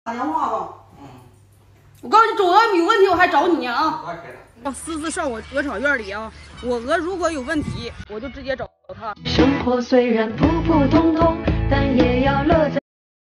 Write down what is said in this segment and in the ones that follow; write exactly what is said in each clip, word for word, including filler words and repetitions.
打电话吧。 嗯， 我告诉你，走鹅有问题我还找你呢啊！ 要私自上我鹅场院里啊，我鹅如果有问题，我就直接找他。 生活虽然普普通通，但也要乐在。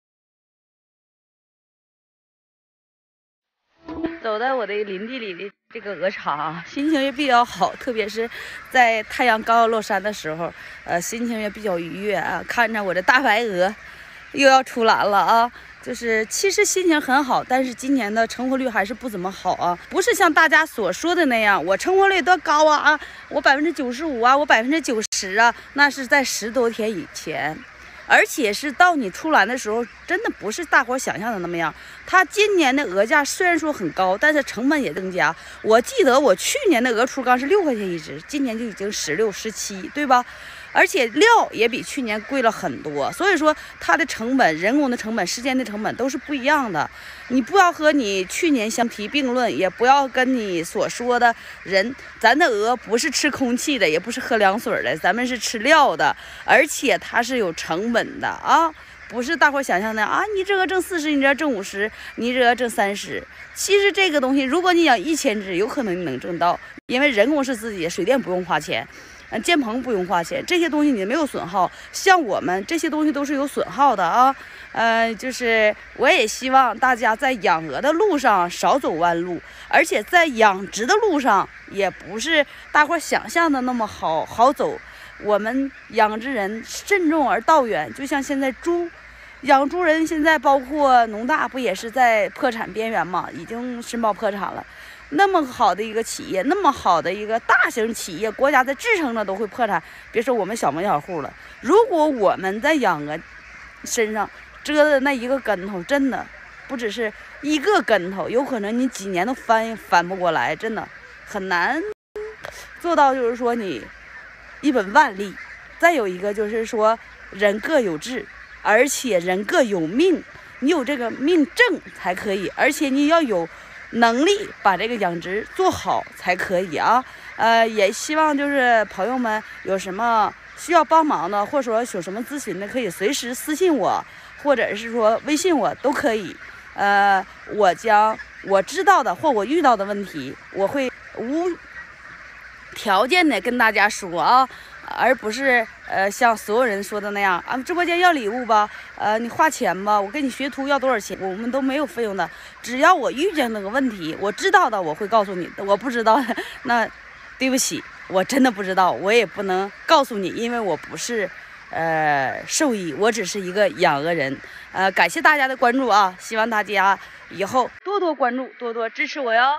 走在我的林地里的这个鹅场啊，心情也比较好，特别是在太阳刚要落山的时候，呃，心情也比较愉悦啊。看着我这大白鹅又要出栏了啊，就是其实心情很好，但是今年的成活率还是不怎么好啊，不是像大家所说的那样，我成活率多高啊啊，我百分之九十五啊，我百分之九十啊，那是在十多天以前。而且是到你出栏的时候，真的不是大伙想象的那么样。它今年的鹅价虽然说很高，但是成本也增加。我记得我去年的鹅雏缸是六块钱一只，今年就已经十六、十七，对吧？而且料也比去年贵了很多，所以说它的成本、人工的成本、时间的成本都是不一样的。你不要和你去年相提并论，也不要跟你所说的人，咱的鹅不是吃空气的，也不是喝凉水的，咱们是吃料的，而且它是有成本的啊，不是大伙想象的啊，你这鹅挣四十，你这挣五十，你这鹅挣三十。其实这个东西，如果你养一千只，有可能你能挣到，因为人工是自己，水电不用花钱。嗯，建棚不用花钱，这些东西你没有损耗。像我们这些东西都是有损耗的啊。呃，就是我也希望大家在养鹅的路上少走弯路，而且在养殖的路上也不是大伙想象的那么好好走。我们养殖人慎重而道远，就像现在猪。养猪人现在包括农大不也是在破产边缘嘛，已经申报破产了。那么好的一个企业，那么好的一个大型企业，国家在支撑着都会破产，别说我们小门小户了。如果我们在养鹅身上折的那一个跟头，真的不只是一个跟头，有可能你几年都翻翻不过来，真的很难做到。就是说你一本万利，再有一个就是说人各有志，而且人各有命，你有这个命正才可以，而且你要有能力把这个养殖做好才可以啊。呃，也希望就是朋友们有什么需要帮忙的，或者说有什么咨询的，可以随时私信我，或者是说微信我都可以。呃，我将我知道的或我遇到的问题，我会无条件的跟大家说啊。而不是呃像所有人说的那样啊，直播间要礼物吧，呃你花钱吧，我给你学徒要多少钱，我们都没有费用的。只要我遇见那个问题，我知道的我会告诉你，我不知道的那对不起，我真的不知道，我也不能告诉你，因为我不是呃兽医，我只是一个养鹅人。呃，感谢大家的关注啊，希望大家以后多多关注，多多支持我哟。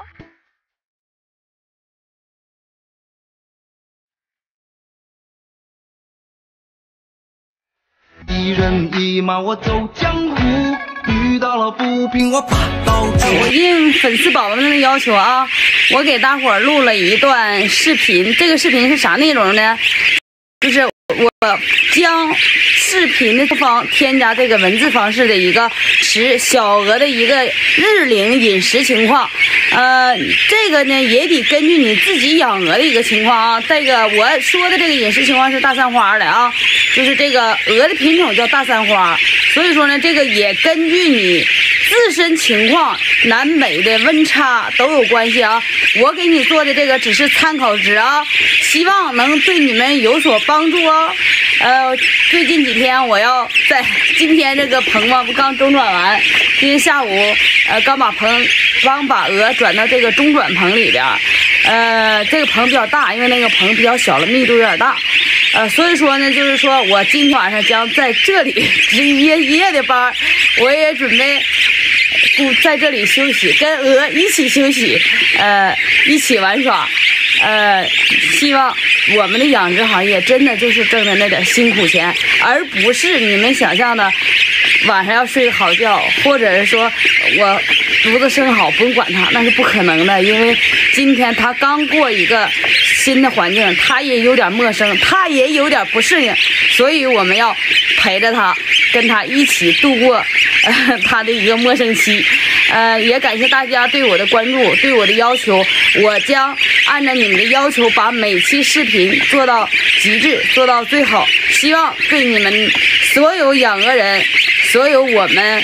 一人一马我走江湖，遇到了不平我拔刀出。 我应粉丝宝宝们的要求啊，我给大伙儿录了一段视频。这个视频是啥内容呢？就是我将视频的方添加这个文字方式的一个食小鹅的一个日龄饮食情况。呃，这个呢也得根据你自己养鹅的一个情况啊。这个我说的这个饮食情况是大三花的啊，就是这个鹅的品种叫大三花，所以说呢，这个也根据你自身情况，南北的温差都有关系啊。我给你做的这个只是参考值啊，希望能对你们有所帮助哦。呃，最近几天我要在今天这个棚嘛，不刚中转完，今天下午呃刚把棚刚把鹅转到这个中转棚里边，呃这个棚比较大，因为那个棚比较小了，密度有点大，呃所以说呢，就是说我今天晚上将在这里值一夜一夜的班，我也准备不在这里休息，跟鹅一起休息，呃一起玩耍。呃，希望我们的养殖行业真的就是挣的那点辛苦钱，而不是你们想象的晚上要睡个好觉，或者是说我犊子生好不用管它，那是不可能的。因为今天他刚过一个新的环境，他也有点陌生，他也有点不适应，所以我们要陪着他，跟他一起度过呃他的一个陌生期。呃，也感谢大家对我的关注，对我的要求，我将按照你们的要求，把每期视频做到极致，做到最好。希望对你们所有养鹅人，所有我们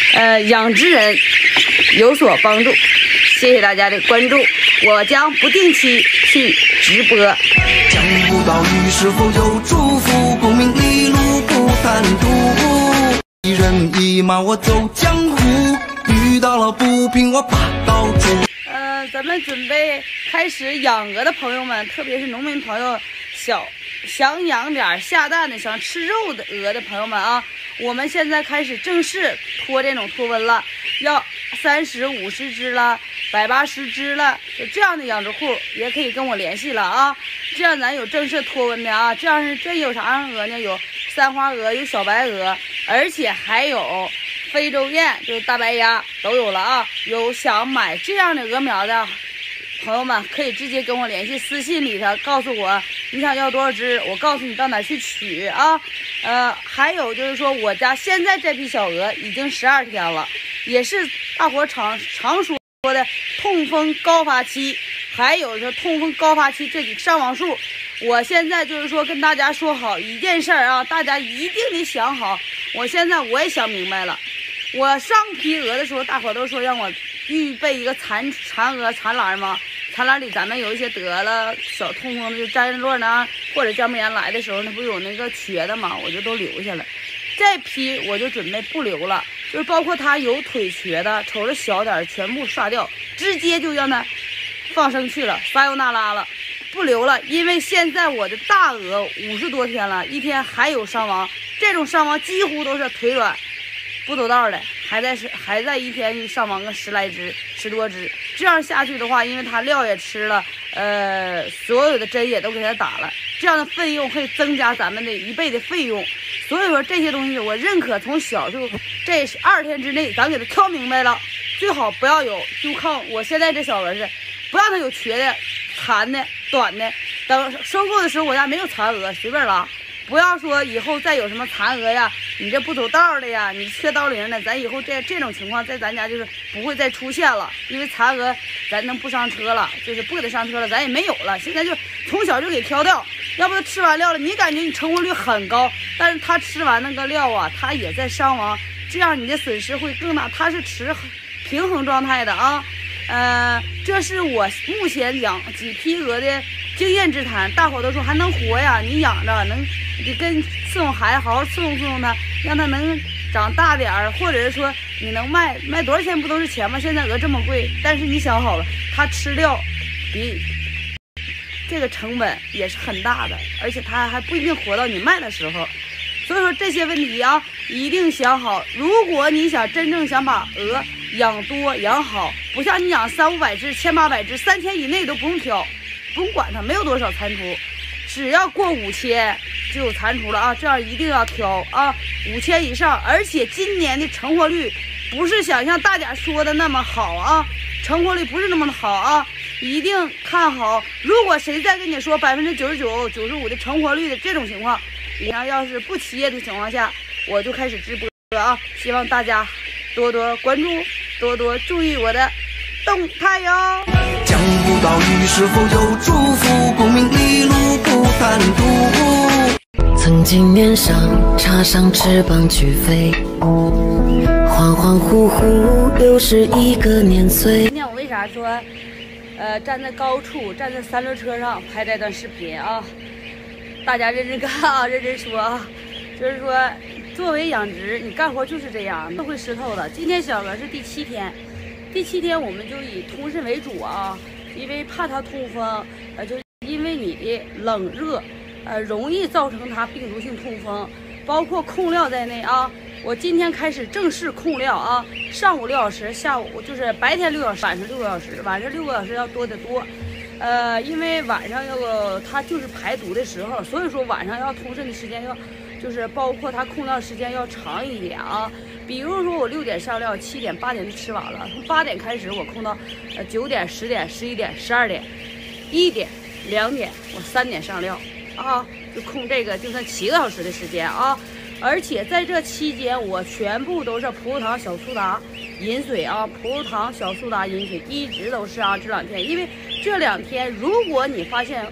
呃养殖人有所帮助。谢谢大家的关注，我将不定期去直播。 江湖道义是否有祝福？功名利禄不贪图。一人一马我走江湖，遇到了不平我拔刀出。 呃，咱们准备开始养鹅的朋友们，特别是农民朋友，小想养点下蛋的、想吃肉的鹅的朋友们啊，我们现在开始正式脱这种脱温了，要三十五十只了。百八十只了，就这样的养殖户也可以跟我联系了啊！这样咱有正式脱温的啊，这样是这有啥样鹅呢？有三花鹅，有小白鹅，而且还有非洲雁，就是大白鸭都有了啊！有想买这样的鹅苗的朋友们，可以直接跟我联系，私信里头告诉我你想要多少只，我告诉你到哪去取啊！呃，还有就是说，我家现在这批小鹅已经十二天了，也是大伙常常说。说的痛风高发期，还有说痛风高发期这几个伤亡数，我现在就是说跟大家说好一件事儿啊，大家一定得想好。我现在我也想明白了，我上批鹅的时候，大伙都说让我预备一个残残鹅残栏嘛，残栏里咱们有一些得了小痛风的，就沾络呢，或者姜母炎来的时候，那不有那个缺的嘛，我就都留下了。这批我就准备不留了。就是包括它有腿瘸的，瞅着小点全部刷掉，直接就让它放生去了，撒尤那拉了，不留了。因为现在我的大鹅五十多天了，一天还有伤亡，这种伤亡几乎都是腿软不走道的，还在还在一天伤亡个十来只十多只。这样下去的话，因为它料也吃了，呃，所有的针也都给它打了，这样的费用会增加咱们的一倍的费用。所以说这些东西我认可，从小就这二天之内咱给它挑明白了，最好不要有，就看我现在这小鹅是不让它有瘸的、残的、短的。等收购的时候我家没有残鹅，随便拉。不要说以后再有什么残鹅呀，你这不走道的呀，你缺刀铃的，咱以后这这种情况在咱家就是不会再出现了。因为残鹅咱能不上车了，就是不给它上车了，咱也没有了。现在就从小就给挑掉，要不它吃完料了，你感觉你成活率很高，但是它吃完那个料啊，它也在伤亡，这样你的损失会更大。它是持平衡状态的啊。呃，这是我目前养几批鹅的经验之谈，大伙都说还能活呀，你养着能，你跟伺候孩子好好伺候伺候它，让它能长大点儿，或者是说你能卖卖多少钱不都是钱吗？现在鹅这么贵，但是你想好了，它吃料比这个成本也是很大的，而且它还不一定活到你卖的时候。所以说这些问题啊，一定想好。如果你想真正想把鹅养多养好，不像你养三五百只、千八百只，三千以内都不用挑，不用管它，没有多少残除，只要过五千就有残除了啊！这样一定要挑啊，五千以上。而且今年的成活率不是想像大家说的那么好啊，成活率不是那么的好啊，一定看好。如果谁再跟你说百分之九十九、九十五的成活率的这种情况，你要要是不企业的情况下，我就开始直播啊！希望大家多多关注，多多注意我的动态哟。 江湖道义是否有祝福？功名利禄不贪图。 曾经年少，插上翅膀去飞，恍恍惚惚，又是一个年岁。 今天我为啥说，呃，站在高处，站在三轮车上拍这段视频啊？大家认真看啊，认真说啊，就是说，作为养殖，你干活就是这样，都会湿透的。今天小鹅是第七天，第七天我们就以通渗为主啊，因为怕它痛风，呃，就因为你的冷热，呃，容易造成它病毒性痛风，包括控料在内啊。我今天开始正式控料啊，上午六小时，下午就是白天六小时，晚上六个小时，晚上六个小时要多得多。呃，因为晚上要它就是排毒的时候，所以说晚上要通渗的时间要，就是包括它控料时间要长一点啊。比如说我六点上料，七点八点就吃完了，从八点开始我控到呃九点、十点、十一点、十二点、一点、两点，我三点上料啊，就控这个就算七个小时的时间啊。而且在这期间，我全部都是葡萄糖、小苏打饮水啊，葡萄糖、小苏打饮水一直都是啊。这两天，因为这两天如果你发现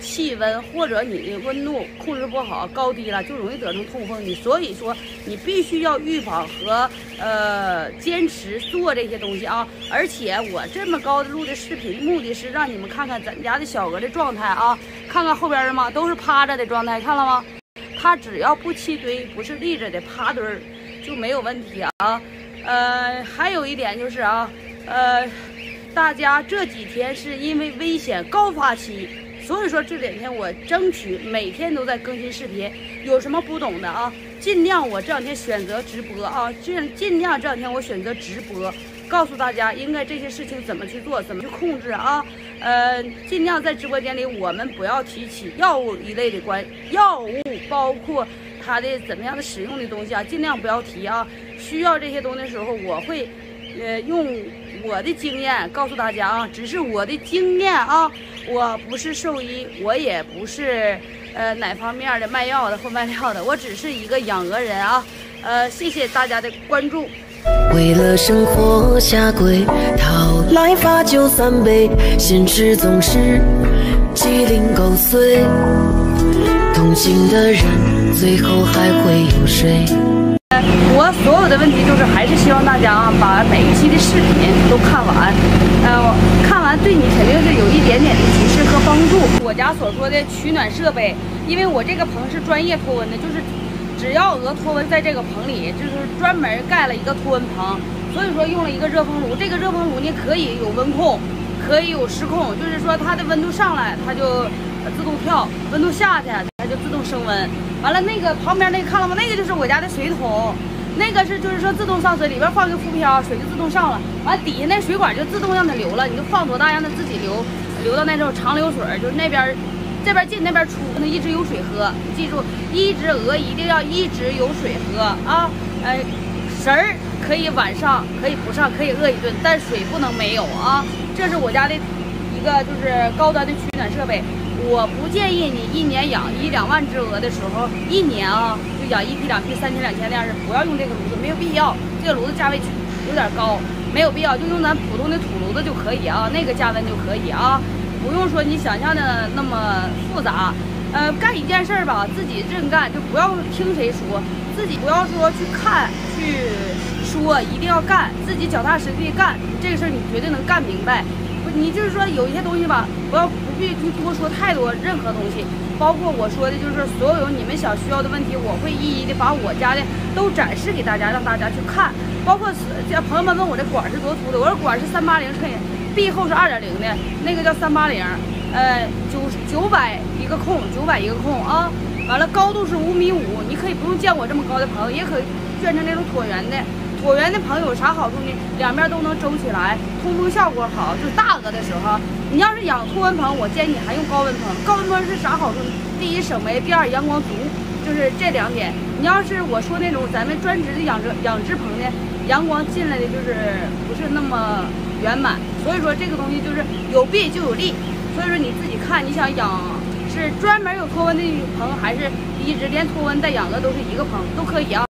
气温或者你的温度控制不好，高低了就容易得成痛风。你所以说你必须要预防和呃坚持做这些东西啊。而且我这么高的录的视频，目的是让你们看看咱家的小鹅的状态啊，看看后边的吗？都是趴着的状态，看了吗？它只要不气堆，不是立着的趴堆儿，就没有问题啊。呃，还有一点就是啊，呃，大家这几天是因为危险高发期。所以说这两天我争取每天都在更新视频，有什么不懂的啊，尽量我这两天选择直播啊，尽尽量这两天我选择直播，告诉大家应该这些事情怎么去做，怎么去控制啊，呃，尽量在直播间里我们不要提起药物一类的关药物，包括它的怎么样的使用的东西啊，尽量不要提啊。需要这些东西的时候，我会呃用我的经验告诉大家啊，只是我的经验啊。我不是兽医，我也不是呃哪方面的卖药的或卖料的，我只是一个养鹅人啊。呃，谢谢大家的关注。 为了生活下跪，讨来罚酒三杯，现实总是鸡零狗碎，同行的人最后还会有谁？ 我所有的问题就是还是希望大家啊，把每一期的视频都看完，呃，看完对你肯定是有一点点的提示和帮助。我家所说的取暖设备，因为我这个棚是专业脱温的，就是只要鹅脱温在这个棚里，就是专门盖了一个脱温棚，所以说用了一个热风炉。这个热风炉呢可以有温控，可以有湿控，就是说它的温度上来它就自动跳，温度下去它就自动升温。完了，那个旁边那个看了吗？那个就是我家的水桶，那个是就是说自动上水，里边放个浮漂，水就自动上了。完底下那水管就自动让它流了，你就放多大让它自己流，流到那种长流水，就是那边这边进那边出，它一直有水喝。记住，一只鹅一定要一直有水喝啊！呃，食儿可以晚上可以不上，可以饿一顿，但水不能没有啊！这是我家的一个就是高端的取暖设备。我不建议你一年养一两万只鹅的时候，一年啊就养一批两批三千两千那样，是不要用这个炉子，没有必要。这个炉子价位有点高，没有必要，就用咱普通的土炉子就可以啊，那个加温就可以啊，不用说你想象的那么复杂。呃，干一件事儿吧，自己认干，就不要听谁说，自己不要说去看去说，一定要干，自己脚踏实地干，这个事儿你绝对能干明白。你就是说有一些东西吧，不要不必去多说太多任何东西，包括我说的就是所有你们想需要的问题，我会一一的把我家的都展示给大家，让大家去看。包括这朋友们问我这管是多粗的，我说管是三八零乘以壁厚是二点零的，那个叫三八零，呃九九百一个空，九百一个空啊。完了高度是五米五，你可以不用见我这么高的朋友，也可以卷成那种椭圆的。椭圆的朋友有啥好处呢？两边都能周起来，通风效果好。就是大鹅的时候，你要是养脱温棚，我建议你还用高温棚。高温棚是啥好处呢？第一省煤，第二阳光足，就是这两点。你要是我说那种咱们专职的养殖养殖棚呢，阳光进来的就是不是那么圆满。所以说这个东西就是有弊就有利。所以说你自己看，你想养是专门有脱温的棚，还是一直连脱温带养鹅都是一个棚都可以啊。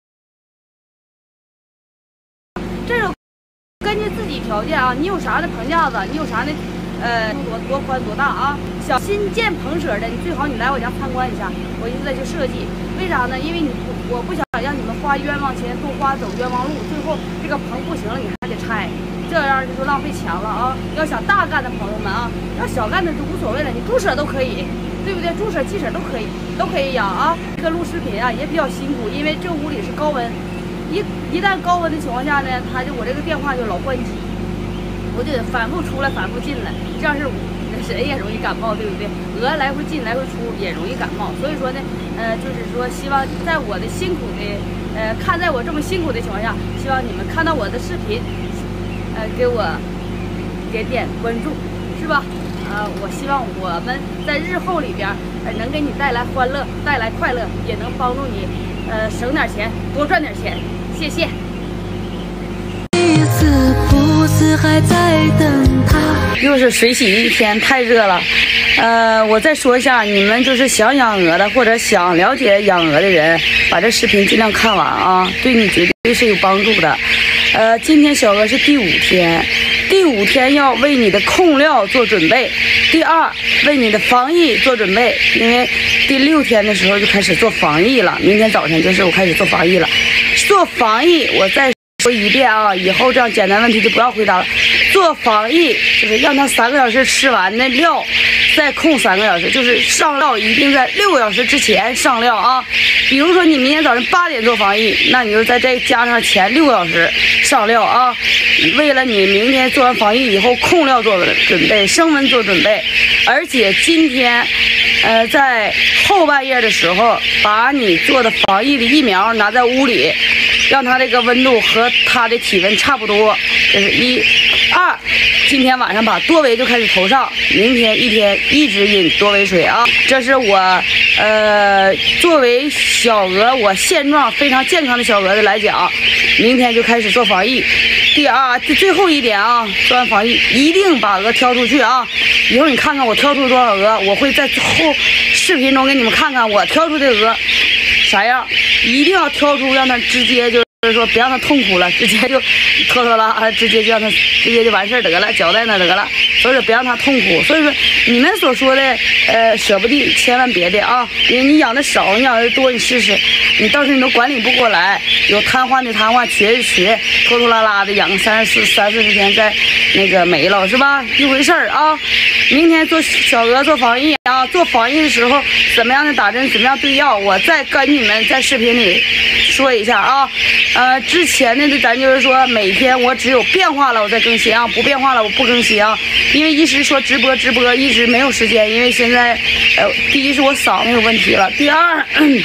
这种根据自己条件啊，你有啥的棚架子，你有啥的，呃，多多宽多大啊？小新建棚舍的，你最好你来我家参观一下，我一直在去设计。为啥呢？因为你不，我不想让你们花冤枉钱，多花走冤枉路，最后这个棚不行了，你还得拆，这样就浪费钱了啊！要想大干的朋友们啊，要小干的就无所谓了，你猪舍都可以，对不对？猪舍、鸡舍都可以，都可以养啊。这个录视频啊也比较辛苦，因为这屋里是高温。一一旦高温的情况下呢，他就我这个电话就老关机，我就得反复出来，反复进来，这样是人也容易感冒，对不对？鹅来回进来回出也容易感冒，所以说呢，呃，就是说希望在我的辛苦的，呃，看在我这么辛苦的情况下，希望你们看到我的视频，呃，给我点点关注，是吧？呃，我希望我们在日后里边，呃，能给你带来欢乐，带来快乐，也能帮助你，呃，省点钱，多赚点钱。谢谢。 一次不死还在等他。 又是水洗一天，太热了。呃，我再说一下，你们就是想养鹅的或者想了解养鹅的人，把这视频尽量看完啊，对你绝对是有帮助的。呃，今天小鹅是第五天， 第五天要为你的控料做准备，第二为你的防疫做准备，因为第六天的时候就开始做防疫了，明天早晨就是我开始做防疫了。做防疫我再说一遍啊，以后这样简单问题就不要回答了。做防疫就是让他三个小时吃完的料再控三个小时，就是上料一定在六个小时之前上料啊。比如说你明天早上八点做防疫，那你就在这加上前六个小时上料啊。为了你明天做完防疫以后控料做准备，升温做准备，而且今天呃在后半夜的时候把你做的防疫的疫苗拿在屋里，让它这个温度和它的体温差不多。这是一二，今天晚上把多维就开始投上，明天一天一直饮多维水啊。这是我呃作为小鹅，我现状非常健康的小鹅的来讲，明天就开始做防疫。第二最后一点啊，做完防疫一定把鹅挑出去啊。以后你看看我挑出多少鹅，我会在后视频中给你们看看我挑出的鹅啥样，一定要挑出让它直接就。就是说，别让他痛苦了，直接就拖拖拉啊，直接就让他直接就完事儿得了，交代那得了。所以说，别让他痛苦。所以说，你们所说的呃舍不得，千万别的啊，因为你养的少，你养的多，你试试，你到时候你都管理不过来，有瘫痪的瘫痪，瘸的瘸，拖拖拉拉的养个三十四三四十天再那个没了，是吧？一回事儿啊。明天做小鹅做防疫啊，做防疫的时候怎么样的打针，怎么样对药，我再跟你们在视频里说一下啊。呃，之前的咱就是说，每天我只有变化了我再更新啊，不变化了我不更新啊，因为一直说直播直播，一直没有时间，因为现在，呃，第一是我嗓子有问题了，第二，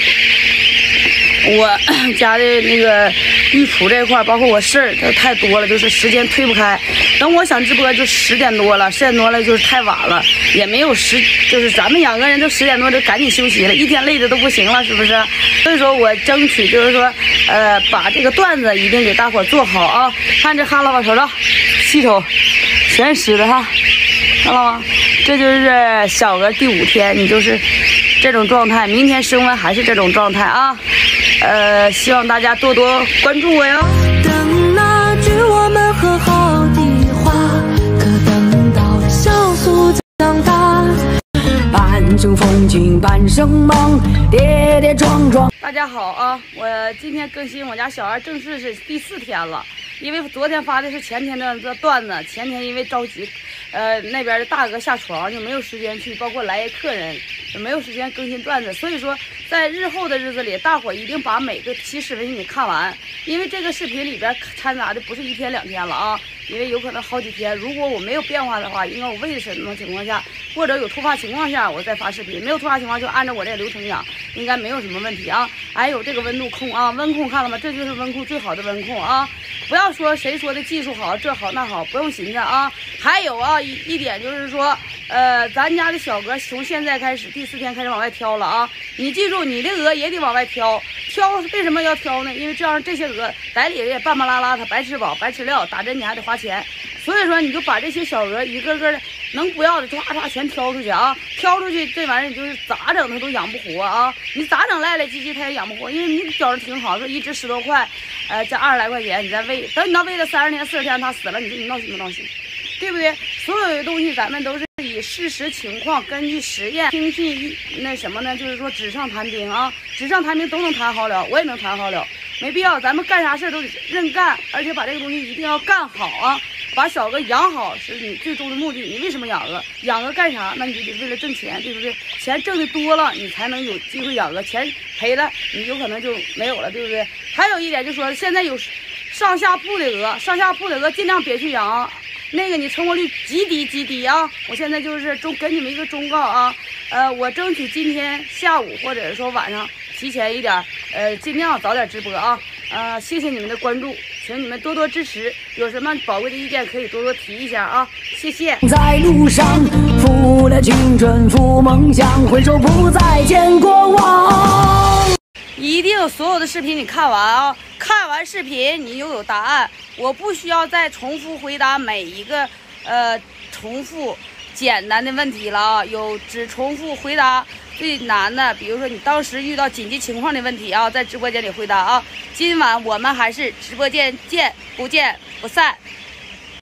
我家的那个御厨这块，包括我事儿都太多了，就是时间推不开。等我想直播就十点多了，十点多了就是太晚了，也没有时，就是咱们两个人都十点多就赶紧休息了，一天累的都不行了，是不是？所以说我争取就是说，呃，把这个段子一定给大伙做好啊！看这哈喇子瞅瞅，细瞅，全湿的哈，看到吗？这就是小鹅第五天，你就是这种状态，明天升温还是这种状态啊。呃，希望大家多多关注我哟。 等那句我们和好的话，可等到小苏长大，半生风景半生梦，跌跌撞撞。 大家好啊，我今天更新我家小孩正式是第四天了，因为昨天发的是前天的段子，前天因为着急，呃那边的大哥下床就没有时间去，包括来客人没有时间更新段子，所以说在日后的日子里，大伙一定把每个期视频你看完，因为这个视频里边掺杂的不是一天两天了啊，因为有可能好几天。如果我没有变化的话，应该我为什么情况下，或者有突发情况下，我再发视频；没有突发情况就按照我这个流程养，应该没有什么问题啊。还有这个温度控啊，温控看了吗？这就是温控最好的温控啊！不要说谁说的技术好，这好那好，不用寻思啊。还有啊，一一点就是说，呃，咱家的小鹅从现在开始第四天开始往外挑了啊！你记住，你的鹅也得往外挑。挑为什么要挑呢？因为这样这些鹅在里也半半拉拉，它白吃饱白吃料，打针你还得花钱。所以说你就把这些小鹅一个个的能不要的唰唰全挑出去啊！挑出去这玩意儿你就是咋整它都养不活啊！你咋整赖赖唧唧它也养不活，因为你觉着挺好，说一只十多块，呃加二十来块钱你再喂，等你到喂了三十天四十天它死了，你说你闹心不闹心？对不对？所有的东西咱们都是以事实情况，根据实验，听信那什么呢？就是说纸上谈兵啊，纸上谈兵都能谈好了，我也能谈好了，没必要。咱们干啥事都得认干，而且把这个东西一定要干好啊！把小鹅养好是你最终的目的。你为什么养鹅？养鹅干啥？那你就得为了挣钱，对不对？钱挣的多了，你才能有机会养鹅；钱赔了，你有可能就没有了，对不对？还有一点就是说，现在有上下铺的鹅，上下铺的鹅尽量别去养啊。那个你成活率极低极低啊！我现在就是忠给你们一个忠告啊，呃，我争取今天下午或者是说晚上提前一点，呃，尽量早点直播啊。呃，谢谢你们的关注，请你们多多支持，有什么宝贵的意见可以多多提一下啊，谢谢。 在路上，负了青春，负梦想，回首不再见过往。 一定所有的视频你看完啊，看完视频你就有答案，我不需要再重复回答每一个呃重复简单的问题了啊，有只重复回答最难的，比如说你当时遇到紧急情况的问题啊，在直播间里回答啊。今晚我们还是直播间见，不见不散。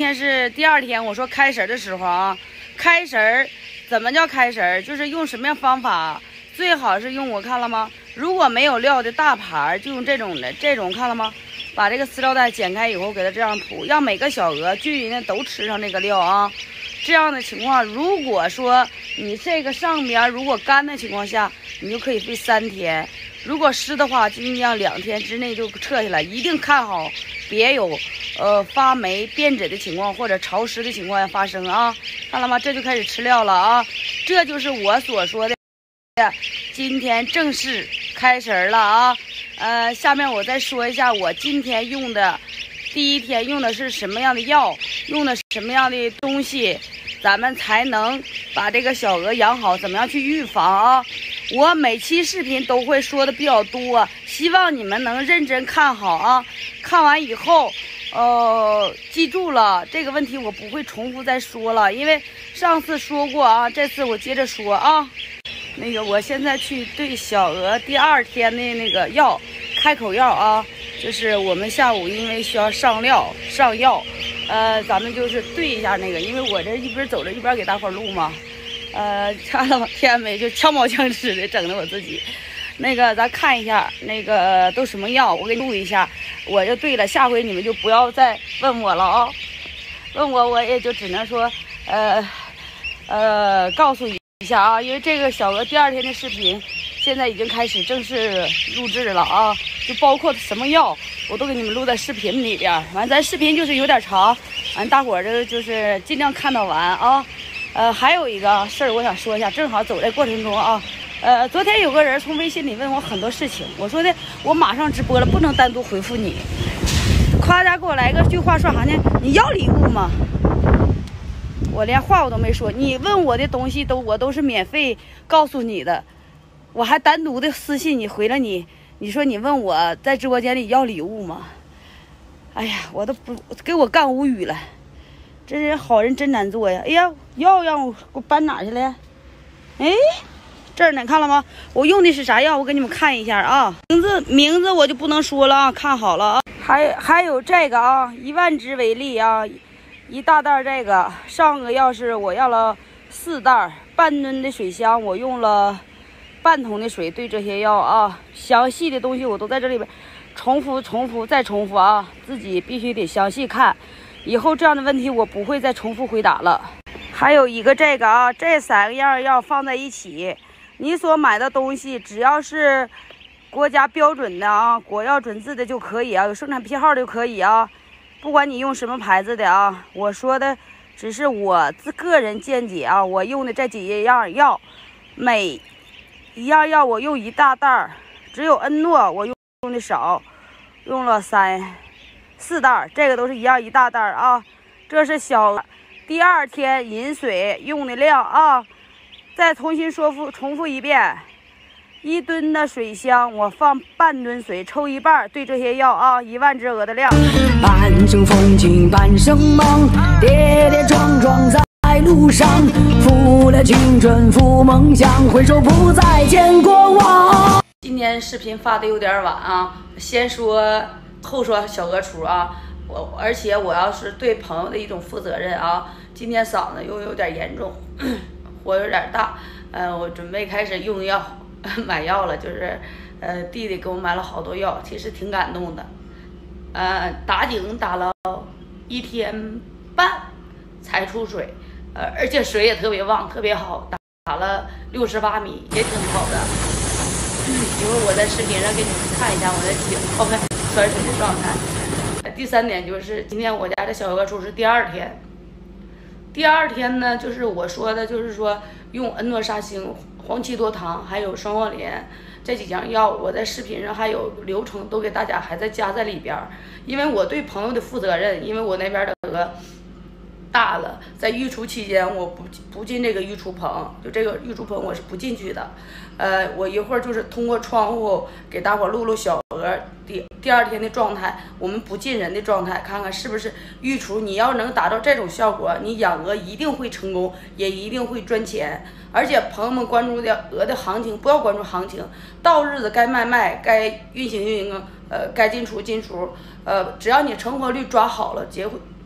今天是第二天，我说开食的时候啊，开食怎么叫开食？就是用什么样方法？最好是用我看了吗？如果没有料的大盘，就用这种的，这种看了吗？把这个饲料袋剪开以后，给它这样铺，让每个小鹅均匀的都吃上这个料啊。这样的情况，如果说你这个上边如果干的情况下，你就可以喂三天；如果湿的话，尽量两天之内就撤下来，一定看好，别有呃发霉变质的情况或者潮湿的情况发生啊。看了吗？这就开始吃料了啊。这就是我所说的，今天正式开食了啊。呃，下面我再说一下我今天用的。第一天用的是什么样的药，用的什么样的东西，咱们才能把这个小鹅养好，怎么样去预防啊？我每期视频都会说的比较多，希望你们能认真看好啊。看完以后，呃，记住了这个问题，我不会重复再说了，因为上次说过啊，这次我接着说啊。那个，我现在去对小鹅第二天的那个药，开口药啊。就是我们下午因为需要上料上药，呃，咱们就是对一下那个，因为我这一边走着一边给大伙录嘛，呃，看了天没就枪毛枪吃的，整的我自己。那个咱看一下那个都什么药，我给你录一下，我就对了，下回你们就不要再问我了啊，问我我也就只能说，呃呃，告诉一下啊，因为这个小鹅第二天的视频现在已经开始正式录制了啊。就包括什么药，我都给你们录在视频里边。完，咱视频就是有点长，完大伙儿这就是尽量看到完啊。呃，还有一个事儿，我想说一下，正好走在过程中啊。呃，昨天有个人从微信里问我很多事情，我说的我马上直播了，不能单独回复你。夸家给我来个句话说啥呢？你要礼物吗？我连话我都没说，你问我的东西都我都是免费告诉你的，我还单独的私信你回了你。你说你问我在直播间里要礼物吗？哎呀，我都不给我干无语了，这人好人真难做呀！哎呀，药让我给我搬哪去了？哎，这儿呢，看了吗？我用的是啥药？我给你们看一下啊，名字名字我就不能说了啊，看好了啊。还还有这个啊，以万只为例啊，一大袋这个，上个药是我要了四袋，半吨的水箱我用了。半桶的水兑这些药啊，详细的东西我都在这里边重复、重复再重复啊，自己必须得详细看。以后这样的问题我不会再重复回答了。还有一个这个啊，这三个样要放在一起，你所买的东西只要是国家标准的啊，国药准字的就可以啊，有生产批号的就可以啊，不管你用什么牌子的啊，我说的只是我自个人见解啊，我用的这几样药每。一样药我用一大袋儿，只有恩诺我用用的少，用了三四袋儿，这个都是一样一大袋儿啊。这是小第二天饮水用的量啊。再重新说复重复一遍，一吨的水箱我放半吨水，抽一半兑这些药啊，一万只鹅的量。 半生风景半生梦，跌跌撞撞在在路上，负了青春，负梦想，回首不再见过往。 今天视频发的有点晚啊，先说后说小鹅厨啊，我而且我要是对朋友的一种负责任啊。今天嗓子又有点严重，火有点大，呃，我准备开始用药买药了，就是呃弟弟给我买了好多药，其实挺感动的，呃，打井打了一天半才出水。呃，而且水也特别旺，特别好，打打了六十八米，也挺好的。一会儿我在视频上给你们看一下我的井泡开泉水的状态。第三点就是今天我家的小鹅厨是第二天，第二天呢，就是我说的，就是说用恩诺沙星、黄芪多糖还有双黄连这几样药，我在视频上还有流程都给大家还在加在里边，因为我对朋友的负责任，因为我那边的鹅。大了，在育雏期间我不不进这个育雏棚，就这个育雏棚我是不进去的。呃，我一会儿就是通过窗户给大伙录录小鹅第第二天的状态，我们不进人的状态，看看是不是育雏。你要能达到这种效果，你养鹅一定会成功，也一定会赚钱。而且朋友们关注的鹅的行情，不要关注行情，到日子该卖卖，该运行运行，呃，该进雏进雏，呃，只要你成活率抓好了，结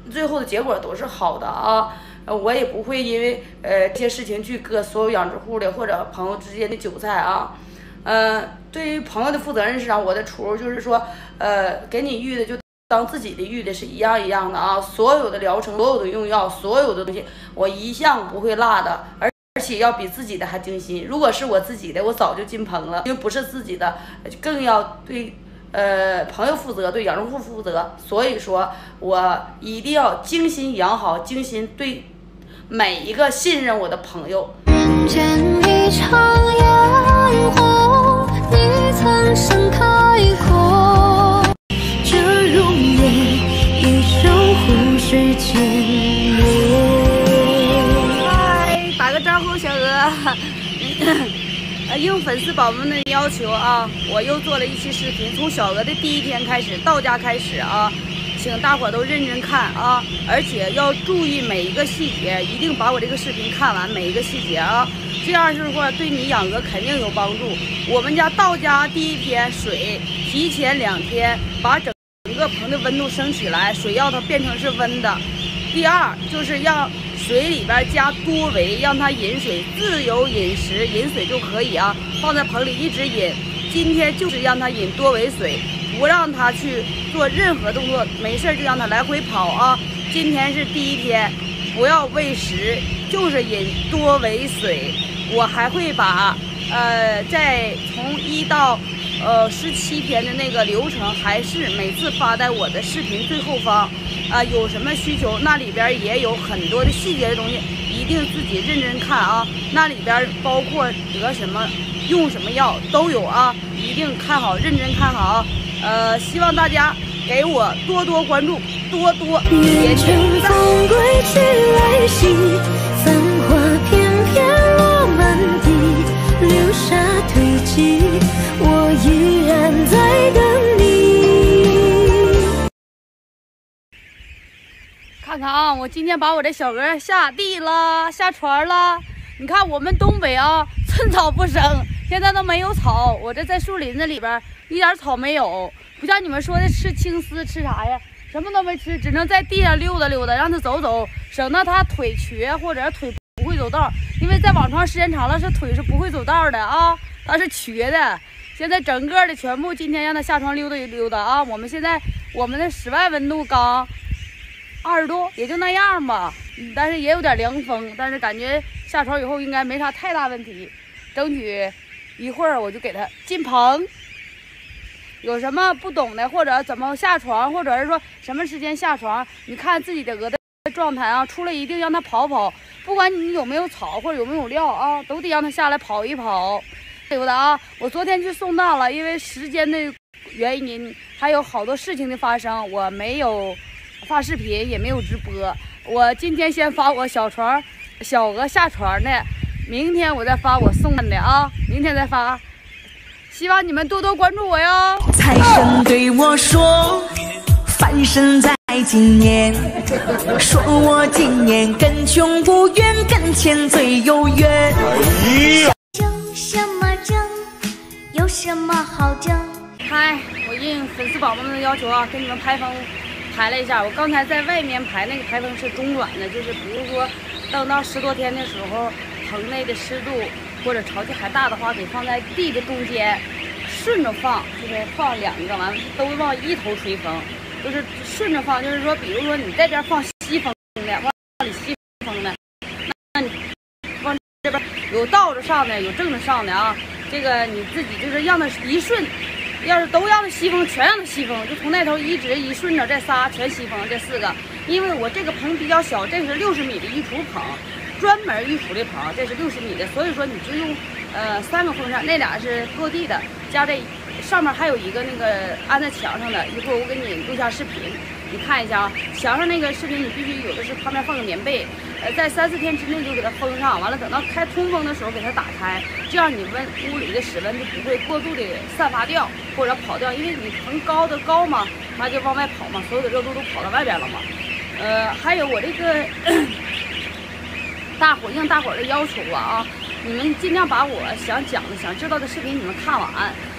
最后的结果都是好的啊。呃，我也不会因为呃这些事情去割所有养殖户的或者朋友之间的韭菜啊。呃，对于朋友的负责任是啥？我的厨就是说，呃，给你育的就当自己的育的是一样一样的啊。所有的疗程、所有的用药、所有的东西，我一项不会落的，而而且要比自己的还精心。如果是我自己的，我早就进棚了，因为不是自己的，更要对呃朋友负责，对养殖户负责。所以说我一定要精心养好，精心对每一个信任我的朋友。 人间一场烟火，你曾盛开过，这容颜一生湖水淹没。 嗨，打个招呼，小鹅。呃，应粉丝宝宝们的要求啊，我又做了一期视频，从小鹅的第一天开始到家开始啊，请大伙都认真看啊，而且要注意每一个细节，一定把我这个视频看完每一个细节啊，这样是说对你养鹅肯定有帮助。我们家到家第一天水提前两天把整个盆的温度升起来，水要它变成是温的。第二就是让水里边加多维，让它饮水，自由饮食，饮水就可以啊，放在盆里一直饮。今天就是让它饮多维水，不让它去做任何动作，没事就让它来回跑啊。今天是第一天，不要喂食，就是饮多维水。我还会把呃在从一到呃十七天的那个流程，还是每次发在我的视频最后方。啊、呃，有什么需求，那里边也有很多的细节的东西，一定自己认真看啊。那里边包括得什么、用什么药都有啊，一定看好，认真看好。呃，希望大家给我多多关注，多多点点赞。 风归去来兮，繁花片片落满地，留下堆积，我依然在等你。 看看啊，我今天把我的小鹅下地了，下船了。你看我们东北啊，寸草不生，现在都没有草。我这在树林子里边，一点草没有，不像你们说的吃青丝，吃啥呀？什么都没吃，只能在地上溜达溜达，让它走走，省得它腿瘸或者腿不会走道。因为在网上时间长了，是腿是不会走道的啊，它是瘸的。现在整个的全部今天让它下床溜达一溜达啊。我们现在我们的室外温度刚二十度，也就那样吧，嗯，但是也有点凉风，但是感觉下床以后应该没啥太大问题，争取一会儿我就给它进棚。有什么不懂的，或者怎么下床，或者是说什么时间下床，你看自己的鹅的状态啊，出来一定让它跑跑，不管你有没有草或者有没有料啊，都得让它下来跑一跑，对不对啊？我昨天去送到了，因为时间的原因，还有好多事情的发生，我没有发视频，也没有直播。我今天先发我小床小鹅下床的，明天我再发我送的啊，明天再发。希望你们多多关注我哟。 财神对我说，翻身在今年，说我今年跟穷不怨，跟钱最有缘。 争什么争？有什么好争？ 嗨，我应粉丝宝宝们的要求啊，给你们排风排了一下。我刚才在外面排那个排风是中转的，就是比如说等到十多天的时候，棚内的湿度或者潮气还大的话，给放在地的中间，顺着放，就是放两个，完都往一头吹风，就是顺着放，就是说，比如说你这边放西风的，往里西风的，那你往这边有倒着上的，有正着上的啊，这个你自己就是让它一顺。要是都让它西风，全让它西风，就从那头一直一顺着，这仨全西风，这四个。因为我这个棚比较小，这是六十米的御厨棚，专门御厨的棚，这是六十米的，所以说你就用呃三个风扇，那俩是落地的，加这上面还有一个那个安在墙上的，一会儿我给你录下视频，你看一下啊。墙上那个视频你必须有的是旁边放个棉被，呃，在三四天之内就给它封上，完了等到开通风的时候给它打开，这样你温屋里的室温就不会过度的散发掉或者跑掉，因为你棚高的高嘛，它就往外跑嘛，所有的热度都跑到外边了嘛。呃，还有我这个大伙应大伙的要求啊啊，你们尽量把我想讲的、想知道的视频你们看完，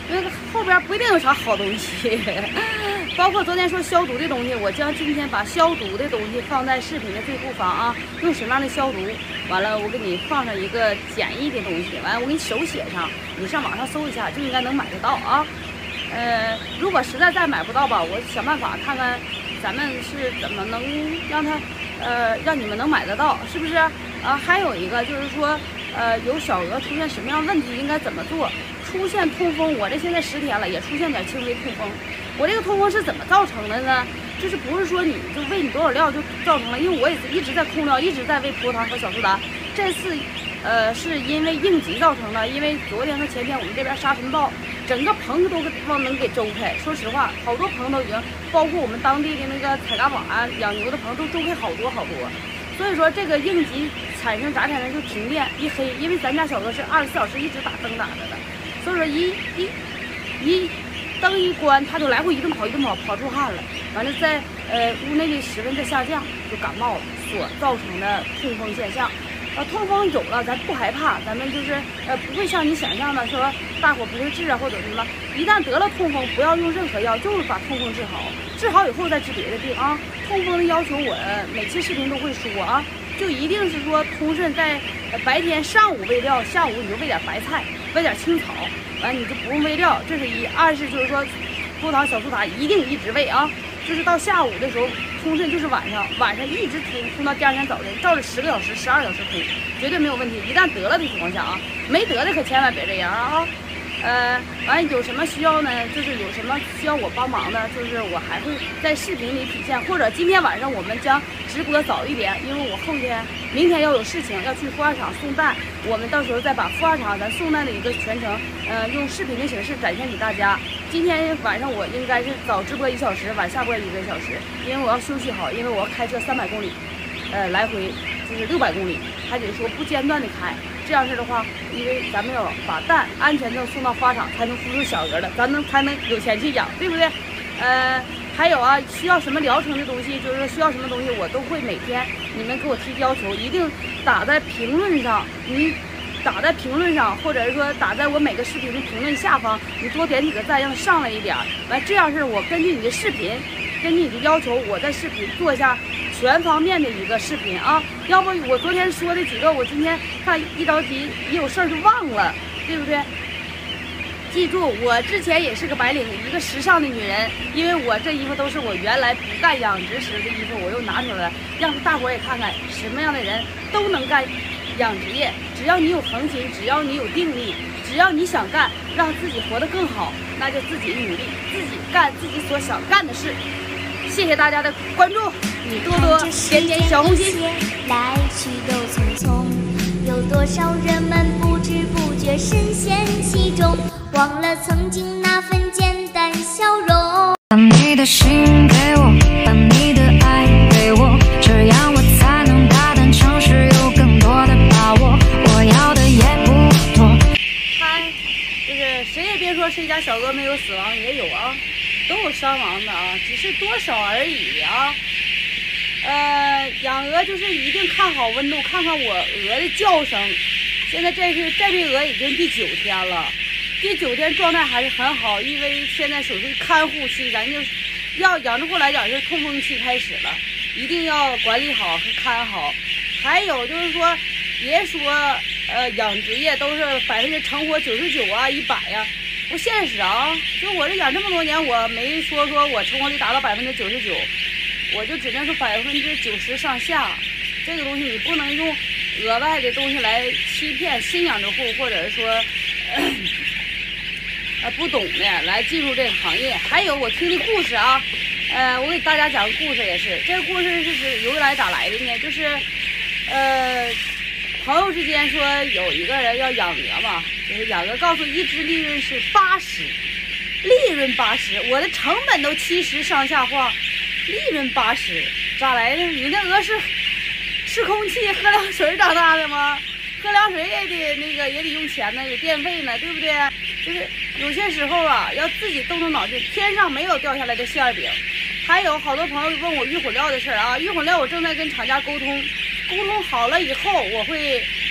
因为后边不一定有啥好东西。包括昨天说消毒的东西，我将今天把消毒的东西放在视频的最后方啊，用什么样的消毒？完了，我给你放上一个简易的东西，完了我给你手写上，你上网上搜一下就应该能买得到啊。呃，如果实在再买不到吧，我想办法看看咱们是怎么能让它，呃，让你们能买得到，是不是？啊，还有一个就是说，呃，有小鹅出现什么样问题，应该怎么做？出现痛风，我这现在十天了，也出现点轻微痛风。我这个痛风是怎么造成的呢？就是不是说你就喂你多少料就造成了，因为我也是一直在控料，一直在喂葡萄糖和小苏打。这次，呃，是因为应急造成的，因为昨天和前天我们这边沙尘暴，整个棚都给往能给周开。说实话，好多棚都已经，包括我们当地的那个采嘎网啊、养牛的棚都周开好多好多。所以说这个应急产生咋产生就停电一黑，因为咱家小鹅是二十四小时一直打灯打着的，所以说一一一灯一关，它就来回一顿跑一顿跑，跑出汗了。完了在呃屋内的室温在下降，就感冒了所造成的痛风现象。呃，痛风有了咱不害怕，咱们就是呃不会像你想象的说大伙不会治啊或者什么。一旦得了痛风，不要用任何药，就是把痛风治好，治好以后再治别的病啊。痛风的要求我每期视频都会说啊，就一定是说通肾在白天上午喂料，下午你就喂点白菜，喂点青草，完你就不用喂料，这是一。二是就是说葡萄糖小苏打一定一直喂啊，就是到下午的时候通肾，就是晚上晚上一直通通到第二天早晨，照着十个小时十二小时通，绝对没有问题。一旦得了的情况下啊，没得的可千万别这样啊。呃，完有什么需要呢？就是有什么需要我帮忙的，就是我还会在视频里体现，或者今天晚上我们将直播早一点，因为我后天、明天要有事情要去孵化场送蛋，我们到时候再把孵化场咱送蛋的一个全程，呃，用视频的形式展现给大家。今天晚上我应该是早直播一小时，晚下播一个小时，因为我要休息好，因为我要开车三百公里，呃，来回就是六百公里，还得说不间断的开。这样式的话，因为咱们要把蛋安全的送到花场，才能孵出小鹅的，咱能才能有钱去养，对不对？呃，还有啊，需要什么疗程的东西，就是说需要什么东西，我都会每天你们给我提要求，一定打在评论上，你打在评论上，或者是说打在我每个视频的评论下方，你多点几个赞，让它上来一点。完，这样式我根据你的视频，根据你的要求，我在视频做一下全方面的一个视频啊，要不我昨天说的几个，我今天看一着急一有事儿就忘了，对不对？记住，我之前也是个白领，一个时尚的女人，因为我这衣服都是我原来不干养殖时的衣服，我又拿出来了，让大伙儿也看看什么样的人都能干养殖业，只要你有恒心，只要你有定力，只要你想干，让自己活得更好，那就自己努力，自己干自己所想干的事。谢谢大家的关注，你多多点点小红心。 来去都匆匆，有多少人们不知不觉深陷其中，忘了曾经那份简单笑容。 把你的心给我，把你的爱给我，这样我才能大胆尝试，有更多的把握。我要的也不多。 嗨，就是谁也别说谁家小鹅没有死亡，也有啊。都有伤亡的啊，只是多少而已啊。呃，养鹅就是一定看好温度，看看我鹅的叫声。现在这是这批鹅已经第九天了，第九天状态还是很好，因为现在属于看护期，咱就要养殖户来讲是痛风期开始了，一定要管理好和看好。还有就是说，别说呃养殖业都是百分之成活九十九啊、一百呀。不现实啊！就我这养这么多年，我没说说我成活率达到百分之九十九，我就只能说百分之九十上下。这个东西你不能用额外的东西来欺骗新养殖户，或者是说呃不懂的来进入这个行业。还有我听的故事啊，呃，我给大家讲个故事也是，这个故事是是由来咋来的呢？就是呃朋友之间说有一个人要养鹅嘛。就是养鹅，告诉一只利润是八十，利润八十，我的成本都七十上下晃，利润八十，咋来的？你那鹅是吃空气、喝凉水长大的吗？喝凉水也得那个也得用钱呢，有电费呢，对不对？就是有些时候啊，要自己动动脑筋，天上没有掉下来的馅饼。还有好多朋友问我育混料的事儿啊，育混料我正在跟厂家沟通，沟通好了以后我会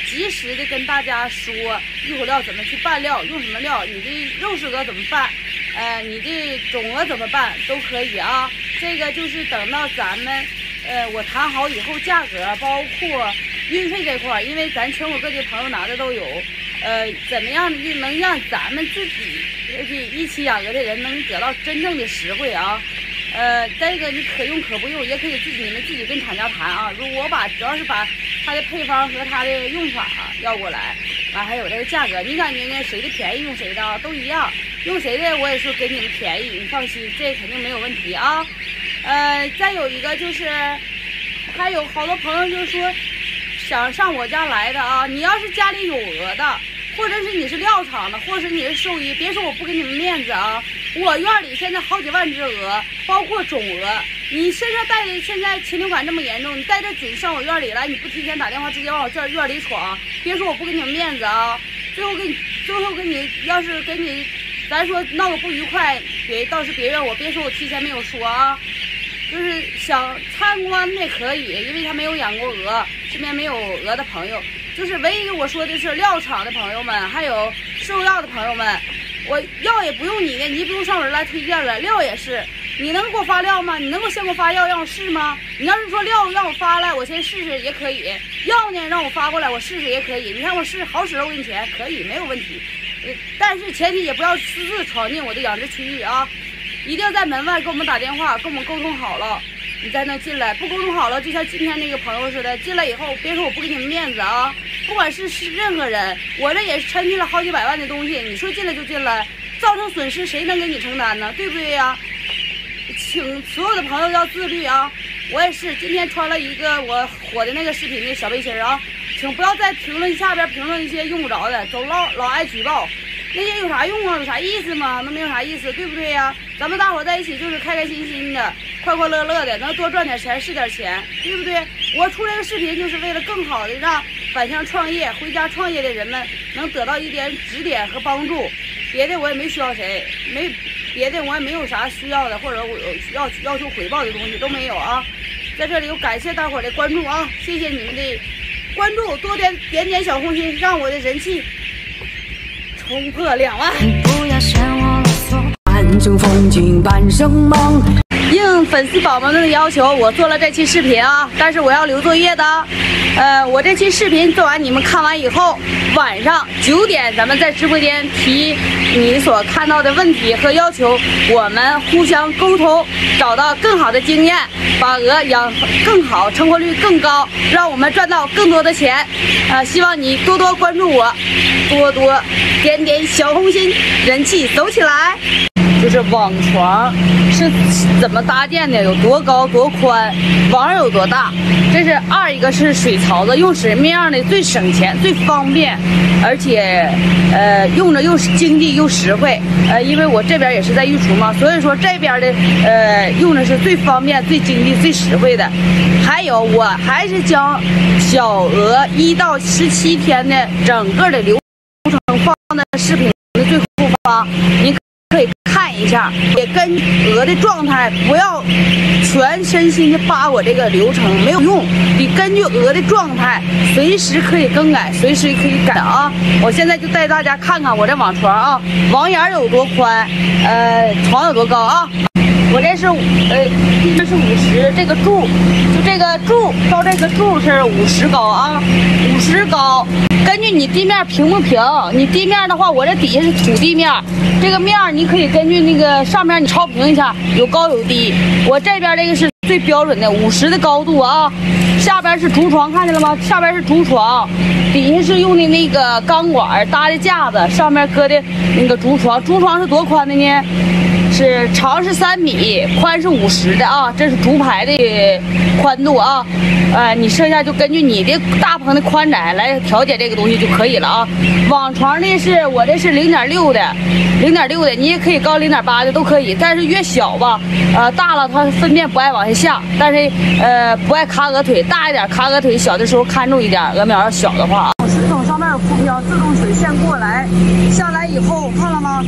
及时的跟大家说玉火料怎么去拌料，用什么料，你的肉丝鹅怎么拌，呃，你的种鹅怎么办都可以啊。这个就是等到咱们，呃，我谈好以后价格，包括运费这块，因为咱全国各地朋友拿的都有，呃，怎么样能让咱们自己这一起养鹅的人能得到真正的实惠啊？呃，这个你可用可不用，也可以自己你们自己跟厂家谈啊。如果我把主要是把它的配方和它的用法、啊、要过来，完、啊、还有这个价格，你感觉呢？谁的便宜用谁的啊，都一样，用谁的我也是给你们便宜，你放心，这肯定没有问题啊。呃，再有一个就是，还有好多朋友就说想上我家来的啊，你要是家里有鹅的，或者是你是料厂的，或者是你是兽医，别说我不给你们面子啊。我院里现在好几万只鹅，包括种鹅。你身上带的现在禽流感这么严重，你带着菌上我院里来，你不提前打电话，直接往我这院里闯，别说我不给你们面子啊。最后给你，最后给你，要是给你，咱说闹个不愉快，别倒是别怨我，别说我提前没有说啊。就是想参观的可以，因为他没有养过鹅，身边没有鹅的朋友，就是唯一我说的是料厂的朋友们，还有兽药的朋友们。我药也不用你的，你不用上门来推荐了。料也是，你能给我发料吗？你能给我先给我发药让我试吗？你要是说料让我发来，我先试试也可以。药呢让我发过来，我试试也可以。你看我试好使了，我给你钱，可以没有问题。呃，但是前提也不要私自闯进我的养殖区域啊，一定要在门外给我们打电话，跟我们沟通好了，你才能进来。不沟通好了，就像今天那个朋友似的，进来以后别说我不给你们面子啊。不管是是任何人，我这也是抻进了好几百万的东西，你说进来就进来，造成损失谁能给你承担呢？对不对呀？请所有的朋友要自律啊！我也是今天穿了一个我火的那个视频的小背心啊，请不要在评论下边评论一些用不着的，都老老爱举报，那些有啥用啊？有啥意思吗？那没有啥意思，对不对呀？咱们大伙在一起就是开开心心的，快快乐乐的，能多赚点钱是点钱，对不对？我出这个视频就是为了更好的让返乡创业、回家创业的人们能得到一点指点和帮助，别的我也没需要谁，没别的我也没有啥需要的，或者我要要求回报的东西都没有啊。在这里我感谢大伙的关注啊，谢谢你们的关注，多点点点小红心，让我的人气冲破两万。 不要嫌我啰嗦。 半生风景半生梦。 应粉丝宝宝们的要求，我做了这期视频啊，但是我要留作业的。呃，我这期视频做完，你们看完以后，晚上九点咱们在直播间提你所看到的问题和要求，我们互相沟通，找到更好的经验，把鹅养更好，成活率更高，让我们赚到更多的钱。呃，希望你多多关注我，多多点点小红心，人气走起来。就是网床是怎么搭建的，有多高多宽，网有多大，这是二一个是水槽子用什么样的最省钱最方便，而且呃用着又经济又实惠。呃因为我这边也是在育雏嘛，所以说这边的呃用着是最方便最经济最实惠的。还有我还是将小鹅一到十七天的整个的流程放在视频的最后方，您可以看一下，也跟鹅的状态不要全身心的扒我这个流程没有用，你根据鹅的状态随时可以更改，随时可以改啊。我现在就带大家看看我这网床啊，网眼有多宽，呃，床有多高啊。我这是呃，这是五十，这个柱就这个柱到这个柱是五十高啊，五十高。根据你地面平不平，你地面的话，我这底下是土地面，这个面你可以根据那个上面你超平一下，有高有低。我这边这个是最标准的五十的高度啊，下边是竹床，看见了吗？下边是竹床，底下是用的那个钢管搭的架子，上面搁的那个竹床。竹床是多宽的呢？是长是三米，宽是五十的啊，这是竹排的宽度啊。呃，你剩下就根据你的大棚的宽窄来调节这个东西就可以了啊。网床呢是我这是零点六的，零点六的，你也可以高零点八的都可以，但是越小吧，呃，大了它粪便不爱往下下，但是呃不爱卡鹅腿，大一点卡鹅腿，小的时候看住一点，鹅苗要小的话啊。水桶上面有浮漂，自动水线过来，下来以后看了吗？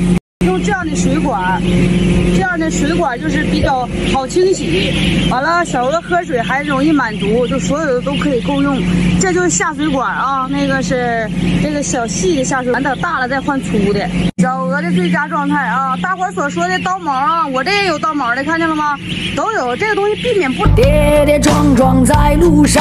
用这样的水管，这样的水管就是比较好清洗。完了，小鹅喝水还容易满足，就所有的都可以够用。这就是下水管啊，那个是这个小细的下水管，等大了再换粗的。小鹅的最佳状态啊，大伙所说的刀毛啊，我这也有刀毛的，看见了吗？都有，这个东西避免不了。 跌跌撞撞在路上。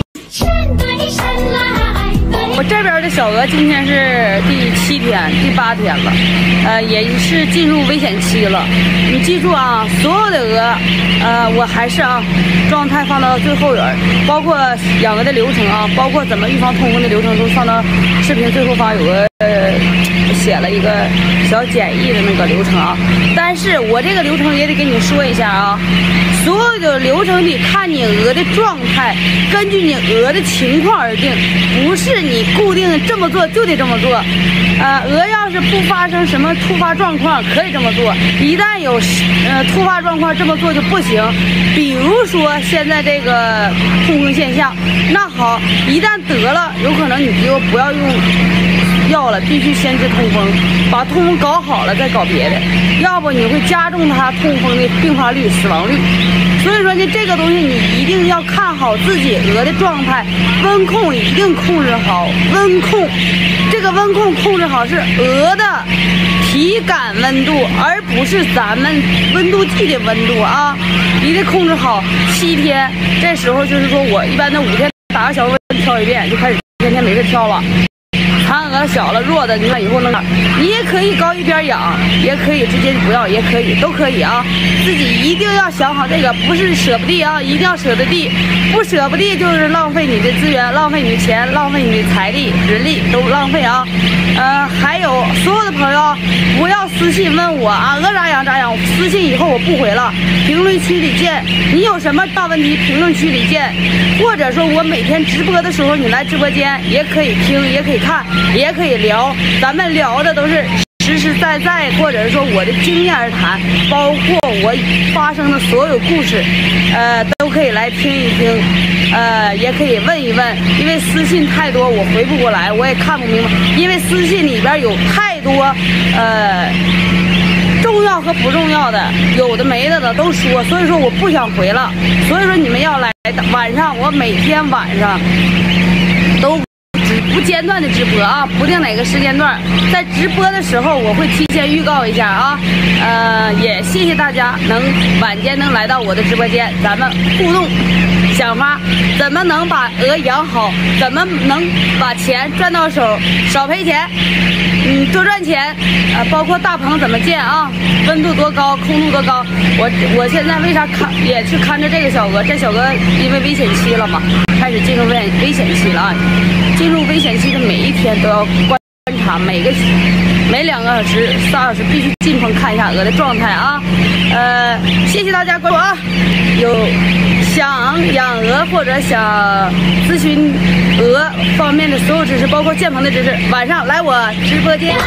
我这边的小鹅今天是第七天、第八天了，呃，也是进入危险期了。你记住啊，所有的鹅，呃，我还是啊，状态放到最后边，包括养鹅的流程啊，包括怎么预防痛风的流程都放到视频最后方有个呃写了一个小简易的那个流程啊。但是我这个流程也得跟你说一下啊。所有的流程得看你鹅的状态，根据你鹅的情况而定，不是你固定这么做就得这么做。呃，鹅要是不发生什么突发状况，可以这么做；一旦有呃突发状况，这么做就不行。比如说现在这个痛风现象，那好，一旦得了，有可能你就不要用药了，必须先治痛风，把痛风搞好了再搞别的，要不你会加重它痛风的并发率、死亡率。所以说呢，这个东西你一定要看好自己鹅的状态，温控一定控制好。温控，这个温控控制好是鹅的体感温度，而不是咱们温度计的温度啊，你得控制好。七天，这时候就是说我一般的五天打个小温挑一遍，就开始天天没事挑了。残鹅小了弱的，你看以后能，你也可以高一边养，也可以直接不要，也可以，都可以啊。自己一定要想好这个，不是舍不得啊，一定要舍得地，不舍不得就是浪费你的资源，浪费你的钱，浪费你的财力、人力都浪费啊。呃，还有所有的朋友不要私信问我啊，鹅咋养咋养，私信以后我不回了，评论区里见。你有什么大问题，评论区里见，或者说我每天直播的时候你来直播间也可以听，也可以看。也可以聊，咱们聊的都是实实在在，或者是说我的经验而谈，包括我发生的所有故事，呃，都可以来听一听，呃，也可以问一问，因为私信太多，我回不过来，我也看不明白，因为私信里边有太多，呃。重要和不重要的，有的没的的都说，所以说我不想回了。所以说你们要来晚上，我每天晚上都不间断的直播啊，不定哪个时间段，在直播的时候我会提前预告一下啊。呃，也谢谢大家能晚间能来到我的直播间，咱们互动。想法怎么能把鹅养好，怎么能把钱赚到手，少赔钱，嗯，多赚钱。呃，包括大棚怎么建啊，温度多高，空度多高。我我现在为啥看也去看着这个小鹅，这小鹅因为危险期了嘛，开始进入危危险期了啊。进入危险期的每一天都要观察，每个每两个小时、仨小时必须进棚看一下鹅的状态啊。呃，谢谢大家关注啊，有。想养鹅或者想咨询鹅方面的所有知识，包括建棚的知识，晚上来我直播间。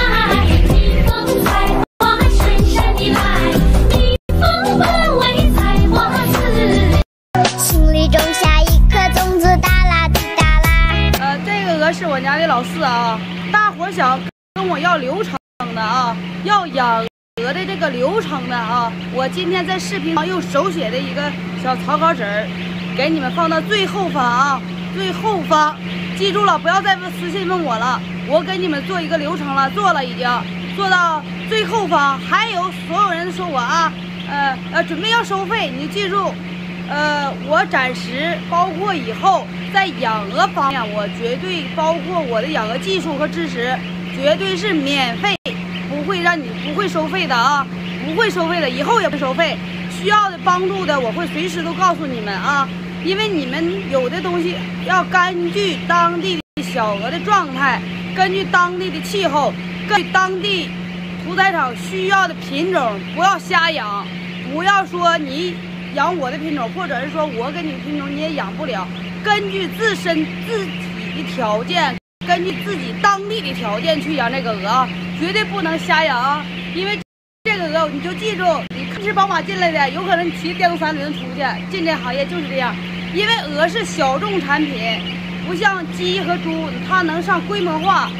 心里种下一颗种子，哒啦滴哒啦。 呃，这个鹅是我家的老四啊，大伙想跟我要流程的啊，要养鹅的这个流程的啊，我今天在视频上用手写的一个小草稿纸儿，给你们放到最后方啊，最后方，记住了，不要再私信问我了，我给你们做一个流程了，做了已经做到最后方。还有所有人说我啊，呃呃，准备要收费，你记住，呃，我暂时包括以后在养鹅方面，我绝对包括我的养鹅技术和知识，绝对是免费。不会让你不会收费的啊，不会收费的，以后也不收费。需要的帮助的，我会随时都告诉你们啊。因为你们有的东西要根据当地的小鹅的状态，根据当地的气候，根据当地屠宰场需要的品种，不要瞎养。不要说你养我的品种，或者是说我给你的品种你也养不了。根据自身自己的条件。根据自己当地的条件去养这个鹅啊，绝对不能瞎养啊！因为这个鹅，你就记住，你开宝马进来的，有可能你骑电动三轮出去。进这行业就是这样，因为鹅是小众产品，不像鸡和猪，它能上规模化。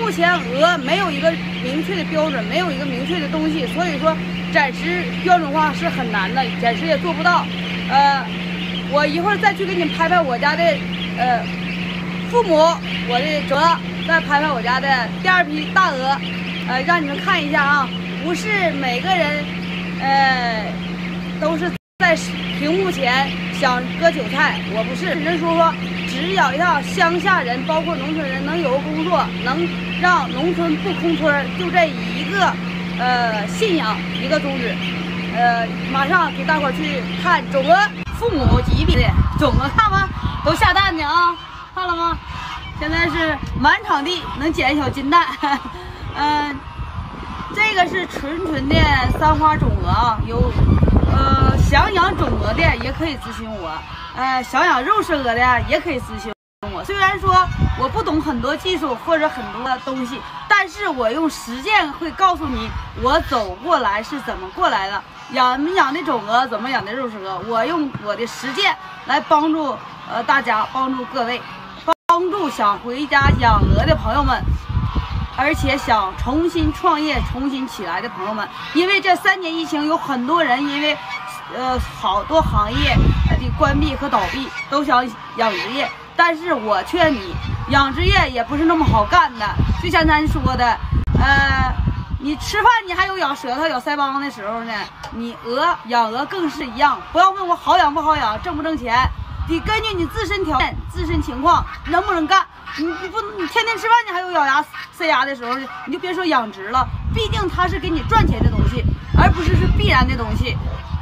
目前鹅没有一个明确的标准，没有一个明确的东西，所以说暂时标准化是很难的，暂时也做不到。呃，我一会儿再去给你们拍拍我家的呃父母，我的折，再拍拍我家的第二批大鹅，呃，让你们看一下啊，不是每个人呃都是在屏幕前想割韭菜，我不是。人说说，只要让乡下人，包括农村人能有个工作，能让农村不空村，就这一个呃信仰，一个宗旨。呃，马上给大伙儿去看种鹅父母级别的种鹅，看吗？都下蛋呢啊，看了吗？现在是满场地能捡小金蛋。嗯、呃，这个是纯纯的三花种鹅啊，有。呃，想养种鹅的也可以咨询我，呃，想养肉食鹅的也可以咨询我。虽然说我不懂很多技术或者很多东西，但是我用实践会告诉你我走过来是怎么过来的，养养的种鹅，怎么养的肉食鹅，我用我的实践来帮助呃大家，帮助各位，帮助想回家养鹅的朋友们。而且想重新创业、重新起来的朋友们，因为这三年疫情，有很多人因为，呃，好多行业的关闭和倒闭，都想养殖业。但是我劝你，养殖业也不是那么好干的。就像咱说的，呃，你吃饭你还有咬舌头、咬腮帮的时候呢，你鹅养鹅更是一样。不要问我好养不好养，挣不挣钱，得根据你自身条件、自身情况能不能干。你你不你天天吃饭你还有咬牙塞牙的时候，你就别说养殖了，毕竟它是给你赚钱的东西，而不是是必然的东西。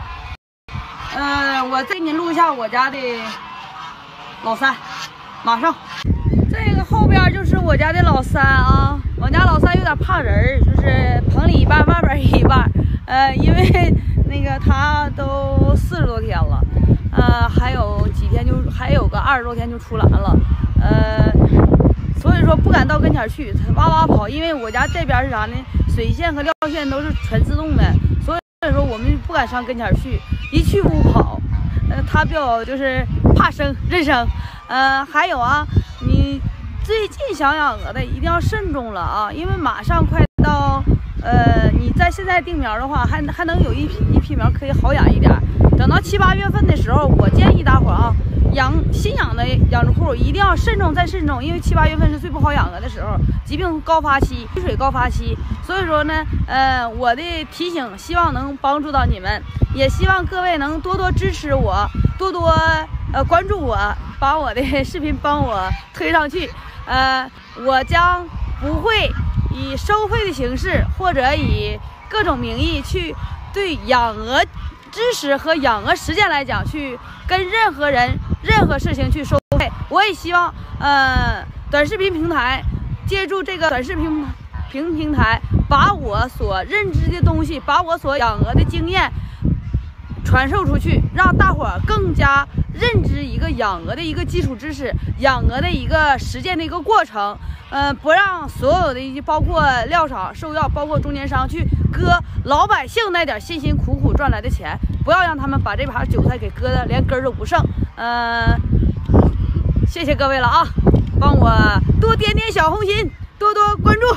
呃，我再给你录一下我家的老三，马上。这个后边就是我家的老三啊，我家老三有点怕人，就是棚里一半，外边一半。呃，因为那个他都四十多天了，呃，还有几天就还有个二十多天就出栏了。呃，所以说不敢到跟前去，它哇哇跑，因为我家这边是啥呢？水线和撂线都是全自动的，所以说我们不敢上跟前去，一去不跑。呃，它比较就是怕生认生。呃，还有啊，你最近想养鹅的一定要慎重了啊，因为马上快到，呃，你在现在定苗的话，还还能有一批一批苗可以好养一点。等到七八月份的时候，我建议大伙啊。养新养的养殖户一定要慎重再慎重，因为七八月份是最不好养鹅的时候，疾病高发期、雨水高发期。所以说呢，呃，我的提醒希望能帮助到你们，也希望各位能多多支持我，多多呃关注我，把我的视频帮我推上去。呃，我将不会以收费的形式或者以各种名义去对养鹅知识和养鹅实践来讲，去跟任何人、任何事情去收费。我也希望，呃，短视频平台借助这个短视频平平台，把我所认知的东西，把我所养鹅的经验传授出去，让大伙儿更加认知一个养鹅的一个基础知识，养鹅的一个实践的一个过程。呃，不让所有的包括料厂、兽药，包括中间商去割老百姓那点辛辛苦苦赚来的钱，不要让他们把这盘韭菜给割的连根儿都不剩。呃，谢谢各位了啊，帮我多点点小红心，多多关注。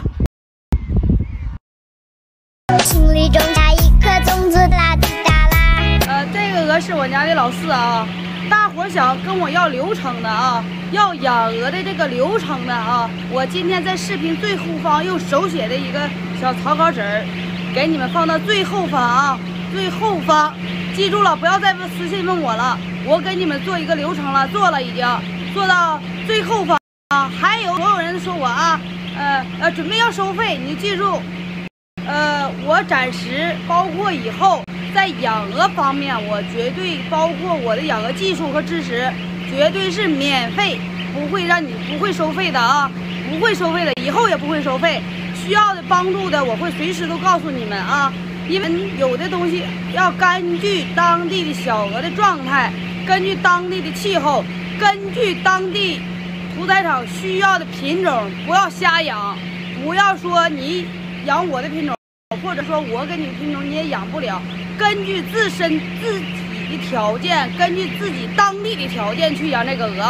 心里种下一颗种子，啦滴哒啦。 呃，这个鹅是我家的老四啊。大伙想跟我要流程的啊，要养鹅的这个流程的啊，我今天在视频最后方用手写的一个小草稿纸儿，给你们放到最后方啊，最后方，记住了，不要再私信问我了，我给你们做一个流程了，做了已经做到最后方啊。还有所有人说我啊，呃呃，准备要收费，你记住，呃，我暂时包括以后。在养鹅方面，我绝对包括我的养鹅技术和知识，绝对是免费，不会让你不会收费的啊，不会收费的，以后也不会收费。需要的帮助的，我会随时都告诉你们啊，因为有的东西要根据当地的小鹅的状态，根据当地的气候，根据当地屠宰场需要的品种，不要瞎养，不要说你养我的品种，或者说我给你的品种你也养不了。根据自身自己的条件，根据自己当地的条件去养这个鹅，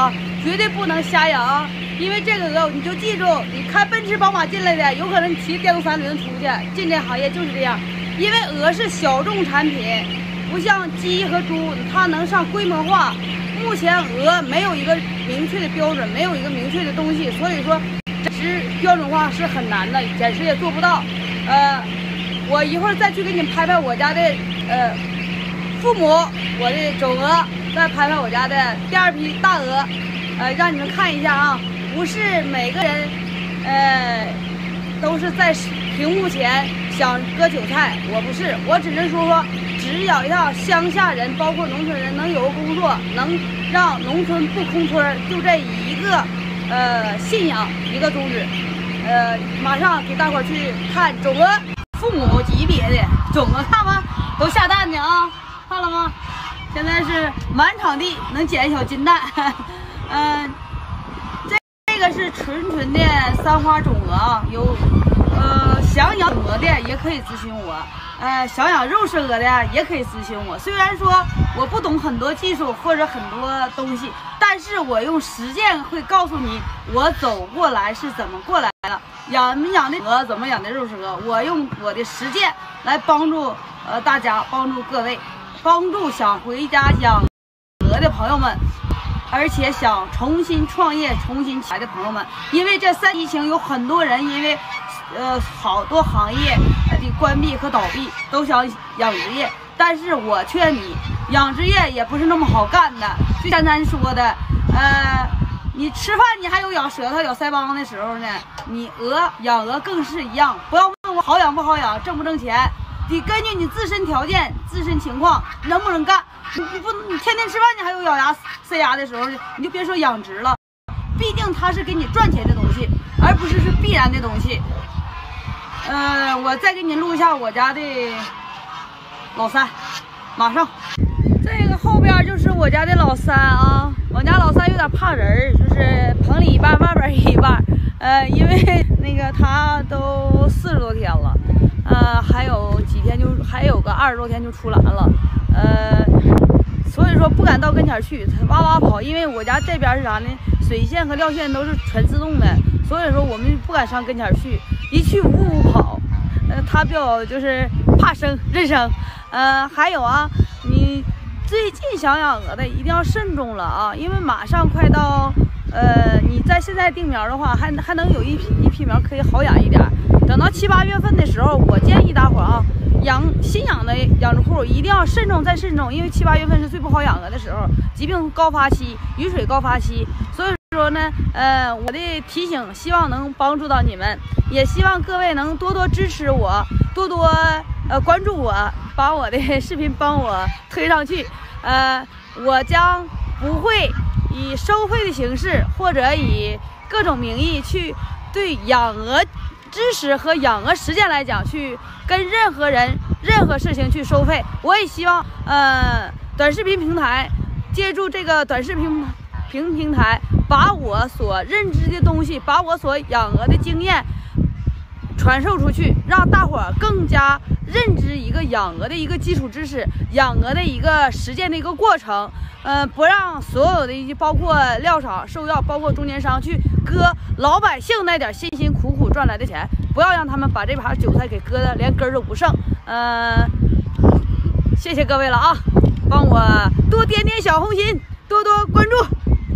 绝对不能瞎养，因为这个鹅你就记住，你开奔驰宝马进来的，有可能你骑电动三轮出去，进这行业就是这样。因为鹅是小众产品，不像鸡和猪，它能上规模化。目前鹅没有一个明确的标准，没有一个明确的东西，所以说暂时标准化是很难的，暂时也做不到。呃，我一会儿再去给你们拍拍我家的呃父母，我的种鹅，再拍拍我家的第二批大鹅，呃，让你们看一下啊，不是每个人呃都是在屏幕前想割韭菜，我不是，我只能说说，只要让乡下人，包括农村人能有个工作，能让农村不空村，就这一个呃信仰，一个宗旨。呃，马上给大伙儿去看种鹅父母级别的种鹅，看吗？都下蛋呢啊，看了吗？现在是满场地能捡小金蛋，嗯、呃，这这个是纯纯的三花种鹅啊，有。呃，想养鹅的也可以咨询我，呃，想养肉食鹅的也可以咨询我。虽然说我不懂很多技术或者很多东西，但是我用实践会告诉你我走过来是怎么过来的，养没养的鹅，怎么养的肉食鹅，我用我的实践来帮助呃大家，帮助各位，帮助想回家养鹅的朋友们。而且想重新创业、重新起来的朋友们，因为这三疫情有很多人因为，呃，好多行业的关闭和倒闭，都想养殖业。但是我劝你，养殖业也不是那么好干的。就像咱说的，呃，你吃饭你还有咬舌头、咬腮帮子的时候呢，你鹅养鹅更是一样。不要问我好养不好养，挣不挣钱，得根据你自身条件、自身情况能不能干。你不，你天天吃饭，你还有咬牙塞牙的时候，你就别说养殖了。毕竟它是给你赚钱的东西，而不是是必然的东西。呃，我再给你录一下我家的老三，马上。这个后边就是我家的老三啊，我家老三有点怕人，就是棚里一半，外边一半。呃，因为那个他都四十多天了，呃，还有几天就还有个二十多天就出栏了。呃，所以说不敢到跟前去，它哇哇跑，因为我家这边是啥呢？水线和料线都是全自动的，所以说我们不敢上跟前去，一去呜呜跑。呃，它比较就是怕生认生。呃，还有啊，你最近想养鹅的一定要慎重了啊，因为马上快到，呃，你在现在定苗的话，还还能有一批一批苗可以好养一点。等到七八月份的时候，我建议大伙啊。养新养的养殖户一定要慎重再慎重，因为七八月份是最不好养鹅的时候，疾病高发期、雨水高发期。所以说呢，呃，我的提醒希望能帮助到你们，也希望各位能多多支持我，多多呃关注我，把我的视频帮我推上去。呃，我将不会以收费的形式或者以各种名义去对养鹅知识和养鹅实践来讲，去跟任何人、任何事情去收费。我也希望，呃，短视频平台借助这个短视频平平台，把我所认知的东西，把我所养鹅的经验传授出去，让大伙儿更加认知一个养鹅的一个基础知识，养鹅的一个实践的一个过程。呃，不让所有的一些包括料厂、兽药，包括中间商去割老百姓那点辛辛苦苦赚来的钱，不要让他们把这盘韭菜给割的连根儿都不剩。呃，谢谢各位了啊，帮我多点点小红心，多多关注。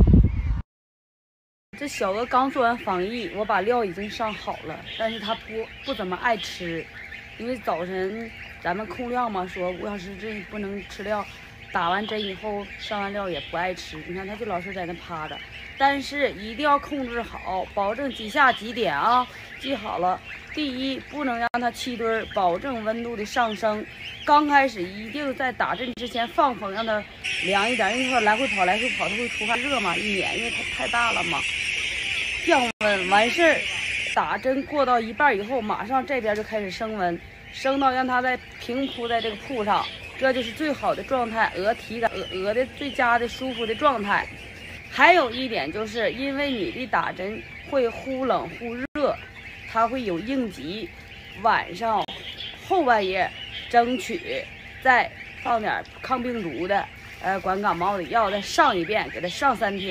这小鹅刚做完防疫，我把料已经上好了，但是它不不怎么爱吃，因为早晨咱们控料嘛，说五小时之内不能吃料。打完针以后上完料也不爱吃，你看他就老是在那趴着，但是一定要控制好，保证几下几点啊，记好了。第一，不能让它气墩，保证温度的上升。刚开始一定在打针之前放风，让它凉一点，因为它来回跑来回跑，它会出汗热嘛，一年因为它太大了嘛。降温完事儿，打针过到一半以后，马上这边就开始升温，升到让它在平铺在这个铺上。这就是最好的状态，鹅体感，鹅鹅的最佳的舒服的状态。还有一点就是，因为你的打针会忽冷忽热，它会有应急，晚上后半夜争取再放点抗病毒的，呃，管感冒的药再上一遍，给它上三天。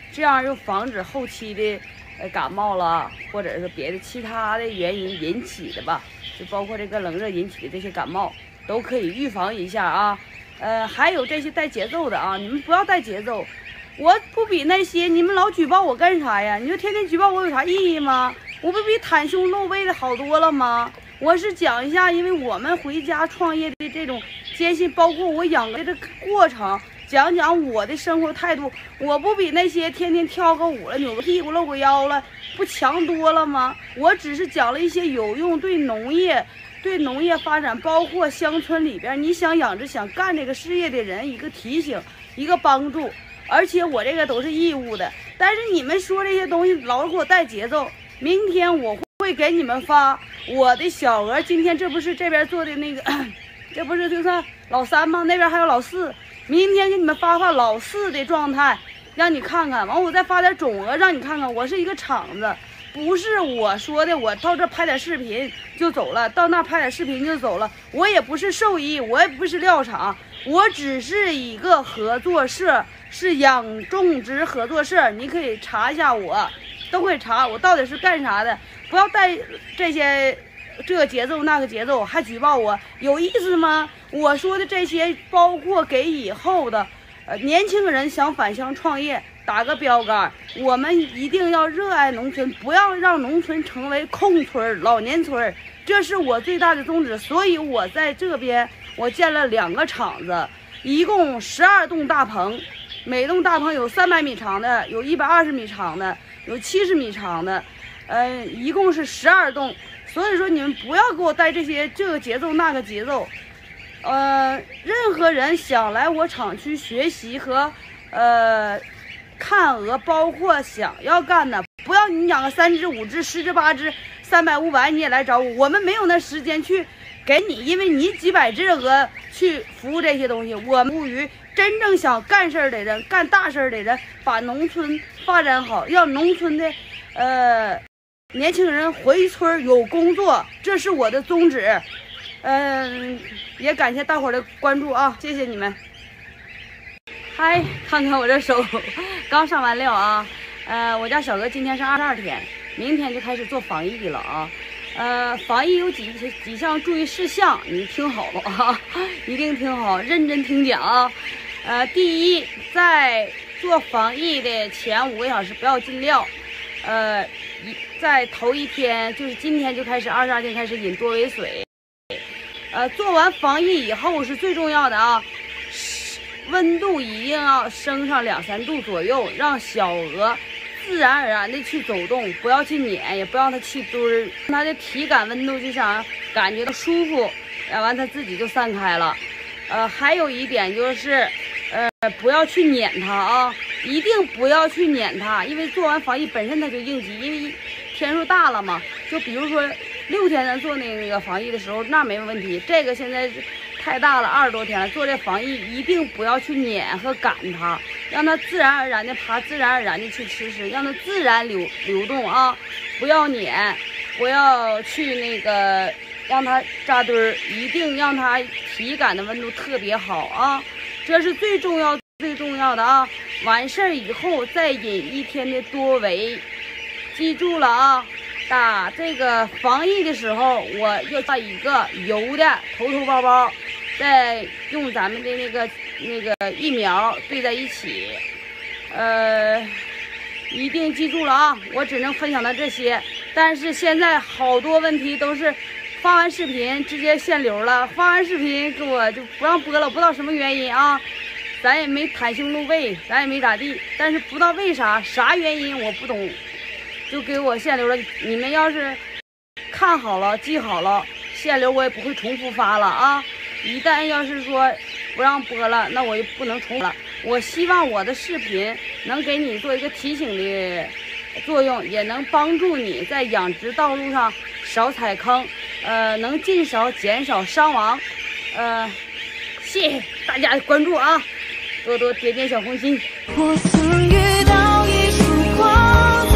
这样就防止后期的呃感冒了，或者是别的其他的原因引起的吧，就包括这个冷热引起的这些感冒，都可以预防一下啊。呃，还有这些带节奏的啊，你们不要带节奏。我不比那些你们老举报我干啥呀？你说天天举报我有啥意义吗？我不比袒胸露背的好多了吗？我是讲一下，因为我们回家创业的这种艰辛，包括我养的这个过程，讲讲我的生活态度。我不比那些天天跳个舞了、扭个屁股、露个腰了，不强多了吗？我只是讲了一些有用对农业。对农业发展，包括乡村里边，你想养殖、想干这个事业的人一个提醒、一个帮助，而且我这个都是义务的。但是你们说这些东西老给我带节奏，明天我会给你们发我的小鹅。今天这不是这边做的那个，这不是就算老三吗？那边还有老四，明天给你们发发老四的状态，让你看看。完我再发点种鹅让你看看，我是一个厂子。不是我说的，我到这拍点视频就走了，到那拍点视频就走了。我也不是兽医，我也不是料厂，我只是一个合作社，是养种植合作社。你可以查一下我，都会查我到底是干啥的。不要带这些这个节奏那个节奏，还举报我，有意思吗？我说的这些，包括给以后的呃年轻人想返乡创业。打个标杆，我们一定要热爱农村，不要让农村成为空村、老年村，这是我最大的宗旨。所以我在这边我建了两个厂子，一共十二栋大棚，每栋大棚有三百米长的，有一百二十米长的，有七十米长的，呃，一共是十二栋。所以说你们不要给我带这些这个节奏那个节奏。呃，任何人想来我厂区学习和呃。看鹅，包括想要干的，不要你养个三只、五只、十只、八只、三百、五百，你也来找我，我们没有那时间去给你，因为你几百只鹅去服务这些东西。我们务于真正想干事儿的人、干大事儿的人，把农村发展好，让农村的呃年轻人回村有工作，这是我的宗旨。嗯、呃，也感谢大伙儿的关注啊，谢谢你们。嗨，看看我这手，刚上完料啊。呃，我家小鹅今天是二十二天，明天就开始做防疫了啊。呃，防疫有几几项注意事项，你听好了啊，一定听好，认真听讲啊。呃，第一，在做防疫的前五个小时不要进料。呃，一在头一天，就是今天就开始二十二天开始饮多维水。呃，做完防疫以后是最重要的啊。温度一定要升上两三度左右，让小鹅自然而然的去走动，不要去碾，也不让它气堆儿，它的体感温度就想感觉到舒服，完它自己就散开了。呃，还有一点就是，呃，不要去碾它啊，一定不要去碾它，因为做完防疫本身它就应急，因为天数大了嘛。就比如说六天咱做那个防疫的时候，那没问题，这个现在太大了，二十多天了，做这防疫一定不要去撵和赶它，让它自然而然的爬，自然而然的去吃食，让它自然流流动啊，不要撵，不要去那个让它扎堆儿，一定让它体感的温度特别好啊，这是最重要最重要的啊。完事儿以后再饮一天的多维，记住了啊。打这个防疫的时候，我要带一个油的头头包包，再用咱们的那个那个疫苗对在一起。呃，一定记住了啊！我只能分享到这些。但是现在好多问题都是发完视频直接限流了，发完视频给我就不让播了，不知道什么原因啊。咱也没袒胸露背，咱也没咋地，但是不知道为啥啥原因我不懂。就给我限流了，你们要是看好了记好了，限流我也不会重复发了啊。一旦要是说不让播了，那我就不能重复了。我希望我的视频能给你做一个提醒的作用，也能帮助你在养殖道路上少踩坑，呃，能尽少减少伤亡。呃，谢谢大家的关注啊，多多点点小红心。 我曾遇到一束光。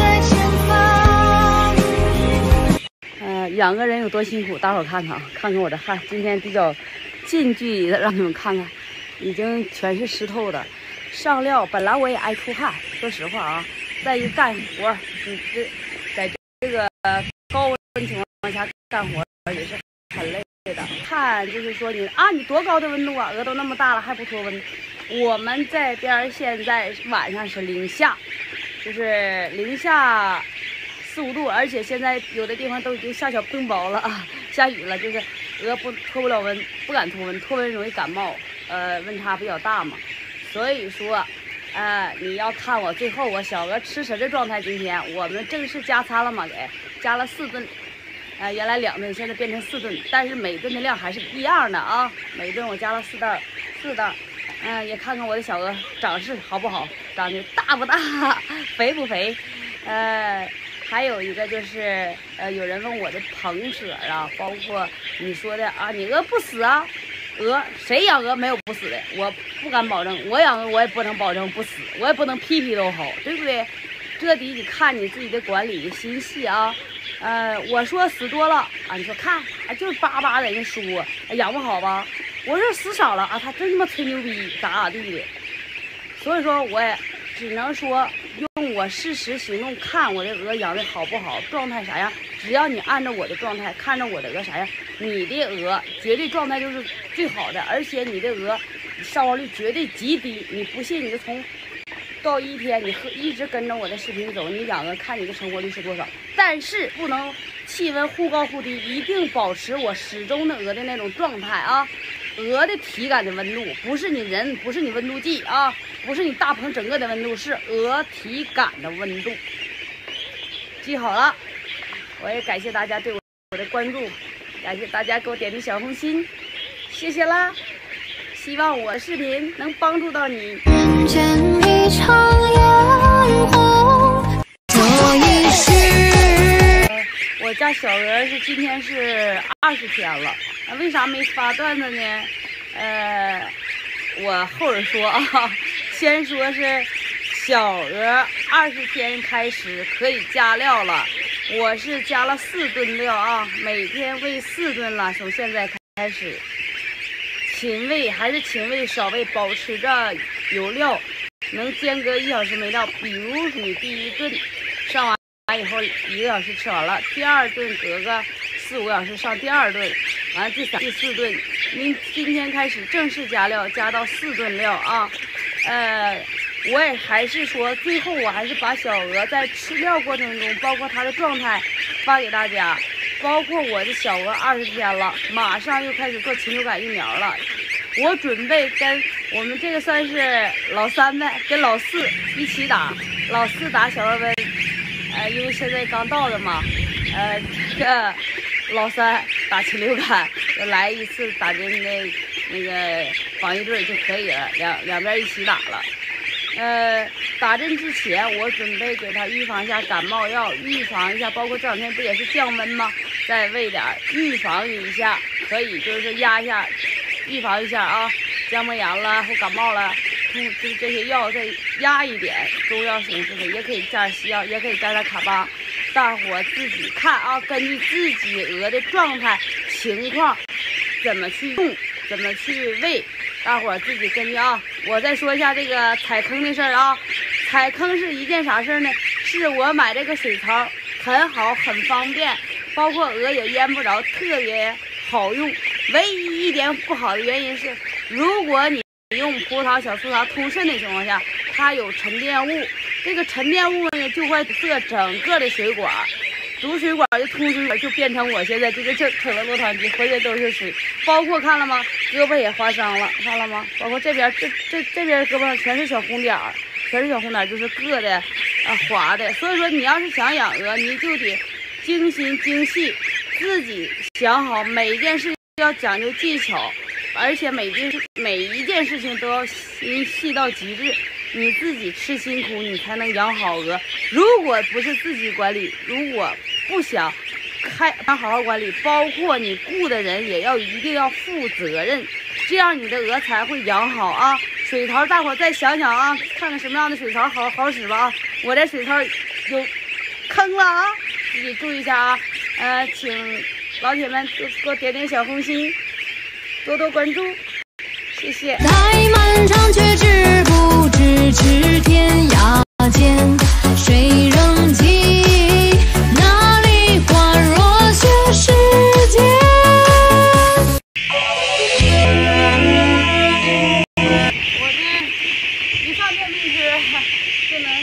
养个人有多辛苦，大伙儿看看，看看我的汗。今天比较近距离的让你们看看，已经全是湿透的。 上料。本来我也爱出汗，说实话啊，再一干活，你这在这个高温情况下干活也是很累的。看就是说你啊，你多高的温度啊，鹅都那么大了还不脱温。我们这边现在晚上是零下，就是零下四五度，而且现在有的地方都已经下小冰雹了啊，下雨了，就是鹅不脱不了温，不敢脱温，脱温容易感冒，呃，温差比较大嘛。所以说，呃，你要看我最后我小鹅吃食的状态。今天我们正式加餐了嘛，给加了四顿，呃，原来两顿，现在变成四顿，但是每顿的量还是一样的啊。每顿我加了四袋，四袋，嗯、呃，也看看我的小鹅长势好不好，长得大不大，肥不肥，呃。还有一个就是，呃，有人问我的棚舍啊，包括你说的啊，你鹅不死啊？鹅谁养鹅没有不死的？我不敢保证，我养鹅我也不能保证不死，我也不能批批都好，对不对？这得你看你自己的管理心细啊。呃，我说死多了啊，你说看，啊，就是叭叭在那说、啊、养不好吧？我说死少了啊，他真他妈吹牛逼，咋咋地的。所以说我也只能说用我事实行动看我的鹅养的好不好，状态啥样。只要你按照我的状态看着我的鹅啥样，你的鹅绝对状态就是最好的，而且你的鹅上黄率绝对极低。你不信你就从到一天你一直跟着我的视频走，你养鹅看你的成活率是多少。但是不能气温忽高忽低，一定保持我始终的鹅的那种状态啊。鹅的体感的温度不是你人，不是你温度计啊，不是你大棚整个的温度，是鹅体感的温度。记好了，我也感谢大家对我的关注，感谢大家给我点的小红心，谢谢啦！希望我的视频能帮助到你。 人间一场烟火，这一世。 我家小鹅是今天是二十天了。为啥没发段子呢？呃，我后边说啊，先说是小鹅二十天开始可以加料了，我是加了四吨料啊，每天喂四吨了，从现在开始，勤喂还是勤喂少喂，保持着有料，能间隔一小时没料。比如你第一顿上完完以后一个小时吃完了，第二顿隔个四五个小时上第二顿。完第三、第四顿，您今天开始正式加料，加到四吨料啊。呃，我也还是说，最后我还是把小鹅在吃料过程中，包括它的状态发给大家，包括我的小鹅二十天了，马上又开始做禽流感疫苗了。我准备跟我们这个算是老三呗，跟老四一起打，老四打小儿瘟，呃，因为现在刚到的嘛，呃，这个。老三打禽流感，来一次打针的那个防疫队就可以了，两两边一起打了。呃，打针之前我准备给他预防一下感冒药，预防一下，包括这两天不也是降温吗？再喂点预防一下，可以就是压一下，预防一下啊，降膜炎了或感冒了，就是这些药再压一点，中药形式的也可以加点西药，也可以加点卡巴。大伙自己看啊，根据自己鹅的状态情况，怎么去用，怎么去喂，大伙自己根据啊。我再说一下这个踩坑的事儿啊，踩坑是一件啥事儿呢？是我买这个水槽很好，很方便，包括鹅也淹不着，特别好用。唯一一点不好的原因是，如果你用葡萄、小苏打通渗的情况下，它有沉淀物。这个沉淀物呢，就会塞整个的水管，堵水管就通水管，就变成我现在这个这成了落汤鸡，浑身都是水，包括看了吗？胳膊也划伤了，看了吗？包括这边这这这边胳膊上全是小红点儿，全是小红点儿，就是硌的，啊划的。所以说，你要是想养鹅，你就得精心精细，自己想好每一件事要讲究技巧，而且每件每一件事情都要心细到极致。你自己吃辛苦，你才能养好鹅。如果不是自己管理，如果不想开好好管理，包括你雇的人也要一定要负责任，这样你的鹅才会养好啊。水槽大伙再想想啊，看看什么样的水槽好好使吧啊。我这水槽有坑了啊，自己注意一下啊。呃，请老铁们多给我点点小红心，多多关注，谢谢。 太漫长却止不住。 咫尺天涯间，谁仍记那梨花若雪时节？ 我这一上电瓶车就能，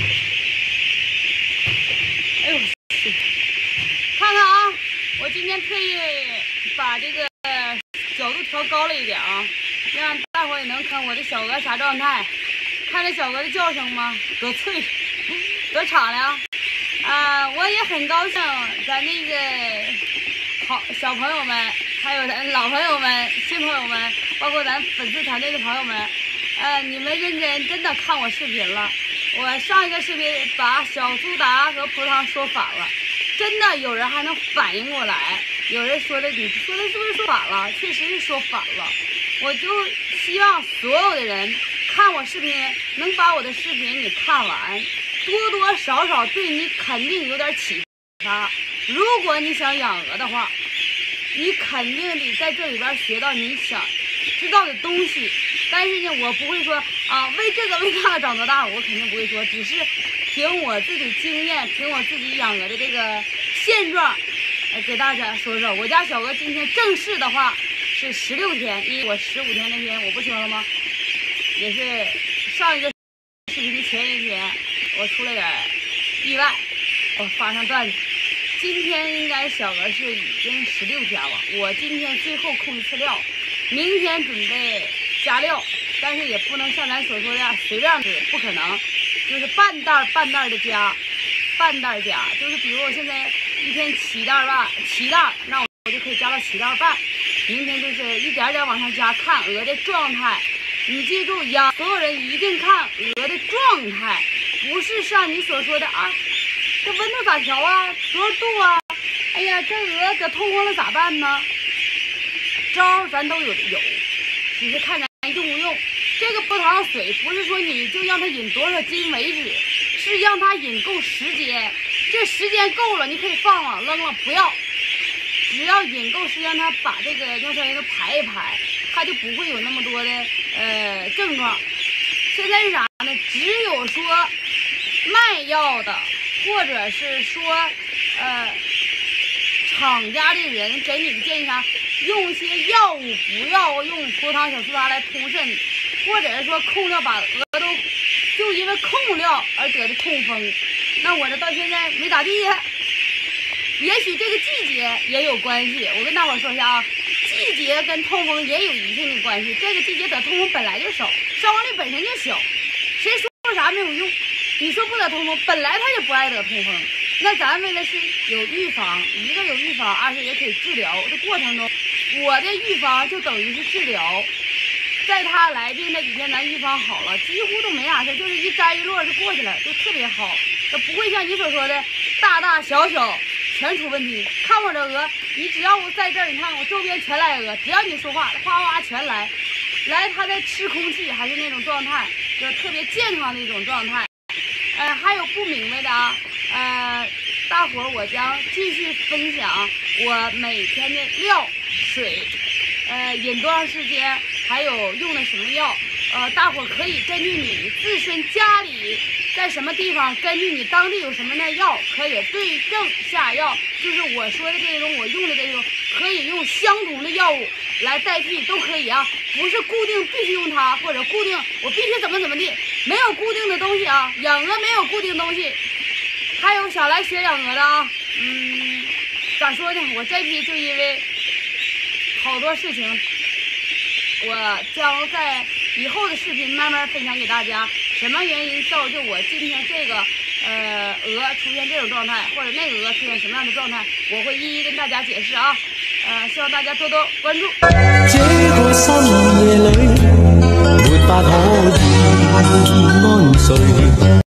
哎呦，看看啊，我今天特意把这个角度调高了一点啊，让大伙也能看我的小鹅啥状态。看这小鹅的叫声吗？多脆，多敞亮啊！我也很高兴，咱那个好小朋友们，还有咱老朋友们、新朋友们，包括咱粉丝团队的朋友们，呃，你们认真真的看我视频了。我上一个视频把小苏打和葡萄说反了，真的有人还能反应过来。有人说的，你说的是不是说反了？确实是说反了。我就希望所有的人看我视频，能把我的视频你看完，多多少少对你肯定有点启发。如果你想养鹅的话，你肯定得在这里边学到你想知道的东西。但是呢，我不会说啊，为这个为那个长多大，我肯定不会说，只是凭我自己经验，凭我自己养鹅的这个现状，呃，给大家说说。我家小鹅今天正式的话是十六天，因为我十五天那天我不说了吗？也是上一个视频的前一天，我出了点意外，我发上段子。今天应该小鹅是已经十六天了，我今天最后控一次料，明天准备加料，但是也不能像咱所说的随便吃，不可能，就是半袋半袋的加，半袋加，就是比如我现在一天七袋吧，七袋，那我就可以加到七袋半，明天就是一点点往上加，看鹅的状态。你记住，养所有人一定看鹅的状态，不是像你所说的啊，这温度咋调啊，多少度啊？哎呀，这鹅搁通风了咋办呢？招咱都有有，只是看咱用不用。这个葡萄水不是说你就让它饮多少斤为止，是让它饮够时间。这时间够了，你可以放了扔了，不要。只要饮够时间，它把这个尿酸盐都排一排，它就不会有那么多的呃症状。现在是啥呢？只有说卖药的，或者是说呃厂家的人给你的建议啥，用一些药物，不要用葡萄糖小苏打来通渗，或者是说控料把鹅都就因为控料而得的痛风。那我这到现在没咋地呀。也许这个季节也有关系，我跟大伙说一下啊，季节跟痛风也有一定的关系。这个季节得痛风本来就少，伤亡率本身就小，谁说啥没有用？你说不得痛风，本来他也不爱得痛风。那咱为了是有预防，一个有预防，二是也可以治疗的过程中，我的预防就等于是治疗。在他来病那几天，咱预防好了，几乎都没啥事，就是一沾一落就过去了，就特别好。它不会像你所说的大大小小全出问题。看我这鹅，你只要我在这儿，你看我周边全来鹅，只要你说话，哗哗全来。来，它在吃空气还是那种状态，就是特别健康的一种状态。呃，还有不明白的啊，呃，大伙儿我将继续分享我每天的料水，呃，饮多长时间，还有用的什么药。呃，大伙儿可以根据你自身家里在什么地方，根据你当地有什么的药，可以对症下药。就是我说的这种，我用的这种，可以用相同的药物来代替，都可以啊，不是固定必须用它，或者固定我必须怎么怎么地，没有固定的东西啊，养鹅没有固定东西。还有想来学养鹅的啊，嗯，咋说呢？我这批就因为好多事情，我将在以后的视频慢慢分享给大家，什么原因造就我今天这个呃鹅出现这种状态，或者那个鹅出现什么样的状态，我会一一跟大家解释啊。呃，希望大家多多关注。 这个深夜里，没法可以安睡。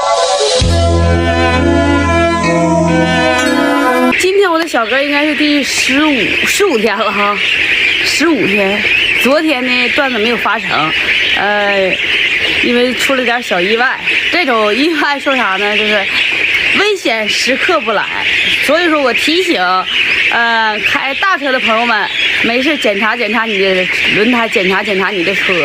今天我的小哥应该是第十五十五天了哈，十五天。昨天呢段子没有发成，呃，因为出了点小意外。这种意外说啥呢？就是危险时刻不来，所以说我提醒，呃，开大车的朋友们，没事检查检查你的轮胎，检查检查你的车。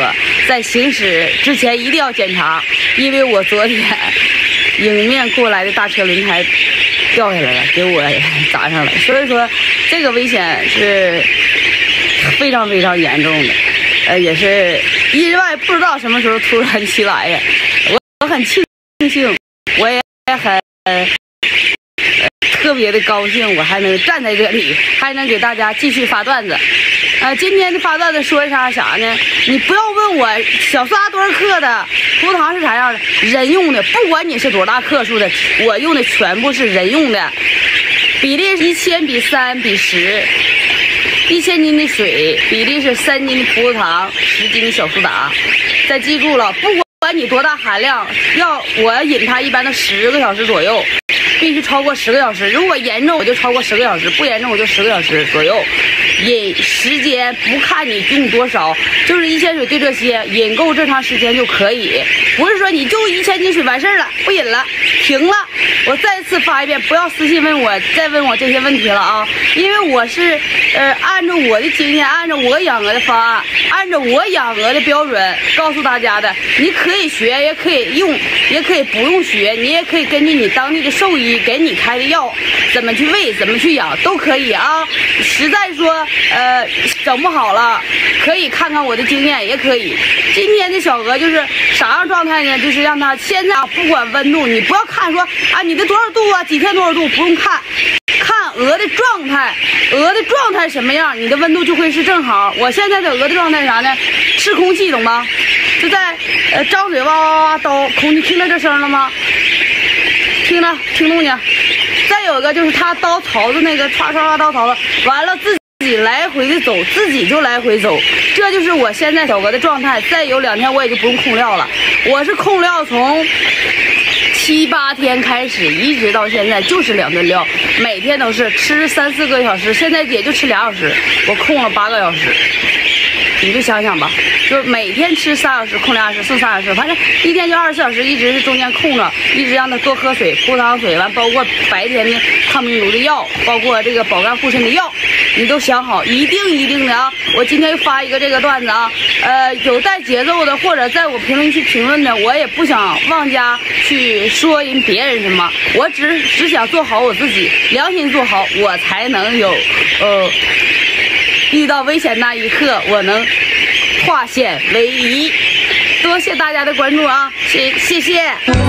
在行驶之前一定要检查，因为我昨天迎面过来的大车轮胎掉下来了，给我砸上了，所以说这个危险是非常非常严重的，呃，也是意外，不知道什么时候突然其来呀。我我很庆幸，我也很。呃特别的高兴，我还能站在这里，还能给大家继续发段子。呃，今天的发段子说啥啥呢？你不要问我小苏打多少克的葡萄糖是啥样的，人用的，不管你是多大克数的，我用的全部是人用的，比例是一千比三比十，一千斤的水比例是三斤的葡萄糖，十斤的小苏打。再记住了，不管你多大含量，要我饮它一般都十个小时左右。必须超过十个小时，如果严重我就超过十个小时，不严重我就十个小时左右。饮时间不看你用多少，就是一千水对这些，饮够这长时间就可以。不是说你就一千斤水完事儿了，不饮了，停了。我再次发一遍，不要私信问我，再问我这些问题了啊！因为我是呃按照我的经验，按照我养鹅的方案，按照我养鹅的标准告诉大家的。你可以学，也可以用，也可以不用学，你也可以根据你当地的兽医给你开的药，怎么去喂，怎么去养都可以啊。实在说呃整不好了，可以看看我的经验，也可以。今天的小鹅就是啥样状态呢？就是让它现在啊，不管温度，你不要看说啊你的多少度啊，几天多少度，不用看，看鹅的状态，鹅的状态什么样，你的温度就会是正好。我现在的鹅的状态啥呢？吃空气懂吗？就在呃张嘴哇哇哇叨空气，听到这声了吗？听着听动静。再有一个就是它叨槽子那个唰唰唰叨槽子，完了自己。自己来回的走，自己就来回走，这就是我现在小鹅的状态。再有两天我也就不用控料了，我是控料从七八天开始，一直到现在就是两顿料，每天都是吃三四个小时，现在也就吃俩小时，我控了八个小时。你就想想吧，就每天吃仨小时，控俩小时，剩仨小时，反正一天就二十四小时，一直是中间控着，一直让他多喝水，葡萄糖水，完包括白天的抗病毒的药，包括这个保肝护肾的药，你都想好，一定一定的啊！我今天又发一个这个段子啊，呃，有带节奏的，或者在我评论区评论的，我也不想妄加去说人别人什么，我只只想做好我自己，良心做好，我才能有呃。遇到危险那一刻，我能化险为夷。多谢大家的关注啊，谢谢谢。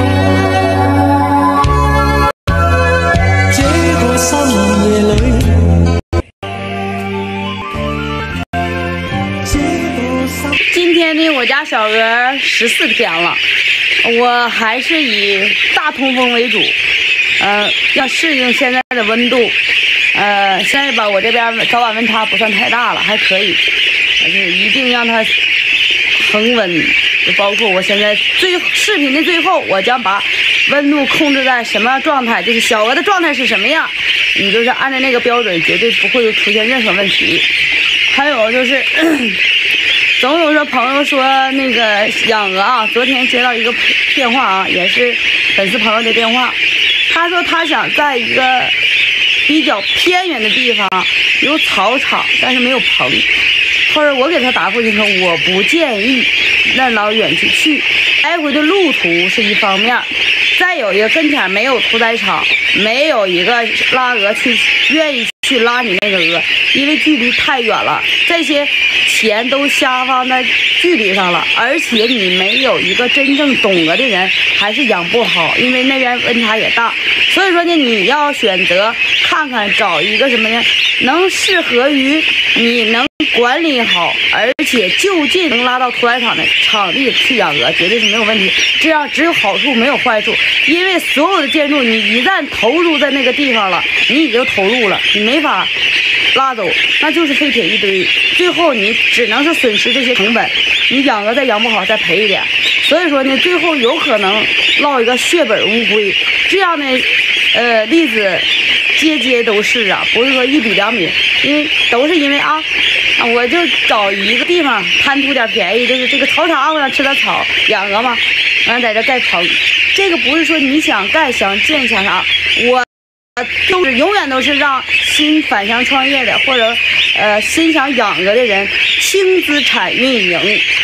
今天呢，我家小鹅十四天了，我还是以大通风为主，呃，要适应现在的温度。呃，现在吧，我这边早晚温差不算太大了，还可以，就是一定让它恒温。就包括我现在最视频的最后，我将把温度控制在什么状态，就是小鹅的状态是什么样，你就是按照那个标准，绝对不会出现任何问题。还有就是，总有说朋友说那个养鹅啊，昨天接到一个电话啊，也是粉丝朋友的电话，他说他想在一个比较偏远的地方有草场，但是没有棚。后来我给他答复就说，我不建议那老远去去，来回的路途是一方面，再有一个跟前没有屠宰场，没有一个拉鹅去愿意去拉你那个鹅，因为距离太远了，这些钱都下放在距离上了，而且你没有一个真正懂鹅的人，还是养不好，因为那边温差也大。所以说呢，你要选择看看找一个什么呢，能适合于你能管理好，而且就近能拉到屠宰场的场地去养鹅，绝对是没有问题。这样只有好处没有坏处，因为所有的建筑你一旦投入在那个地方了，你已经投入了，你没法拉走，那就是废铁一堆，最后你只能是损失这些成本，你养鹅再养不好再赔一点。所以说呢，最后有可能落一个血本无归，这样的呃例子街街都是啊，不是说一笔两笔，因为都是因为啊，我就找一个地方贪图点便宜，就是这个草场我想吃点草养鹅嘛，完了在这盖棚，这个不是说你想盖想建想啥，我都是永远都是让新返乡创业的或者呃新想养鹅的人轻资产运营，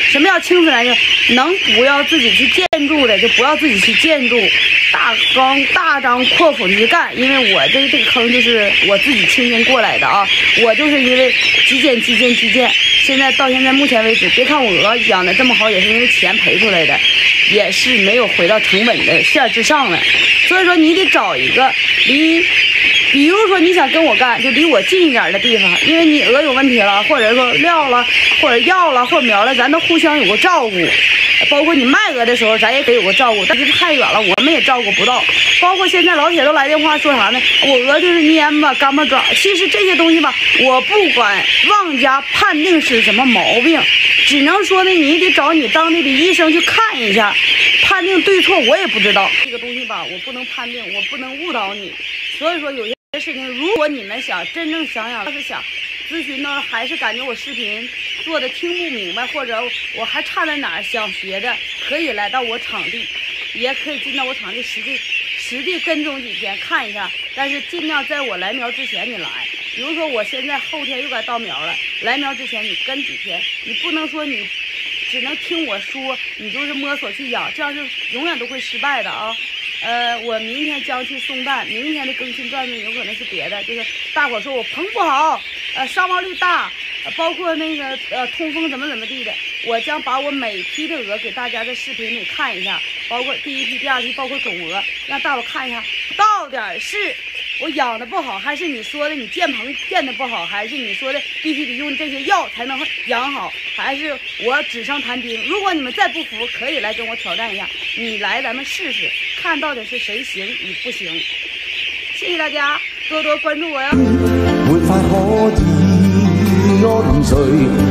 什么叫清自然境？能不要自己去建筑的就不要自己去建筑，大张大张阔斧的去干。因为我这这个坑就是我自己亲身过来的啊，我就是因为基建基建基建，现在到现在目前为止，别看我鹅养的这么好，也是因为钱赔出来的，也是没有回到成本的线之上了。所以说你得找一个离。比如说你想跟我干，就离我近一点的地方，因为你鹅有问题了，或者说料了，或者药了，或者苗了，咱都互相有个照顾。包括你卖鹅的时候，咱也得有个照顾，但是太远了，我们也照顾不到。包括现在老铁都来电话说啥呢？我鹅就是蔫巴、干巴爪。其实这些东西吧，我不管妄加判定是什么毛病，只能说呢，你得找你当地的医生去看一下，判定对错我也不知道。这个东西吧，我不能判定，我不能误导你。所以说有些事情，如果你们想真正想想，要是想咨询呢，还是感觉我视频做的听不明白，或者我还差在哪儿想学的，可以来到我场地，也可以进到我场地实地实地跟踪几天看一下。但是尽量在我来苗之前你来，比如说我现在后天又该到苗了，来苗之前你跟几天，你不能说你只能听我说，你就是摸索去养，这样是永远都会失败的啊。呃，我明天将去送蛋，明天的更新段子有可能是别的，就是大伙说我棚不好，呃，伤亡率大，呃、包括那个呃通风怎么怎么地的，我将把我每批的鹅给大家在视频里看一下，包括第一批、第二批，包括种鹅，让大伙看一下，到底是我养的不好，还是你说的你建棚建的不好，还是你说的必须得用这些药才能养好，还是我纸上谈兵？如果你们再不服，可以来跟我挑战一下，你来咱们试试，看到底是谁行，你不行。谢谢大家，多多关注我哟。 没法可以安睡。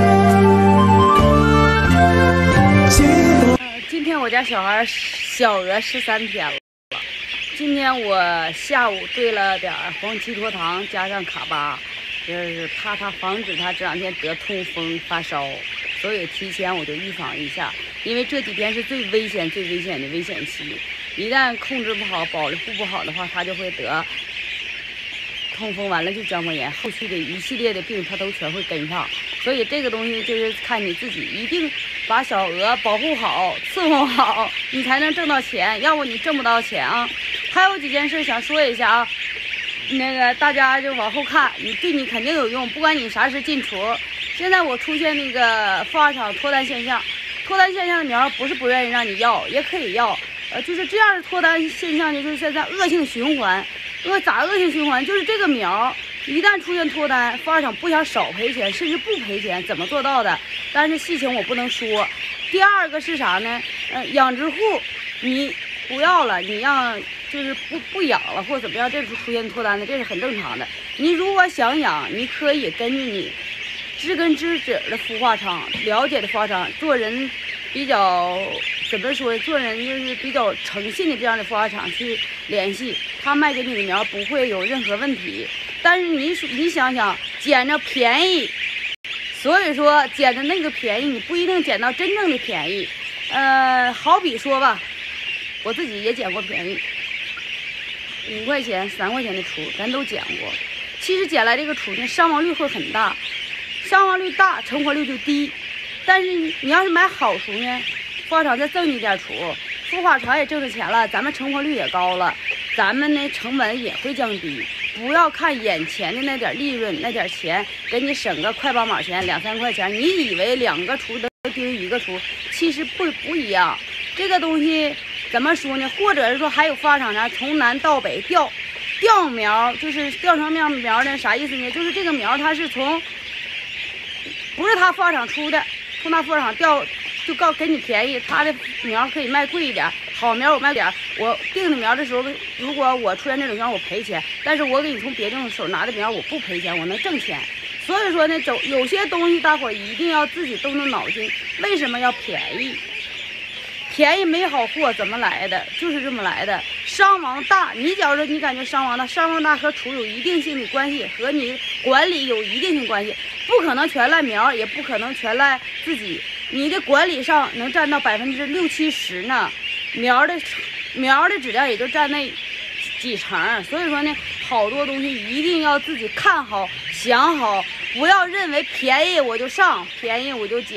今天我家小孩小鹅十三天了。今天我下午兑了点黄芪沱糖，加上卡巴，就是怕它防止它这两天得痛风发烧，所以提前我就预防一下。因为这几天是最危险、最危险的危险期，一旦控制不好、保护不好的话，它就会得痛风，完了就浆膜炎，后续的一系列的病它都全会跟上。所以这个东西就是看你自己，一定把小鹅保护好、伺候好，你才能挣到钱，要不你挣不到钱啊。还有几件事想说一下啊，那个大家就往后看，你对你肯定有用，不管你啥时进厨。现在我出现那个孵化场脱单现象，脱单现象的苗不是不愿意让你要，也可以要，呃，就是这样的脱单现象呢，就是现在恶性循环。恶咋恶性循环？就是这个苗一旦出现脱单，孵化场不想少赔钱，甚至不赔钱，怎么做到的？但是细情我不能说。第二个是啥呢？呃，养殖户你不要了，你让就是不不养了或者怎么样，这是出现脱单的，这是很正常的。你如果想养，你可以根据你知根知底的孵化场、了解的孵化场，做人比较怎么说，做人就是比较诚信的这样的孵化场去联系，他卖给你的苗不会有任何问题。但是你你想想，捡着便宜，所以说捡的那个便宜，你不一定捡到真正的便宜。呃，好比说吧，我自己也捡过便宜，五块钱、三块钱的雏，咱都捡过。其实捡来这个雏呢，伤亡率会很大，伤亡率大，成活率就低。但是你要是买好雏呢，孵化场再赠你点雏，孵化场也挣着钱了，咱们成活率也高了，咱们呢成本也会降低。不要看眼前的那点利润，那点钱给你省个快八毛钱、两三块钱，你以为两个雏能丢一个雏，其实不不一样。这个东西怎么说呢？或者是说还有孵化场呢，从南到北调调苗，就是调成苗苗呢，啥意思呢？就是这个苗它是从不是他孵化场出的，从他孵化场调，就告给你便宜，他的苗可以卖贵一点，好苗我卖点，我定的苗的时候，如果我出现这种苗我赔钱，但是我给你从别人手拿的苗我不赔钱，我能挣钱。所以说呢，走有些东西大伙儿一定要自己动动脑筋，为什么要便宜？便宜没好货怎么来的？就是这么来的。伤亡大，你假如说你感觉伤亡大，伤亡大和雏有一定性的关系，和你管理有一定性关系，不可能全赖苗，也不可能全赖自己。你的管理上能占到百分之六七十呢，苗的苗的质量也就占那几成。所以说呢，好多东西一定要自己看好、想好，不要认为便宜我就上，便宜我就捡。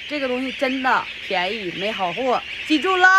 这个东西真的便宜，没好货，记住了。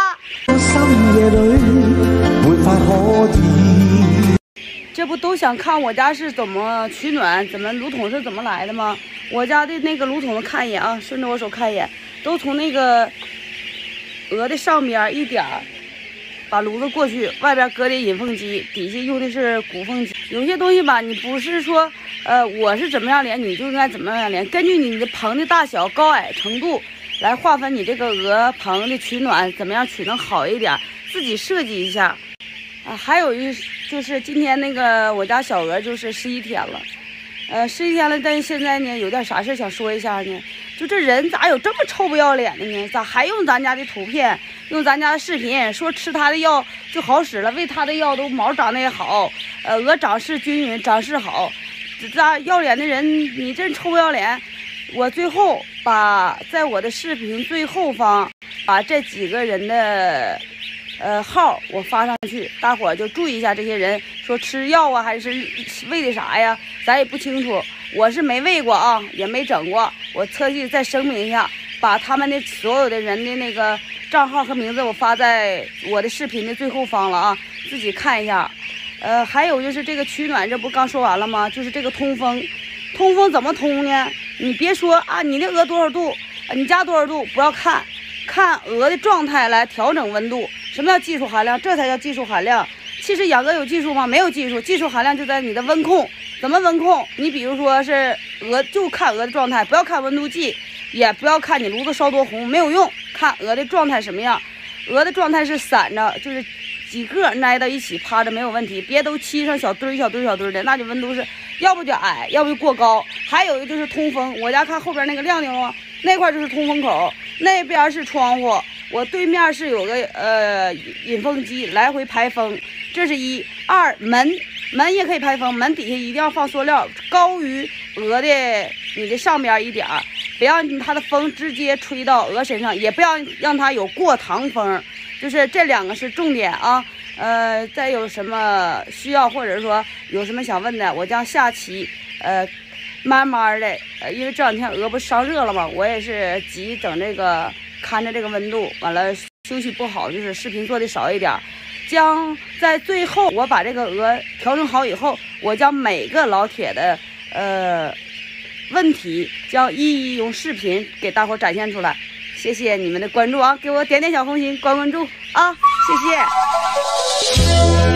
这不都想看我家是怎么取暖，怎么炉筒是怎么来的吗？我家的那个炉筒看一眼啊，顺着我手看一眼，都从那个鹅的上边一点儿把炉子过去，外边搁的引风机，底下用的是鼓风机。有些东西吧，你不是说呃我是怎么样连，你就应该怎么样连，根据你的棚的大小、高矮程度来划分你这个鹅棚的取暖怎么样取能好一点，自己设计一下。啊，还有一就是今天那个我家小鹅就是十一天了，呃，十一天了，但是现在呢有点啥事想说一下呢？就这人咋有这么臭不要脸的呢？咋还用咱家的图片，用咱家的视频说吃他的药就好使了，喂他的药都毛长得也好，呃，鹅长势均匀，长势好，咋要脸的人你真臭不要脸！我最后把在我的视频最后方把这几个人的。呃，号我发上去，大伙儿就注意一下，这些人说吃药啊，还是喂的啥呀？咱也不清楚，我是没喂过啊，也没整过。我特意再声明一下，把他们的所有的人的那个账号和名字我发在我的视频的最后方了啊，自己看一下。呃，还有就是这个取暖，这不刚说完了吗？就是这个通风，通风怎么通呢？你别说啊，你的鹅多少度，你家多少度，不要看，看鹅的状态来调整温度。什么叫技术含量？这才叫技术含量。其实养鹅有技术吗？没有技术，技术含量就在你的温控。怎么温控？你比如说是鹅，就看鹅的状态，不要看温度计，也不要看你炉子烧多红，没有用。看鹅的状态什么样，鹅的状态是散着，就是几个挨到一起趴着没有问题，别都砌上小堆小堆小堆的，那就温度是要不就矮，要不就过高。还有一个就是通风，我家看后边那个亮亮啊，那块就是通风口，那边是窗户。我对面是有个呃引风机来回排风，这是一。二门门也可以排风，门底下一定要放塑料，高于鹅的你的上边一点儿，别让它的风直接吹到鹅身上，也不要让它有过堂风，就是这两个是重点啊。呃，再有什么需要或者说有什么想问的，我将下期呃慢慢的，呃，因为这两天鹅不上热了嘛，我也是急等这个。看着这个温度，完了休息不好，就是视频做的少一点。将在最后我把这个鹅调整好以后，我将每个老铁的呃问题将一一用视频给大伙展现出来。谢谢你们的关注啊，给我点点小红心，关关注啊，谢谢。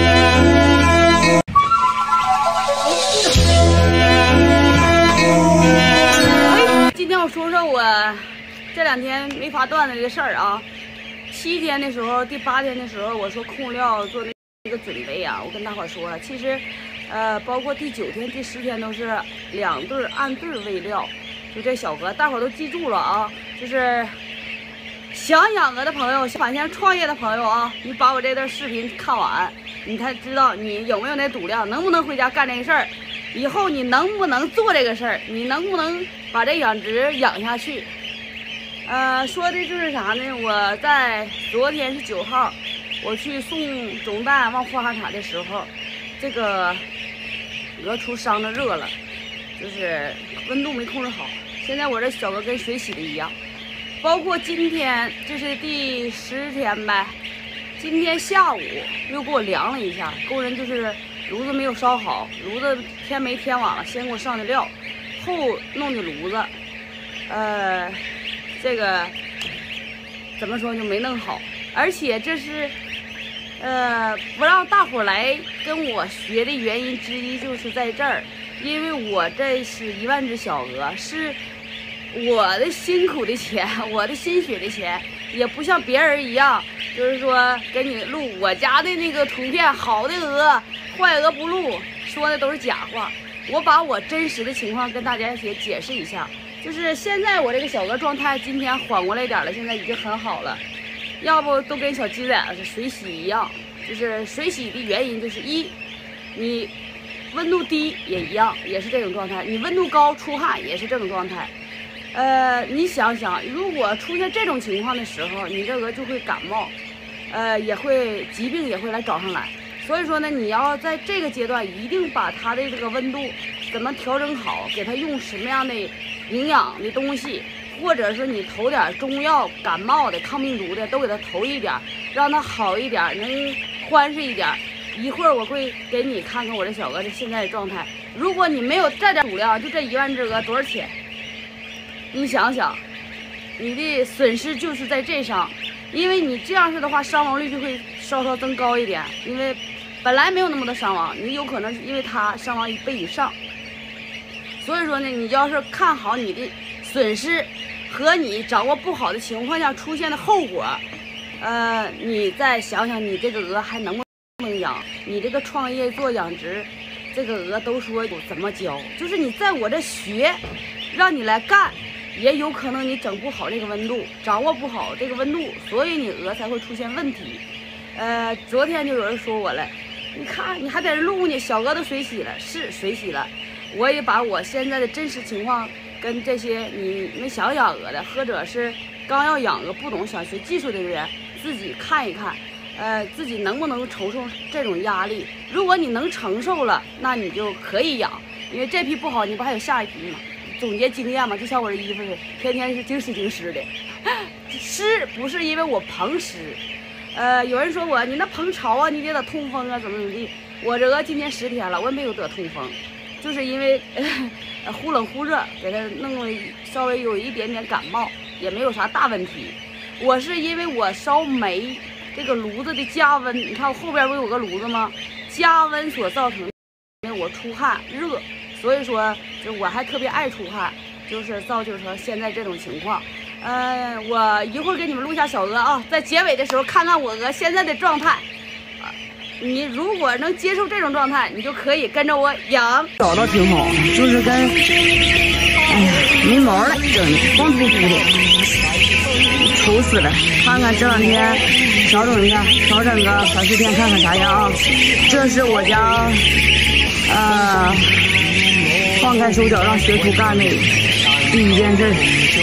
哎，今天我说说我。这两天没发段子的事儿啊，七天的时候，第八天的时候，我说控料做那个准备啊，我跟大伙说了，其实，呃，包括第九天、第十天都是两对按对喂料，就这小鹅，大伙都记住了啊，就是想养鹅的朋友，想想创业的朋友啊，你把我这段视频看完，你才知道你有没有那肚量，能不能回家干这个事儿，以后你能不能做这个事儿，你能不能把这养殖养下去。呃，说的就是啥呢？我在昨天是九号，我去送种蛋往花场的时候，这个鹅出伤的热了，就是温度没控制好。现在我这小鹅跟水洗的一样。包括今天，这是第十天呗。今天下午又给我量了一下，工人就是炉子没有烧好，炉子天没天晚了，先给我上的料，后弄的炉子，呃。这个怎么说就没弄好，而且这是呃不让大伙来跟我学的原因之一就是在这儿，因为我这是一万只小鹅，是我的辛苦的钱，我的心血的钱，也不像别人一样，就是说给你录我家的那个图片，好的鹅，坏鹅不录，说的都是假话。我把我真实的情况跟大家也解释一下。就是现在我这个小鹅状态今天缓过来点了，现在已经很好了，要不都跟小鸡仔是水洗一样。就是水洗的原因就是一，你温度低也一样，也是这种状态；你温度高出汗也是这种状态。呃，你想想，如果出现这种情况的时候，你这鹅就会感冒，呃，也会疾病也会来找上来。所以说呢，你要在这个阶段一定把它的这个温度怎么调整好，给它用什么样的营养的东西， 或者是你投点中药，感冒的、抗病毒的都给它投一点，让它好一点，能欢实一点。一会儿我会给你看看我这小鹅的现在的状态。如果你没有这点主量，就这一万只鹅多少钱？你想想，你的损失就是在这上，因为你这样式的话，伤亡率就会稍稍增高一点，因为本来没有那么多伤亡，你有可能是因为它伤亡一倍以上。所以说呢，你要是看好你的损失和你掌握不好的情况下出现的后果，呃，你再想想你这个鹅还能不能养？你这个创业做养殖，这个鹅都说有怎么教，就是你在我这学，让你来干，也有可能你整不好这个温度，掌握不好这个温度，所以你鹅才会出现问题。呃，昨天就有人说我了，你看你还在这录呢，小鹅都水洗了，是水洗了。我也把我现在的真实情况跟这些你们想养鹅的，或者是刚要养鹅不懂想学技术的人自己看一看，呃，自己能不能承受这种压力。如果你能承受了，那你就可以养，因为这批不好，你不还有下一批吗？总结经验嘛，就像我这衣服似的，天天是净湿净湿的。湿不是因为我棚湿，呃，有人说我你那棚潮啊，你得得通风啊，怎么怎么地。我这鹅今年十天了，我也没有得通风。就是因为呃忽冷忽热，给它弄了稍微有一点点感冒，也没有啥大问题。我是因为我烧煤，这个炉子的加温，你看我后边不有个炉子吗？加温所造成的，因为我出汗热，所以说就我还特别爱出汗，就是造就成现在这种情况。呃，我一会儿给你们录一下小鹅啊，在结尾的时候看看我鹅现在的状态。你如果能接受这种状态，你就可以跟着我养。找到挺好，就是跟，哎呀，没毛了，整的光秃秃的，丑死了。看看这两天调整一下，调整个三四天看看啥样啊。这是我家，呃，放开手脚让学徒干的第一件事。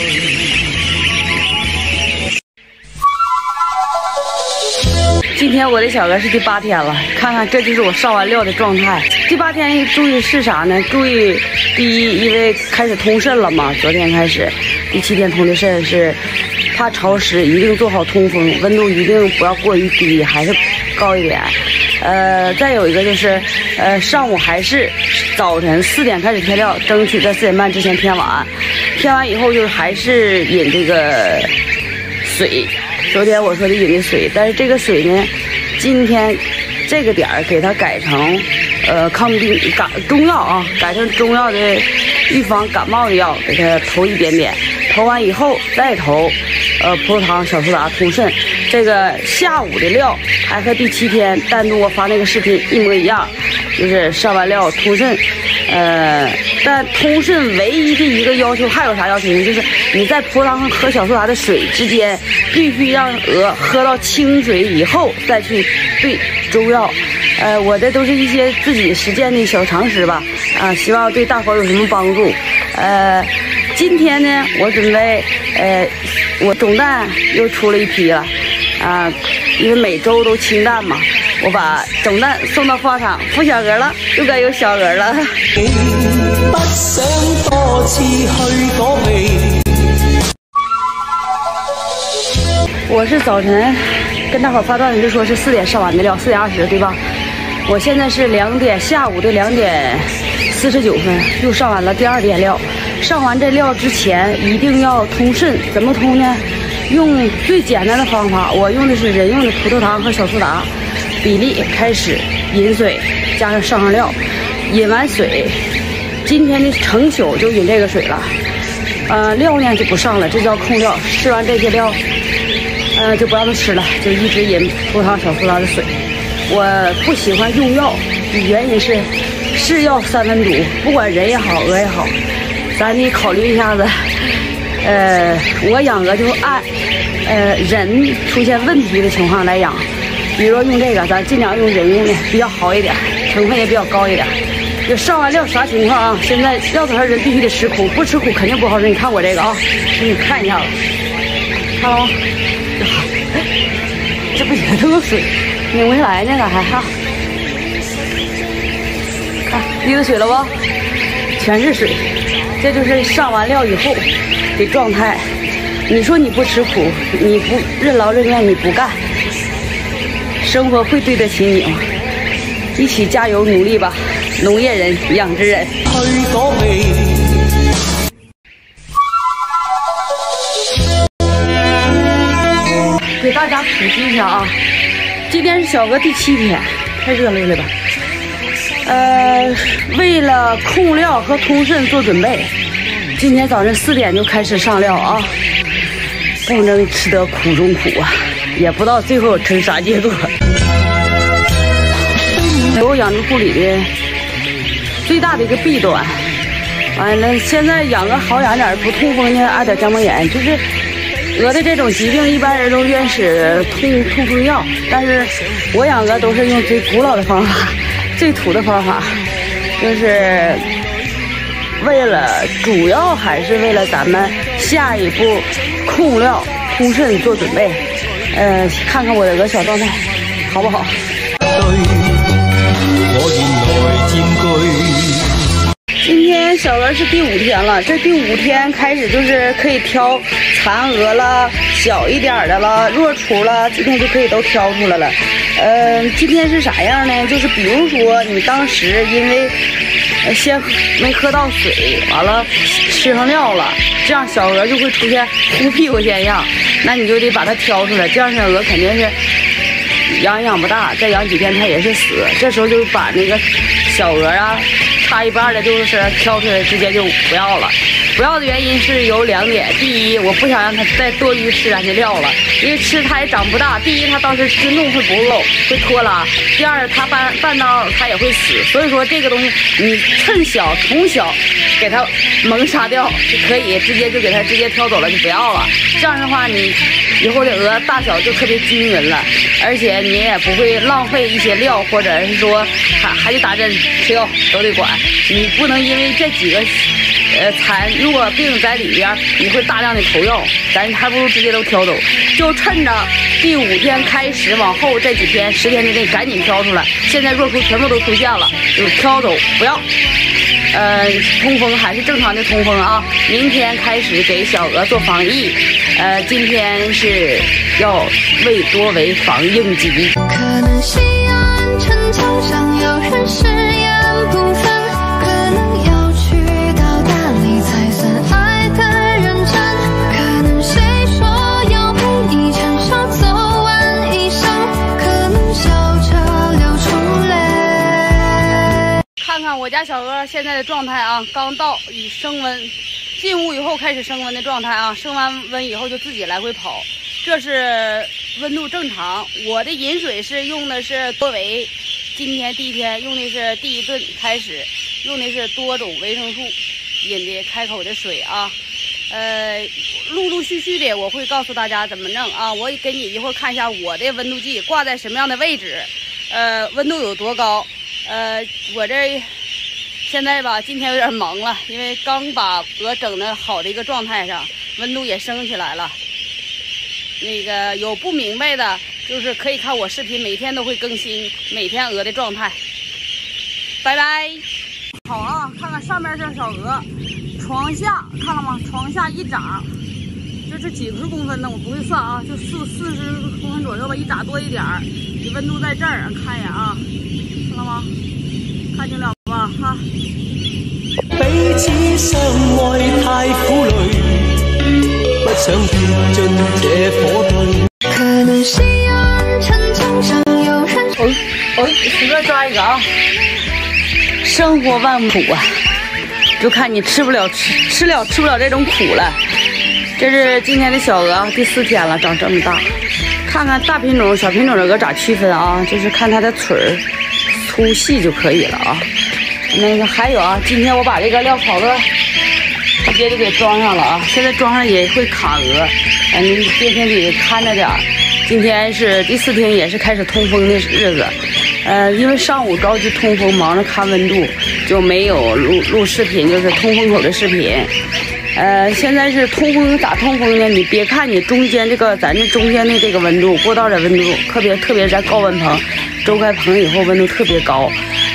今天我的小鹅是第八天了，看看这就是我上完料的状态。第八天注意是啥呢？注意第一，因为开始通渗了嘛，昨天开始，第七天通的渗是怕潮湿，一定做好通风，温度一定不要过于低，还是高一点。呃，再有一个就是，呃，上午还是早晨四点开始添料，争取在四点半之前添完。添完以后就是还是引这个水。昨天我说的引的水，但是这个水呢，今天这个点儿给它改成，呃，抗病感中药啊，改成中药的预防感冒的药，给它投一点点，投完以后再投，呃，葡萄糖、小苏打、通渗。这个下午的料还和第七天单独我发那个视频一模一样，就是上完料通渗。呃，但通渗唯一的一个要求还有啥要求呢？就是你在葡萄糖和小苏打的水之间，必须让鹅喝到清水以后再去兑中药。呃，我这都是一些自己实践的小常识吧，啊，希望对大伙有什么帮助。呃，今天呢，我准备，呃，我种蛋又出了一批了，啊，因为每周都清蛋嘛。我把种蛋送到孵场孵小鹅了，又该有小鹅了。不想多次去躲避。我是早晨跟大伙发段子就说是四点上完的料，四点二十对吧？我现在是两点，下午的两点四十九分又上完了第二点料。上完这料之前一定要通渗，怎么通呢？用最简单的方法，我用的是人用的葡萄糖和小苏打。比例开始引水，加上上上料，引完水，今天的成宿就引这个水了。呃，料呢就不上了，这叫控料。吃完这些料，呃，就不让它吃了，就一直引葡萄糖、小苏打的水。我不喜欢用药，原因是是药三分毒，不管人也好，鹅也好，咱得考虑一下子。呃，我养鹅就按呃人出现问题的情况来养。比如说用这个，咱尽量用人用的比较好一点，成分也比较高一点。就上完料啥情况啊？现在料子上人必须得吃苦，不吃苦肯定不好吃。你看我这个啊，给你看一下子，看了吗？这不也都有水，拧不下来呢，咋还哈？看滴的水了不？全是水， 这就是上完料以后的状态。你说你不吃苦，你不任劳任怨，你不干，生活会对得起你吗？一起加油努力吧，农业人、养殖人。给大家普及一下啊，今天是小鹅第七天，太热了了吧？呃，为了控料和通渗做准备，今天早上四点就开始上料啊，保证吃得苦中苦啊，也不知道最后成啥结果。我养殖护理的最大的一个弊端，完了现在养鹅好养点，不痛风呢，爱点浆膜炎，就是鹅的这种疾病，一般人都愿使痛痛风药，但是我养鹅都是用最古老的方法，最土的方法，就是为了主要还是为了咱们下一步控料通渗做准备。呃，看看我的鹅小状态好不好？今天小鹅是第五天了，这第五天开始就是可以挑残鹅了，小一点的了，弱雏了，今天就可以都挑出来了。呃，今天是啥样呢？就是比如说你当时因为呃先没喝到水，完了吃上料了，这样小鹅就会出现糊屁股现象，那你就得把它挑出来，这样小鹅肯定是养养不大，再养几天它也是死。这时候就把那个小鹅啊差一半的，就是挑出来直接就不要了。不要的原因是有两点：第一，我不想让它再多余吃咱的料了，因为吃它也长不大。第一，它当时筋动会不够，会拖拉；第二，它半半道它也会死。所以说这个东西你趁小从小给它萌杀掉就可以，直接就给它直接挑走了，就不要了。这样的话你以后的鹅大小就特别均匀了，而且你也不会浪费一些料，或者是说还还得打针吃药都得管。你不能因为这几个呃残如果病在里边，你会大量的投药，咱还不如直接都挑走。就趁着第五天开始往后这几天十天之内赶紧挑出来。现在弱雏全部都出现了，就挑走不要。呃，通风还是正常的通风啊。明天开始给小鹅做防疫，呃，今天是要为多为防应急。 可能西安城墙上有人誓言不分，可能要去到大理才算爱的认真，可能谁说要陪你牵手走完一生，可能笑着流出泪。 看看我家小鹅现在的状态啊，刚到已升温，进屋以后开始升温的状态啊，升完温以后就自己来回跑，这是温度正常。我的饮水是用的是多维，今天第一天用的是第一顿开始用的是多种维生素饮的开口的水啊。呃，陆陆续续的我会告诉大家怎么弄啊。我给你一会儿看一下我的温度计挂在什么样的位置，呃，温度有多高。呃，我这现在吧，今天有点忙了，因为刚把鹅整的好的一个状态上，温度也升起来了。那个有不明白的，就是可以看我视频，每天都会更新每天鹅的状态。拜拜。好啊，看看上面这小鹅，床下看了吗？床下一拃，这是几十公分呢？我不会算啊，就四四十公分左右吧，一拃多一点儿。你温度在这儿，看一眼啊，看到吗？看清了吧？哈。 彼此相爱太苦累，不想跌进这火堆。 可能西安城墙上有人。 哦哦，随便抓一个啊！生活万苦啊，就看你吃不了吃吃了吃不了这种苦了。这是今天的小鹅，第四天了，长这么大。看看大品种、小品种的鹅咋区分啊？就是看它的腿儿粗细就可以了啊。那个还有啊，今天我把这个料草乐直接就给装上了啊。现在装上也会卡鹅，嗯，你今天得看着点儿。今天是第四天，也是开始通风的日子。呃，因为上午着急通风，忙着看温度，就没有录录视频，就是通风口的视频。呃，现在是通风咋通风呢？你别看你中间这个咱这中间的这个温度，过道的温度特别特别在高温棚，周开棚以后温度特别高。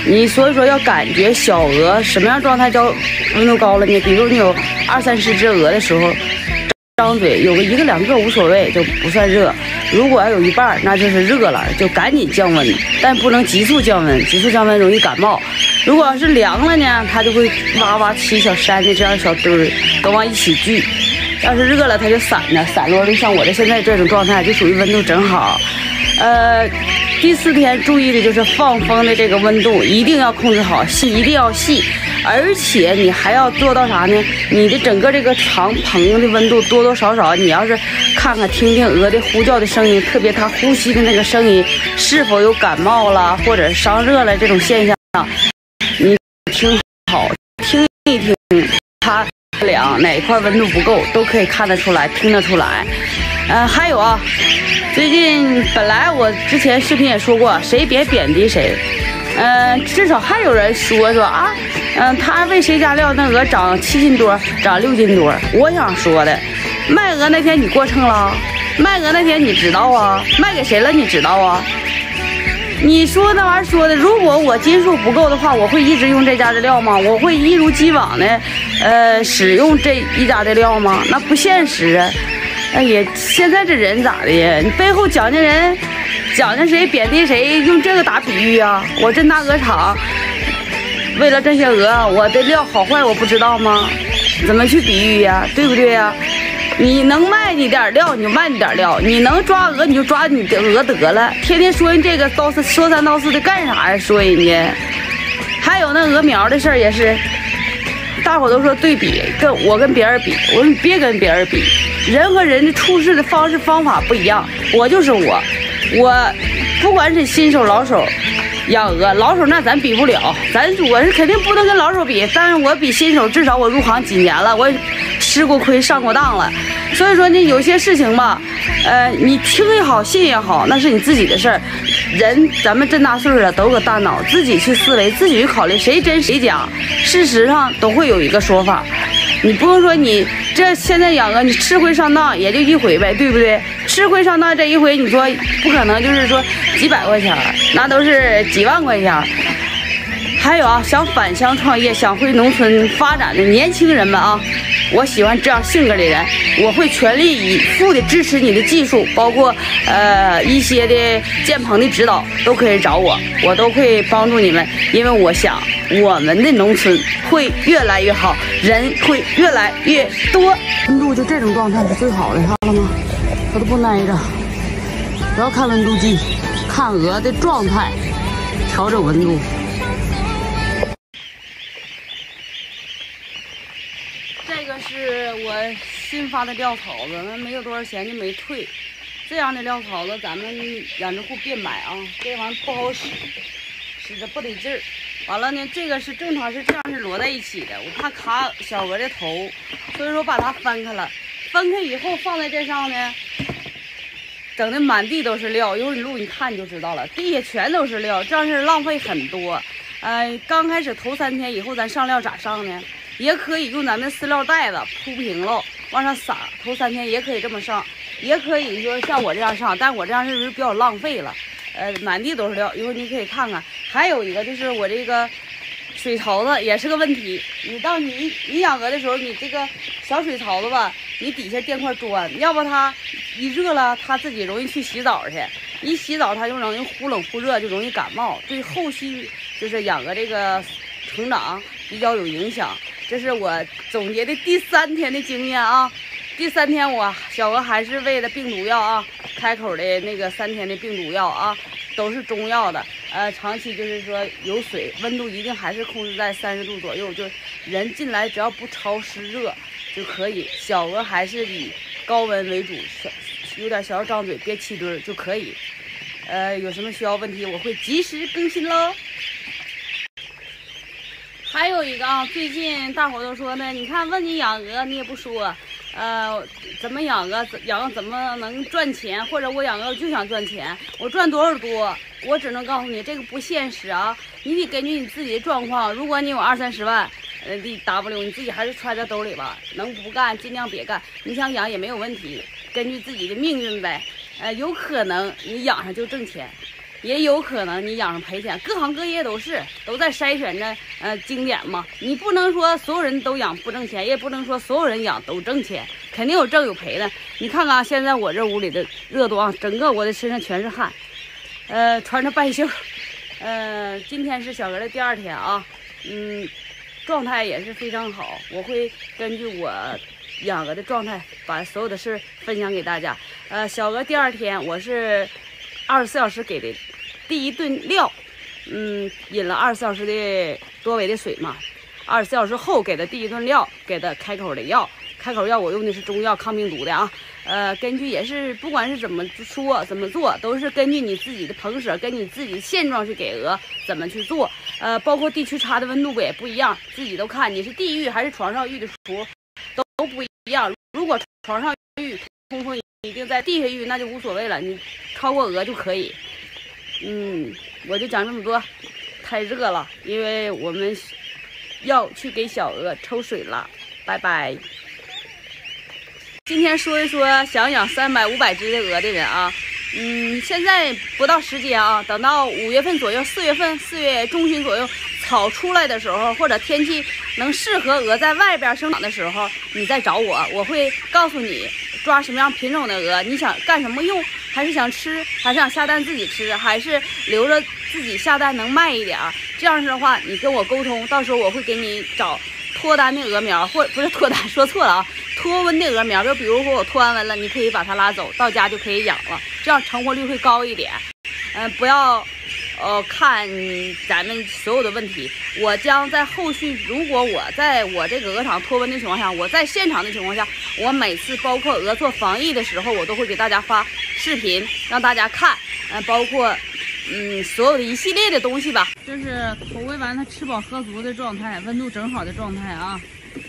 你所以说要感觉小鹅什么样状态叫温度高了呢？比如你有二三十只鹅的时候，张嘴有个一个两个无所谓，就不算热。如果要有一半，那就是热了，就赶紧降温，但不能急速降温，急速降温容易感冒。如果要是凉了呢，它就会哇哇起小山的这样小堆儿，都往一起聚。要是热了，它就散着，散落的像我的现在这种状态，就属于温度正好。呃，第四天注意的就是放风的这个温度一定要控制好，细一定要细，而且你还要做到啥呢？你的整个这个敞篷的温度多多少少，你要是看看听听鹅的呼叫的声音，特别它呼吸的那个声音是否有感冒了或者伤热了这种现象，你听好，听一听它凉哪块温度不够，都可以看得出来，听得出来。呃，还有啊，最近本来我之前视频也说过，谁别贬低谁。嗯、呃，至少还有人说说啊，嗯、呃，他喂谁家料那鹅长七斤多，长六斤多。我想说的，卖鹅那天你过秤了，卖鹅那天你知道啊，卖给谁了你知道啊？你说那玩意儿说的，如果我斤数不够的话，我会一直用这家的料吗？我会一如既往的，呃，使用这一家的料吗？那不现实啊！哎呀，现在这人咋的呀？你背后讲究人，讲究谁贬低谁，用这个打比喻啊？我这大鹅场，为了这些鹅，我的料好坏我不知道吗？怎么去比喻呀？对不对呀？你能卖你点料你就卖你点料，你能抓鹅你就抓你的鹅得了，天天说人这个道四说三道四的干啥呀？说人家，还有那鹅苗的事儿也是，大伙都说对比，跟我跟别人比，我说你别跟别人比，人和人的处事的方式方法不一样，我就是我，我不管是新手老手。养鹅老手那咱比不了，咱我是肯定不能跟老手比，但是我比新手至少我入行几年了，我吃过亏上过当了，所以说呢有些事情吧，呃你听也好信也好，那是你自己的事儿，人咱们这大岁数了都有个大脑，自己去思维，自己去考虑谁真谁假，事实上都会有一个说法，你不用说你这现在养鹅你吃亏上当也就一回呗，对不对？吃亏上当这一回你说不可能就是说几百块钱，那都是几万块钱。还有啊，想返乡创业想回农村发展的年轻人们啊，我喜欢这样性格的人，我会全力以赴的支持你的技术，包括呃一些的建棚的指导都可以找我，我都会帮助你们，因为我想我们的农村会越来越好，人会越来越多。温度就这种状态是最好的，看了吗？它都不耐着，不要看温度计，看鹅的状态，调整温度。这个是我新发的料草子，那没有多少钱就没退。这样的料草子咱们养殖户别买啊，这玩意儿不好使，使着不得劲儿。完了呢，这个是正常是这样是摞在一起的，我怕卡小鹅的头，所以说把它翻开了。分开以后放在这上呢，整的满地都是料，一会儿你录你看你就知道了，地下全都是料，这样是浪费很多。呃，刚开始头三天以后咱上料咋上呢？也可以用咱们饲料袋子铺平了往上撒，头三天也可以这么上，也可以说像我这样上，但我这样是不是比较浪费了？呃，满地都是料，一会儿你可以看看。还有一个就是我这个水槽子也是个问题，你到你你养鹅的时候，你这个小水槽子吧，你底下垫块砖，要不它一热了，它自己容易去洗澡去，一洗澡它就容易忽冷忽热，就容易感冒，对后续就是养鹅这个成长比较有影响。这是我总结的第三天的经验啊。第三天我小鹅还是喂的病毒药啊，开口的那个三天的病毒药啊，都是中药的。呃，长期就是说有水，温度一定还是控制在三十度左右，就人进来只要不潮湿热就可以。小鹅还是以高温为主，小有点小张嘴别气墩就可以。呃，有什么需要问题我会及时更新喽。还有一个啊，最近大伙都说呢，你看问你养鹅你也不说，呃，怎么养鹅养怎么能赚钱，或者我养鹅就想赚钱，我赚多少多，我只能告诉你这个不现实啊，你得根据你自己的状况，如果你有二三十万，呃的 W， 你自己还是揣在兜里吧，能不干尽量别干，你想养也没有问题，根据自己的命运呗，呃，有可能你养上就挣钱。 也有可能你养上赔钱，各行各业都是都在筛选着呃经典嘛。你不能说所有人都养不挣钱，也不能说所有人养都挣钱，肯定有挣有赔的。你看看现在我这屋里的热度啊，整个我的身上全是汗，呃，穿着半袖，呃，今天是小鹅的第二天啊，嗯，状态也是非常好。我会根据我养鹅的状态，把所有的事分享给大家。呃，小鹅第二天我是二十四小时给的第一顿料，嗯，饮了二十四小时的多维的水嘛。二十四小时后给的第一顿料，给的开口的药，开口药我用的是中药抗病毒的啊。呃，根据也是不管是怎么说怎么做，都是根据你自己的棚舍，跟你自己的现状去给鹅怎么去做。呃，包括地区差的温度也不一样，自己都看你是地域还是床上浴的厨都都不一样。如果床上浴通风一定在地下浴，那就无所谓了，你超过鹅就可以。嗯，我就讲这么多，太热了，因为我们要去给小鹅抽水了，拜拜。今天说一说想养三百五百只的鹅的人啊，嗯，现在不到时间啊，等到五月份左右，四月份四月中旬左右，草出来的时候，或者天气能适合鹅在外边生长的时候，你再找我，我会告诉你抓什么样品种的鹅，你想干什么用，还是想吃，还是想下蛋自己吃，还是留着自己下蛋能卖一点儿。这样式的话，你跟我沟通，到时候我会给你找脱单的鹅苗，或不是脱单，说错了啊，脱温的鹅苗。就比如说我脱完温了，你可以把它拉走，到家就可以养了，这样成活率会高一点。嗯、呃，不要。呃，看咱们所有的问题，我将在后续，如果我在我这个鹅场脱温的情况下，我在现场的情况下，我每次包括鹅做防疫的时候，我都会给大家发视频让大家看，嗯、呃，包括嗯所有的一系列的东西吧。这是投喂完它吃饱喝足的状态，温度正好的状态啊。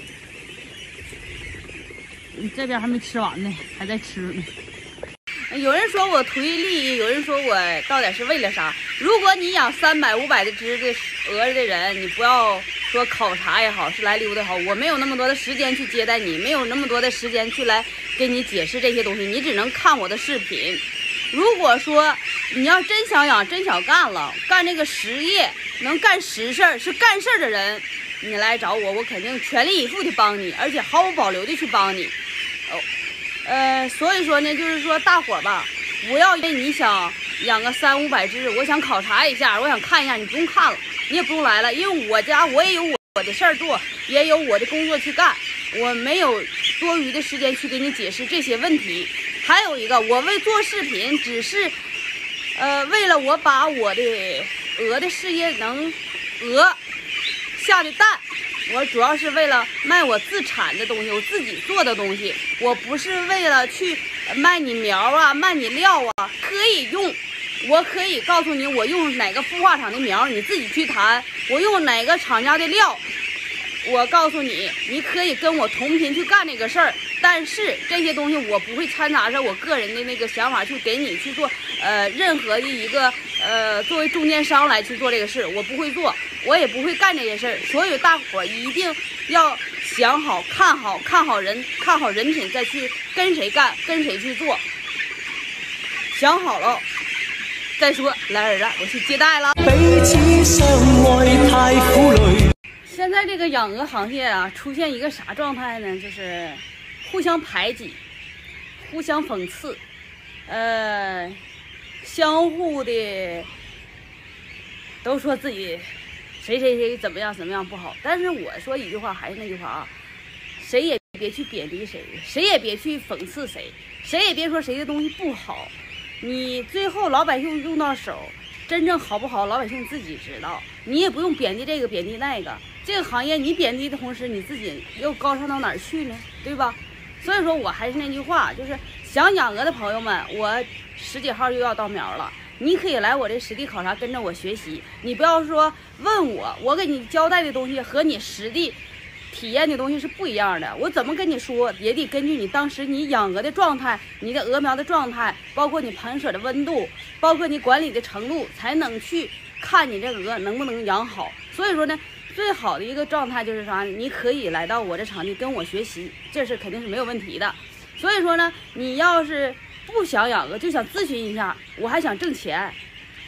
你这边还没吃完呢，还在吃呢。有人说我图利益，有人说我到底是为了啥？如果你养三百五百的只的鹅的人，你不要说考察也好，是来溜达好，我没有那么多的时间去接待你，没有那么多的时间去来给你解释这些东西，你只能看我的视频。如果说你要真想养，真想干了，干这个实业，能干实事儿，是干事儿的人，你来找我，我肯定全力以赴的帮你，而且毫无保留的去帮你。哦。呃，所以说呢，就是说大伙儿吧，不要因为你想养个三五百只，我想考察一下，我想看一下，你不用看了，你也不用来了，因为我家我也有我我的事儿做，也有我的工作去干，我没有多余的时间去给你解释这些问题。还有一个，我为做视频，只是呃为了我把我的鹅的事业能鹅下的蛋。我主要是为了卖我自产的东西，我自己做的东西，我不是为了去卖你苗啊，卖你料啊，可以用，我可以告诉你我用哪个孵化场的苗，你自己去谈，我用哪个厂家的料，我告诉你，你可以跟我同频去干那个事儿，但是这些东西我不会掺杂着我个人的那个想法去给你去做，呃，任何的一个呃作为中间商来去做这个事，我不会做。我也不会干这些事儿，所以大伙儿一定要想好、看好、看好人、看好人品，再去跟谁干、跟谁去做。想好了再说。来人了，我去接待了。 彼此相愛太苦累。 现在这个养鹅行业啊，出现一个啥状态呢？就是互相排挤、互相讽刺，呃，相互的都说自己。谁谁谁怎么样怎么样不好，但是我说一句话，还是那句话啊，谁也别去贬低谁，谁也别去讽刺谁，谁也别说谁的东西不好。你最后老百姓用到手，真正好不好，老百姓自己知道。你也不用贬低这个贬低那个，这个行业你贬低的同时，你自己又高尚到哪儿去呢？对吧？所以说我还是那句话，就是想养鹅的朋友们，我十几号又要到苗了。你可以来我这实地考察，跟着我学习。你不要说问我，我给你交代的东西和你实地体验的东西是不一样的。我怎么跟你说，也得根据你当时你养鹅的状态、你的鹅苗的状态，包括你盆舍的温度，包括你管理的程度，才能去看你这个鹅能不能养好。所以说呢，最好的一个状态就是啥？你可以来到我这场地跟我学习，这是肯定是没有问题的。所以说呢，你要是不想养鹅，就想咨询一下，我还想挣钱，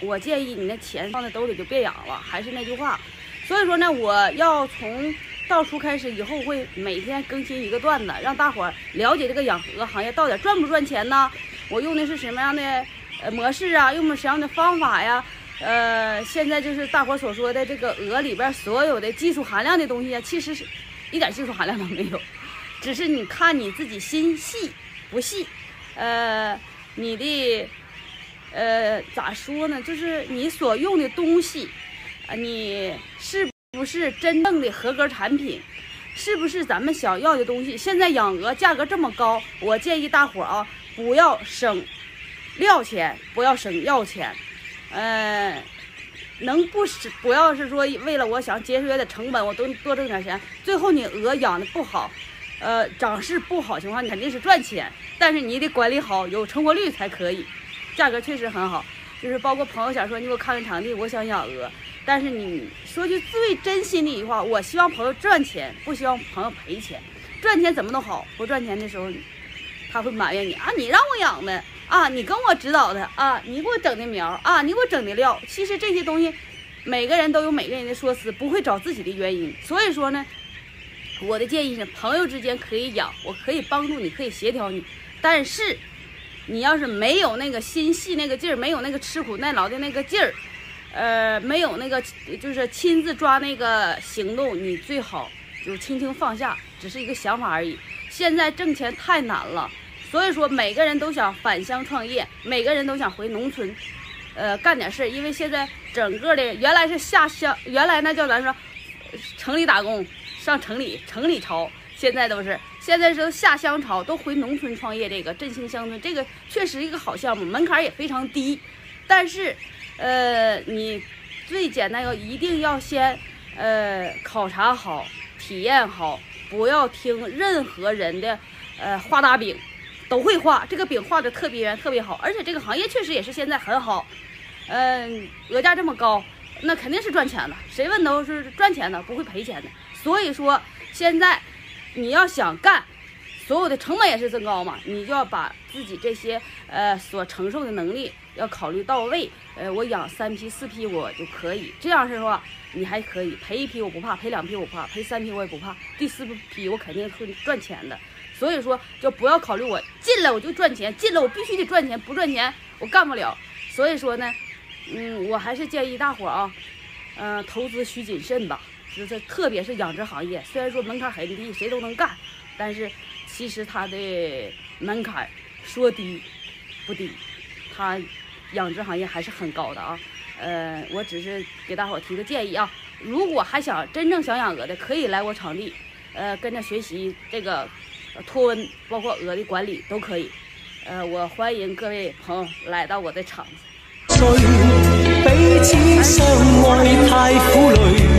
我建议你那钱放在兜里就别养了。还是那句话，所以说呢，我要从到初开始以后会每天更新一个段子，让大伙儿了解这个养鹅行业到底赚不赚钱呢？我用的是什么样的呃模式啊？用的什么样的方法呀？呃，现在就是大伙所说的这个鹅里边所有的技术含量的东西啊，其实是一点技术含量都没有，只是你看你自己心细不细，呃，你的呃咋说呢？就是你所用的东西，啊，你是不是真正的合格产品？是不是咱们想要的东西？现在养鹅价格这么高，我建议大伙啊，不要省料钱，不要省药钱，呃，能不是不要是说为了我想节约的成本，我都多挣点钱，最后你鹅养的不好，呃，长势不好情况，你肯定是赚钱，但是你得管理好，有成活率才可以。价格确实很好，就是包括朋友想说你给我看看场地，我想养鹅。但是你说句最真心的一句话，我希望朋友赚钱，不希望朋友赔钱。赚钱怎么都好，不赚钱的时候，他会埋怨你啊，你让我养的啊，你跟我指导的啊，你给我整的苗啊，你给我整的料。其实这些东西，每个人都有每个人的说辞，不会找自己的原因。所以说呢，我的建议是，朋友之间可以养，我可以帮助你，可以协调你，但是你要是没有那个心细那个劲儿，没有那个吃苦耐劳的那个劲儿。呃，没有那个，就是亲自抓那个行动，你最好就轻轻放下，只是一个想法而已。现在挣钱太难了，所以说每个人都想返乡创业，每个人都想回农村，呃，干点事儿。因为现在整个的原来是下乡，原来那叫咱说城里打工，上城里城里潮，现在都是现在是下乡潮，都回农村创业。这个振兴乡村，这个确实一个好项目，门槛也非常低，但是。呃，你最简单要一定要先呃考察好，体验好，不要听任何人的呃画大饼，都会画，这个饼画的特别圆特别好，而且这个行业确实也是现在很好，嗯、呃，鹅价这么高，那肯定是赚钱的，谁问都是赚钱的，不会赔钱的。所以说现在你要想干。所有的成本也是增高嘛，你就要把自己这些呃所承受的能力要考虑到位。呃，我养三批四批我就可以，这样是说你还可以赔一批我不怕，赔两批我不怕，赔三批我也不怕，第四批我肯定会赚钱的。所以说就不要考虑我进了我就赚钱，进了我必须得赚钱，不赚钱我干不了。所以说呢，嗯，我还是建议大伙啊，嗯、呃，投资需谨慎吧，就是特别是养殖行业，虽然说门槛很低，谁都能干，但是。其实它的门槛说低不低，它养殖行业还是很高的啊。呃，我只是给大伙提个建议啊，如果还想真正想养鹅的，可以来我场地，呃，跟着学习这个脱温，包括鹅的管理都可以。呃，我欢迎各位朋友来到我的场子。 彼此相愛太苦累。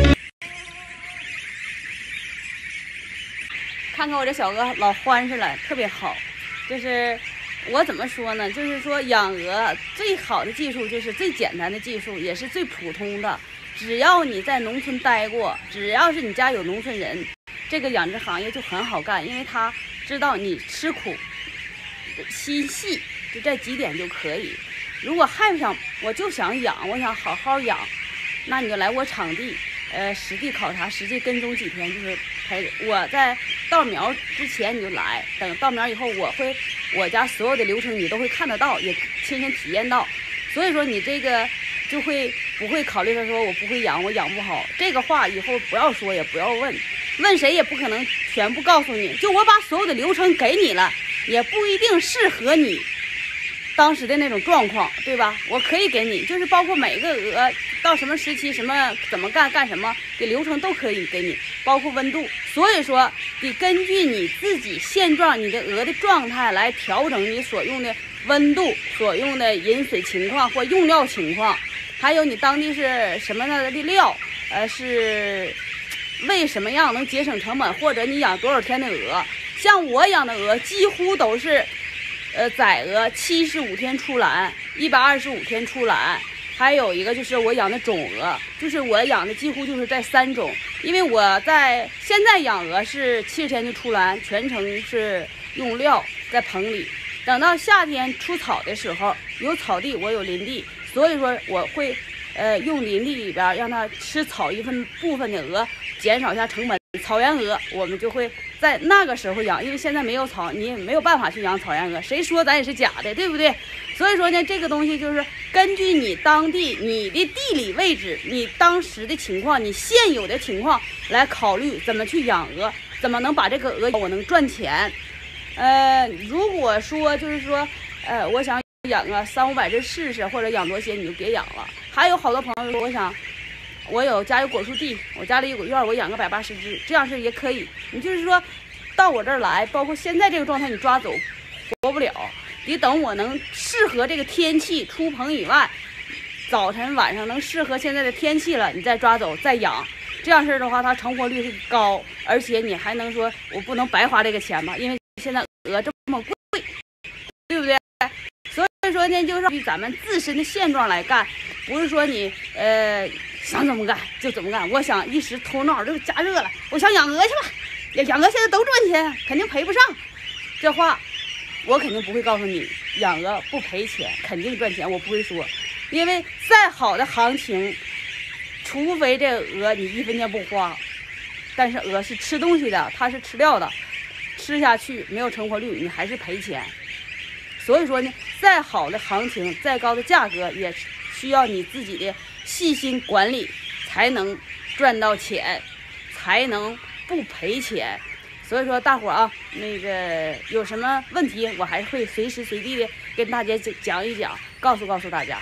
看看我这小鹅老欢实了，特别好。就是我怎么说呢？就是说养鹅最好的技术就是最简单的技术，也是最普通的。只要你在农村待过，只要是你家有农村人，这个养殖行业就很好干，因为他知道你吃苦、心细，就这几点就可以。如果还不想，我就想养，我想好好养，那你就来我场地。呃，实地考察，实际跟踪几天，就是陪我在稻苗之前你就来，等稻苗以后，我会我家所有的流程你都会看得到，也亲身体验到，所以说你这个就会不会考虑他说我不会养，我养不好这个话以后不要说，也不要问，问谁也不可能全部告诉你，就我把所有的流程给你了，也不一定适合你当时的那种状况，对吧？我可以给你，就是包括每个鹅到什么时期、什么怎么干、干什么的流程都可以给你，包括温度。所以说，你根据你自己现状、你的鹅的状态来调整你所用的温度、所用的饮水情况或用料情况，还有你当地是什么样的料，呃，是为什么样能节省成本，或者你养多少天的鹅。像我养的鹅几乎都是。呃，仔鹅七十五天出栏，一百二十五天出栏，还有一个就是我养的种鹅，就是我养的几乎就是这三种。因为我在现在养鹅是七十天就出栏，全程是用料在棚里。等到夏天出草的时候，有草地我有林地， 所以说我会呃用林地里边让它吃草一份部分的鹅，减少一下成本。草原鹅我们就会在那个时候养，因为现在没有草，你也没有办法去养草原鹅，谁说咱也是假的，对不对？所以说呢，这个东西就是根据你当地你的地理位置，你当时的情况，你现有的情况来考虑怎么去养鹅，怎么能把这个鹅我能赚钱。呃，如果说就是说，呃，我想养个三五百只试试，或者养多些你就别养了。还有好多朋友说，我想。我有家有果树地，我家里有个院，我养个百八十只，这样式也可以。你就是说到我这儿来，包括现在这个状态，你抓走活不了，你等我能适合这个天气出棚以外，早晨晚上能适合现在的天气了，你再抓走再养。这样式的话，它成活率是高，而且你还能说我不能白花这个钱吧，因为现在鹅这么贵，对不对？所以说呢，就是以咱们自身的现状来干，不是说你呃。想怎么干就怎么干。我想一时头脑就加热了，我想养鹅去吧。养鹅现在都赚钱，肯定赔不上。这话我肯定不会告诉你，养鹅不赔钱，肯定赚钱。我不会说，因为再好的行情，除非这鹅你一分钱不花，但是鹅是吃东西的，它是吃料的，吃下去没有成活率，你还是赔钱。所以说呢，再好的行情，再高的价格，也需要你自己的细心管理，才能赚到钱，才能不赔钱。所以说大伙啊，那个有什么问题，我还会随时随地的跟大家讲一讲，告诉告诉大家。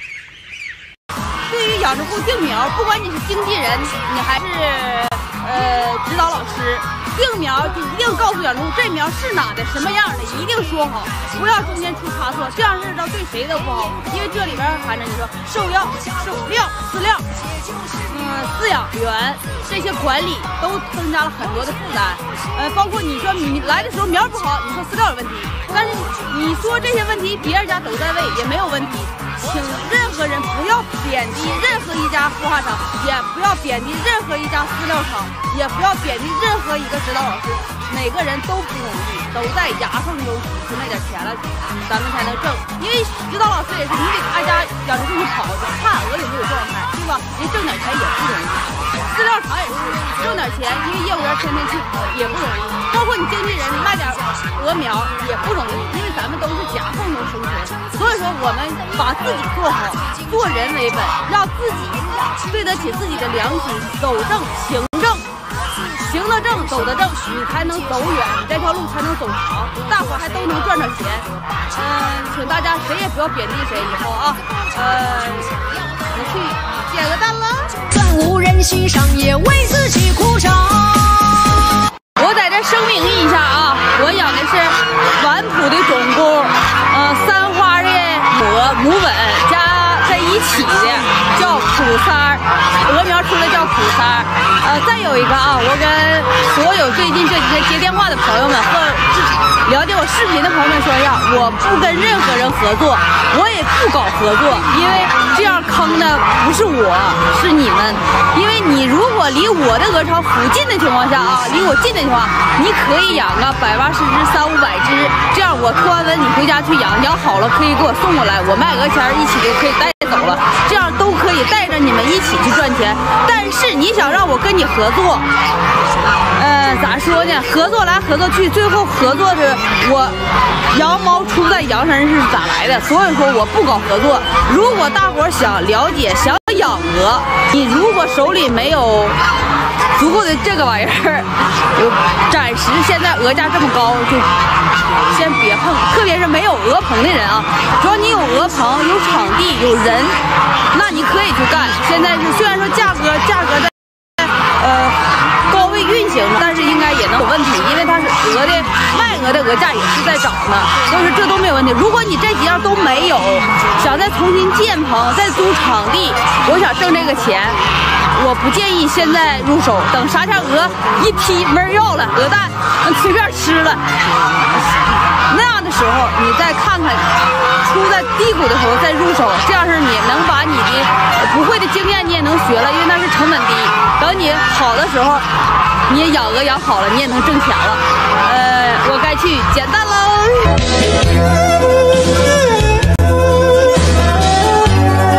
对于养殖户定苗，不管你是经纪人，你还是呃指导老师，定苗就一定告诉养殖户这苗是哪的，什么样的，一定说好，不要中间出差错，这样式到对谁都不好。因为这里边含着你说授药、授料、饲料，嗯，饲养员这些管理都增加了很多的负担。呃，包括你说你来的时候苗不好，你说饲料有问题，但是你说这些问题别人家都在喂也没有问题。请任何人不要贬低任何一家孵化场，也不要贬低任何一家饲料厂，也不要贬低任何一个指导老师。每个人都不容易，都在牙缝中挤出那点钱来，咱们才能挣。因为指导老师也是你得大家养殖户去跑去看鹅有没有状态，对吧？人挣点钱也不容易。饲料厂也是挣点钱，因为业务员天天去跑也不容易。包括你经纪人卖点鹅苗也不容易，因为咱们都是夹缝中生存。所以说我们把自己做好，做人为本，让自己对得起自己的良心，走正行正。行得正，走得正，你才能走远，你这条路才能走长，大伙还都能赚着钱。嗯、呃，请大家谁也不要贬低谁，以后啊，呃，我去捡个蛋了。 算无人欣赏，也为自己鼓掌。 我在这声明一下啊，我养的是晚圃的种工，呃，三花的母母本加在一起的叫苦三儿，鹅苗出来叫苦三儿。呃，再有一个啊，我跟所有最近这几天接电话的朋友们或者了解我视频的朋友们说一下，我不跟任何人合作，我也不搞合作，因为这样坑的不是我，是你们。因为你如果离我的鹅巢附近的情况下啊，离我近的情况，你可以养个百八十只、三五百只，这样我托完文你回家去养，养好了可以给我送过来，我卖鹅钱一起就可以带走了，这样都可以带着你们一起去赚钱。但是你想让我跟你合作，呃，咋说呢？合作来合作去，最后合作的我羊毛出在羊身是咋来的？所以说我不搞合作。如果大伙想了解、想养鹅，你如果手里没有足够的这个玩意儿，就暂时现在鹅价这么高，就先别碰。特别是没有鹅棚的人啊，只要你有鹅棚、有场地、有人，那你可以去干。现在是虽然说价格价格在呃高位运行，但是应该也能有问题，因为它是鹅的卖鹅的鹅价也是在涨的，所以说这都没有问题。如果你这几样都没有，想再重新建棚、再租场地，我想挣这个钱，我不建议现在入手，等啥天鹅一批没人要了，鹅蛋随便吃了，那样的时候你再看看出在低谷的时候再入手，这样是你能把你的不会的经验你也能学了，因为那是成本低。等你好的时候，你也养鹅养好了，你也能挣钱了。呃，我该去捡蛋喽。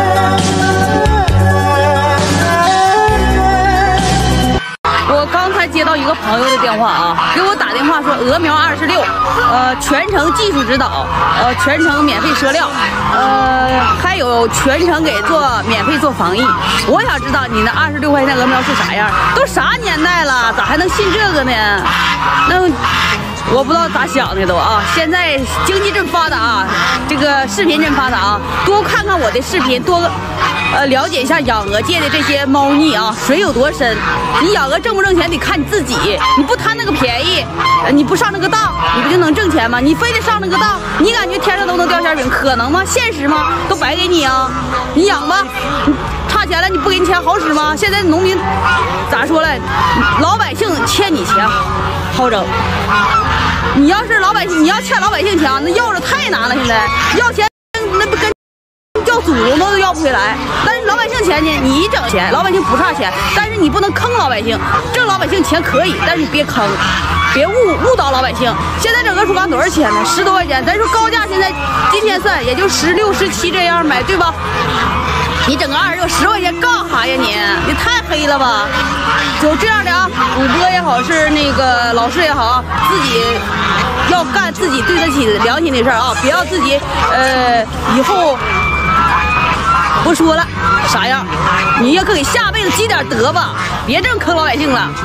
个朋友的电话啊，给我打电话说鹅苗二十六，呃，全程技术指导，呃，全程免费赊料，呃，还有全程给做免费做防疫。我想知道你那二十六块钱鹅苗是啥样？都啥年代了，咋还能信这个呢？那我不知道咋想的都啊！现在经济真发达啊，这个视频真发达啊，多看看我的视频，多呃了解一下养鹅界的这些猫腻啊，水有多深。你养鹅挣不挣钱得看你自己，你不贪那个便宜，你不上那个当，你不就能挣钱吗？你非得上那个当，你感觉天上都能掉馅饼，可能吗？现实吗？都白给你啊！你养吧，你差钱了你不给你钱好使吗？现在农民咋说了？老百姓欠你钱好整。你要是老百姓，你要欠老百姓钱，那要着太难了。现在要钱，那不跟叫祖宗都要不回来。但是老百姓钱呢，你整钱，老百姓不差钱，但是你不能坑老百姓。挣老百姓钱可以，但是你别坑，别误误导老百姓。现在整个猪肝多少钱呢？十多块钱。咱说高价，现在今天算也就十六、十七这样买，对吧？你整个二十六十块钱干啥呀你？你太黑了吧！就这样的啊，主播也好，是那个老师也好，自己要干自己对得起良心的事儿啊，不要自己呃以后不说了啥样，你也可以下辈子积点德吧，别这么坑老百姓了。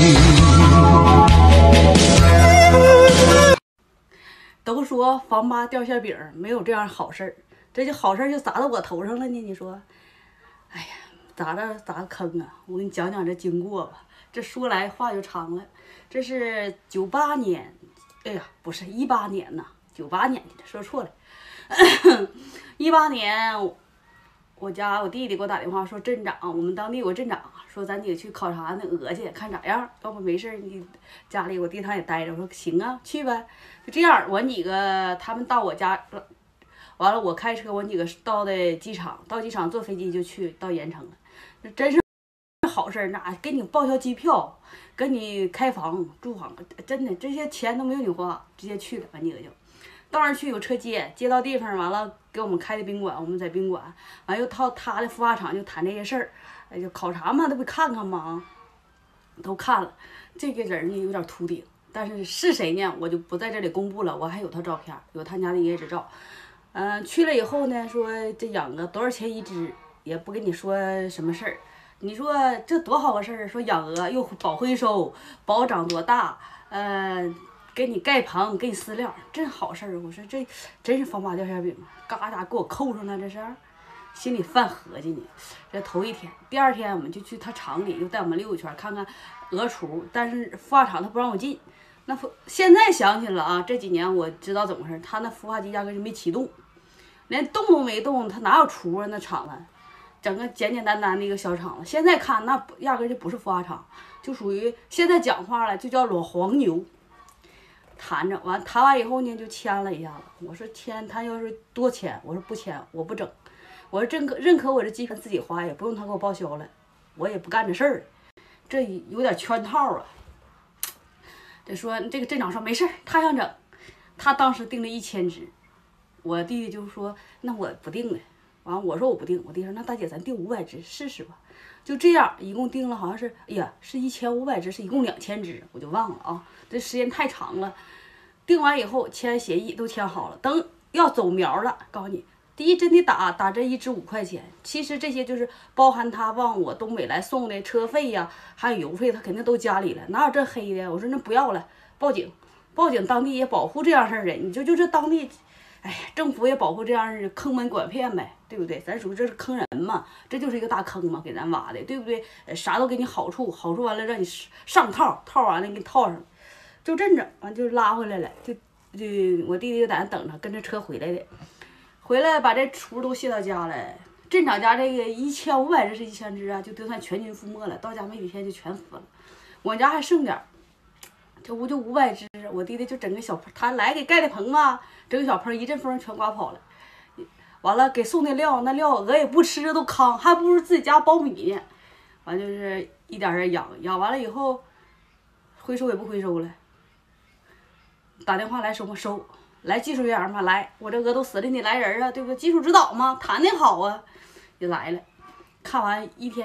都说房妈掉馅饼，没有这样好事儿。这就好事就砸到我头上了呢，你说，哎呀，咋着咋个坑啊？我给你讲讲这经过吧。这说来话就长了。这是九八年，哎呀，不是一八年呐，九八年说错了。一八年，我家我弟弟给我打电话说，镇长，我们当地有个镇长说咱得去考察那鹅去，看咋样。要不没事你家里我弟他也待着，我说行啊，去呗。就这样，我几个他们到我家。完了，我开车，我几个到的机场，到机场坐飞机就去到盐城了，这真是好事儿，那给你报销机票，给你开房住房，真的这些钱都没有你花，直接去了，俺几个就到那儿去有车接，接到地方完了给我们开的宾馆，我们在宾馆，完又到他的孵化场就谈这些事儿，哎，就考察嘛，都不看看嘛，都看了，这个人呢有点秃顶，但是是谁呢，我就不在这里公布了，我还有他照片，有他家的营业执照。嗯、呃，去了以后呢，说这养鹅多少钱一只，也不跟你说什么事儿。你说这多好个事儿，说养鹅又保回收，保长多大，呃，给你盖棚，给你饲料，真好事儿。我说这真是方法掉馅饼，嘎嘎给我扣上了，这是，心里犯合计呢。这头一天，第二天我们就去他厂里，又带我们溜一圈，看看鹅雏，但是孵化场他不让我进。那现在想起了啊，这几年我知道怎么回事，他那孵化机压根就没启动。连动都没动，他哪有雏啊？那厂子，整个简简单单的一个小厂子。现在看那压根就不是孵化厂，就属于现在讲话了，就叫老黄牛。谈着完，谈完以后呢，就签了一下子。我说签，他要是多签，我说不签，我不整。我说认可认可我这机票自己花，也不用他给我报销了，我也不干这事儿。这有点圈套啊。这说这个镇长说没事，他想整，他当时订了一千只。我弟弟就说那我不定了，完了我说我不定，我弟说那大姐咱订五百只试试吧，就这样一共订了好像是哎呀是一千五百只，是一共两千只，我就忘了啊，这时间太长了。订完以后签协议都签好了，等要走苗了，告诉你第一针得打，打针一支五块钱，其实这些就是包含他往我东北来送的车费呀，还有邮费，他肯定都家里了，哪有这黑的？我说那不要了，报警，报警，当地也保护这样事儿的，你就就这当地。哎呀，政府也保护这样的坑蒙拐骗呗，对不对？咱属于这是坑人嘛，这就是一个大坑嘛，给咱挖的，对不对？啥都给你好处，好处完了让你上套，套完了给你套上，就这着，完就拉回来了，就就我弟弟就在那等着，跟着车回来的，回来把这雏都卸到家了。镇长家这个一千五百只是一千只啊，就就算全军覆没了，到家没几天就全死了，我家还剩点。这屋就五百只，我弟弟就整个小棚，他来给盖的棚嘛，整个小棚一阵风全刮跑了。完了给送的料，那料鹅也不吃，都糠，还不如自己家苞米呢。完就是一点点养，养完了以后，回收也不回收了。打电话来收吗？收。来技术员嘛，来，我这鹅都死了，你来人啊，对不对？技术指导嘛，谈的好啊，就来了。看完一天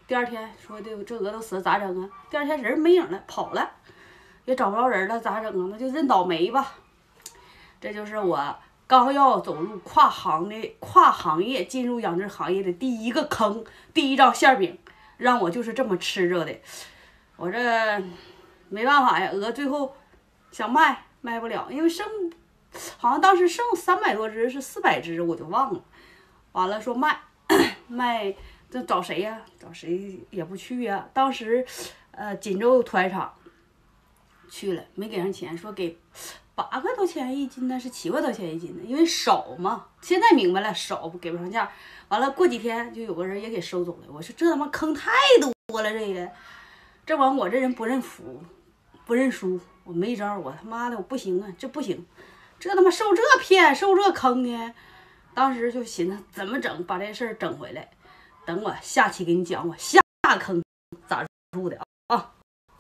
第二天说的这鹅都死了咋整啊？第二天人没影了，跑了，也找不着人了，咋整啊？那就认倒霉吧。这就是我刚要走入跨行的跨行业进入养殖行业的第一个坑，第一张馅饼，让我就是这么吃着的。我这没办法呀，鹅最后想卖卖不了，因为剩好像当时剩三百多只是四百只，我就忘了。完了说卖卖，这找谁呀？找谁也不去呀。当时呃锦州屠宰场去了，没给上钱，说给八块多钱一斤呢，是七块多钱一斤的，因为少嘛。现在明白了，少给不上价。完了过几天就有个人也给收走了。我说这他妈坑太多了，这个这完我这人不认服，不认输，我没招，我他妈的我不行啊，这不行，这他妈受这骗，受这坑呢。当时就寻思怎么整，把这事儿整回来。等我下期给你讲我下坑咋入的啊。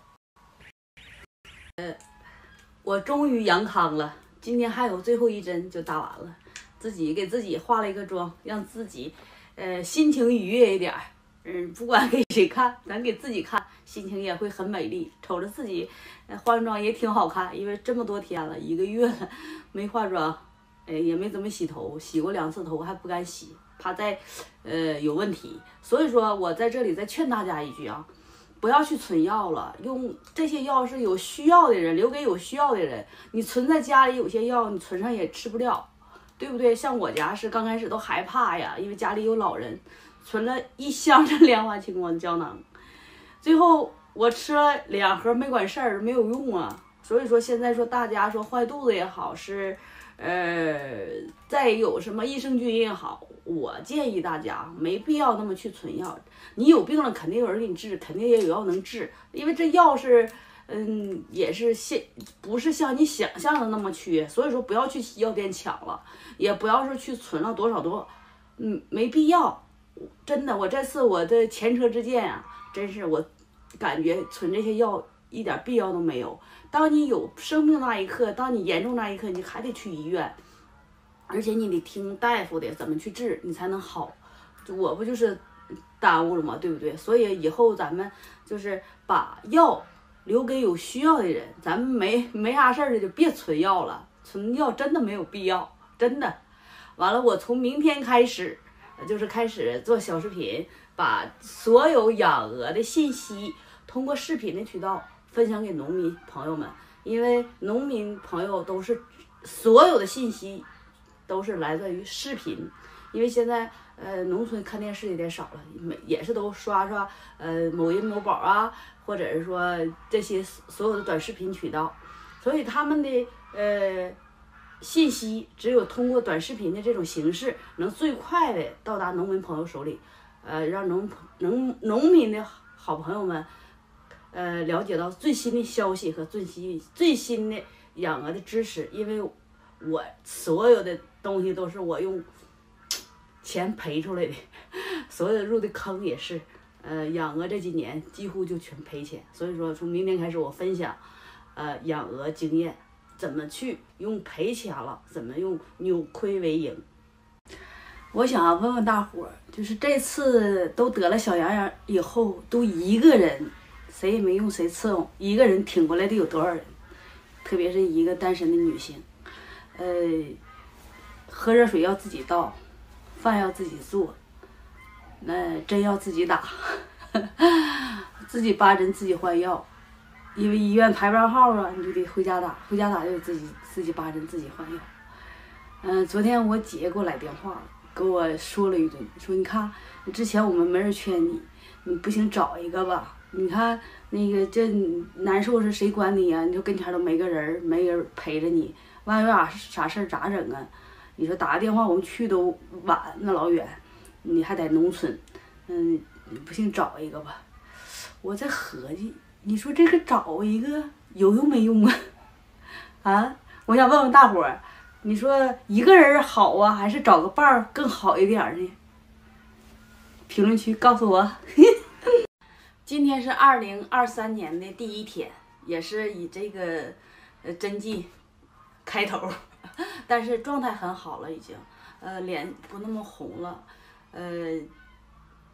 呃，我终于阳康了，今天还有最后一针就打完了，自己给自己化了一个妆，让自己呃心情愉悦一点儿。嗯，不管给谁看，咱给自己看，心情也会很美丽。瞅着自己呃化完妆也挺好看，因为这么多天了，一个月了没化妆。哎，也没怎么洗头，洗过两次头还不敢洗，怕再呃有问题。所以说我在这里再劝大家一句啊，不要去存药了，用这些药是有需要的人留给有需要的人。你存在家里有些药你存上也吃不了，对不对？像我家是刚开始都害怕呀，因为家里有老人，存了一箱的莲花清瘟胶囊，最后我吃了两盒没管事儿，没有用啊。所以说现在说大家说坏肚子也好，是呃，再有什么益生菌也好，我建议大家没必要那么去存药。你有病了，肯定有人给你治，肯定也有药能治，因为这药是，嗯，也是现不是像你想象的那么缺，所以说不要去药店抢了，也不要说去存了多少多，嗯，没必要。真的，我这次我的前车之鉴啊，真是我感觉存这些药一点必要都没有。当你有生病那一刻，当你严重那一刻，你还得去医院，而且你得听大夫的怎么去治，你才能好。我不就是耽误了吗？对不对？所以以后咱们就是把药留给有需要的人，咱们没没啥事儿的就别存药了，存药真的没有必要，真的。完了，我从明天开始就是开始做小视频，把所有养鹅的信息通过视频的渠道分享给农民朋友们，因为农民朋友都是所有的信息都是来自于视频，因为现在呃农村看电视有点少了，每也是都刷刷呃某音某宝啊，或者是说这些所有的短视频渠道，所以他们的呃信息只有通过短视频的这种形式，能最快的到达农民朋友手里，呃让农农农民的好朋友们。呃，了解到最新的消息和最新最新的养鹅的知识，因为我所有的东西都是我用钱赔出来的，所有的入的坑也是，呃，养鹅这几年几乎就全赔钱，所以说从明天开始我分享，呃，养鹅经验，怎么去用赔钱了，怎么用扭亏为盈。我想问问大伙儿，就是这次都得了小羊羊以后，都一个人。谁也没用谁伺候，一个人挺过来的有多少人？特别是一个单身的女性，呃，喝热水要自己倒，饭要自己做，那针要自己打，自己拔针自己换药，因为医院排不上号啊，你就得回家打，回家打就得自己自己拔针自己换药。嗯、呃，昨天我姐给我来电话了，给我说了一顿，说你看，之前我们没人劝你，你不行找一个吧。你看那个这难受是谁管你呀、啊？你说跟前都没个人，没人陪着你，万一有啥啥事儿咋整啊？你说打个电话我们去都晚，那老远，你还在农村，嗯，不信找一个吧。我在合计，你说这个找一个有用没用啊？啊，我想问问大伙儿，你说一个人好啊，还是找个伴儿更好一点呢？评论区告诉我。今天是二零二三年的第一天，也是以这个呃针剂开头，但是状态很好了，已经，呃脸不那么红了，呃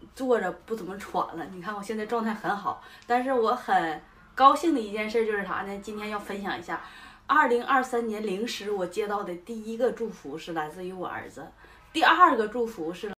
坐着不怎么喘了。你看我现在状态很好，但是我很高兴的一件事就是啥呢？今天要分享一下，二零二三年零时我接到的第一个祝福是来自于我儿子，第二个祝福是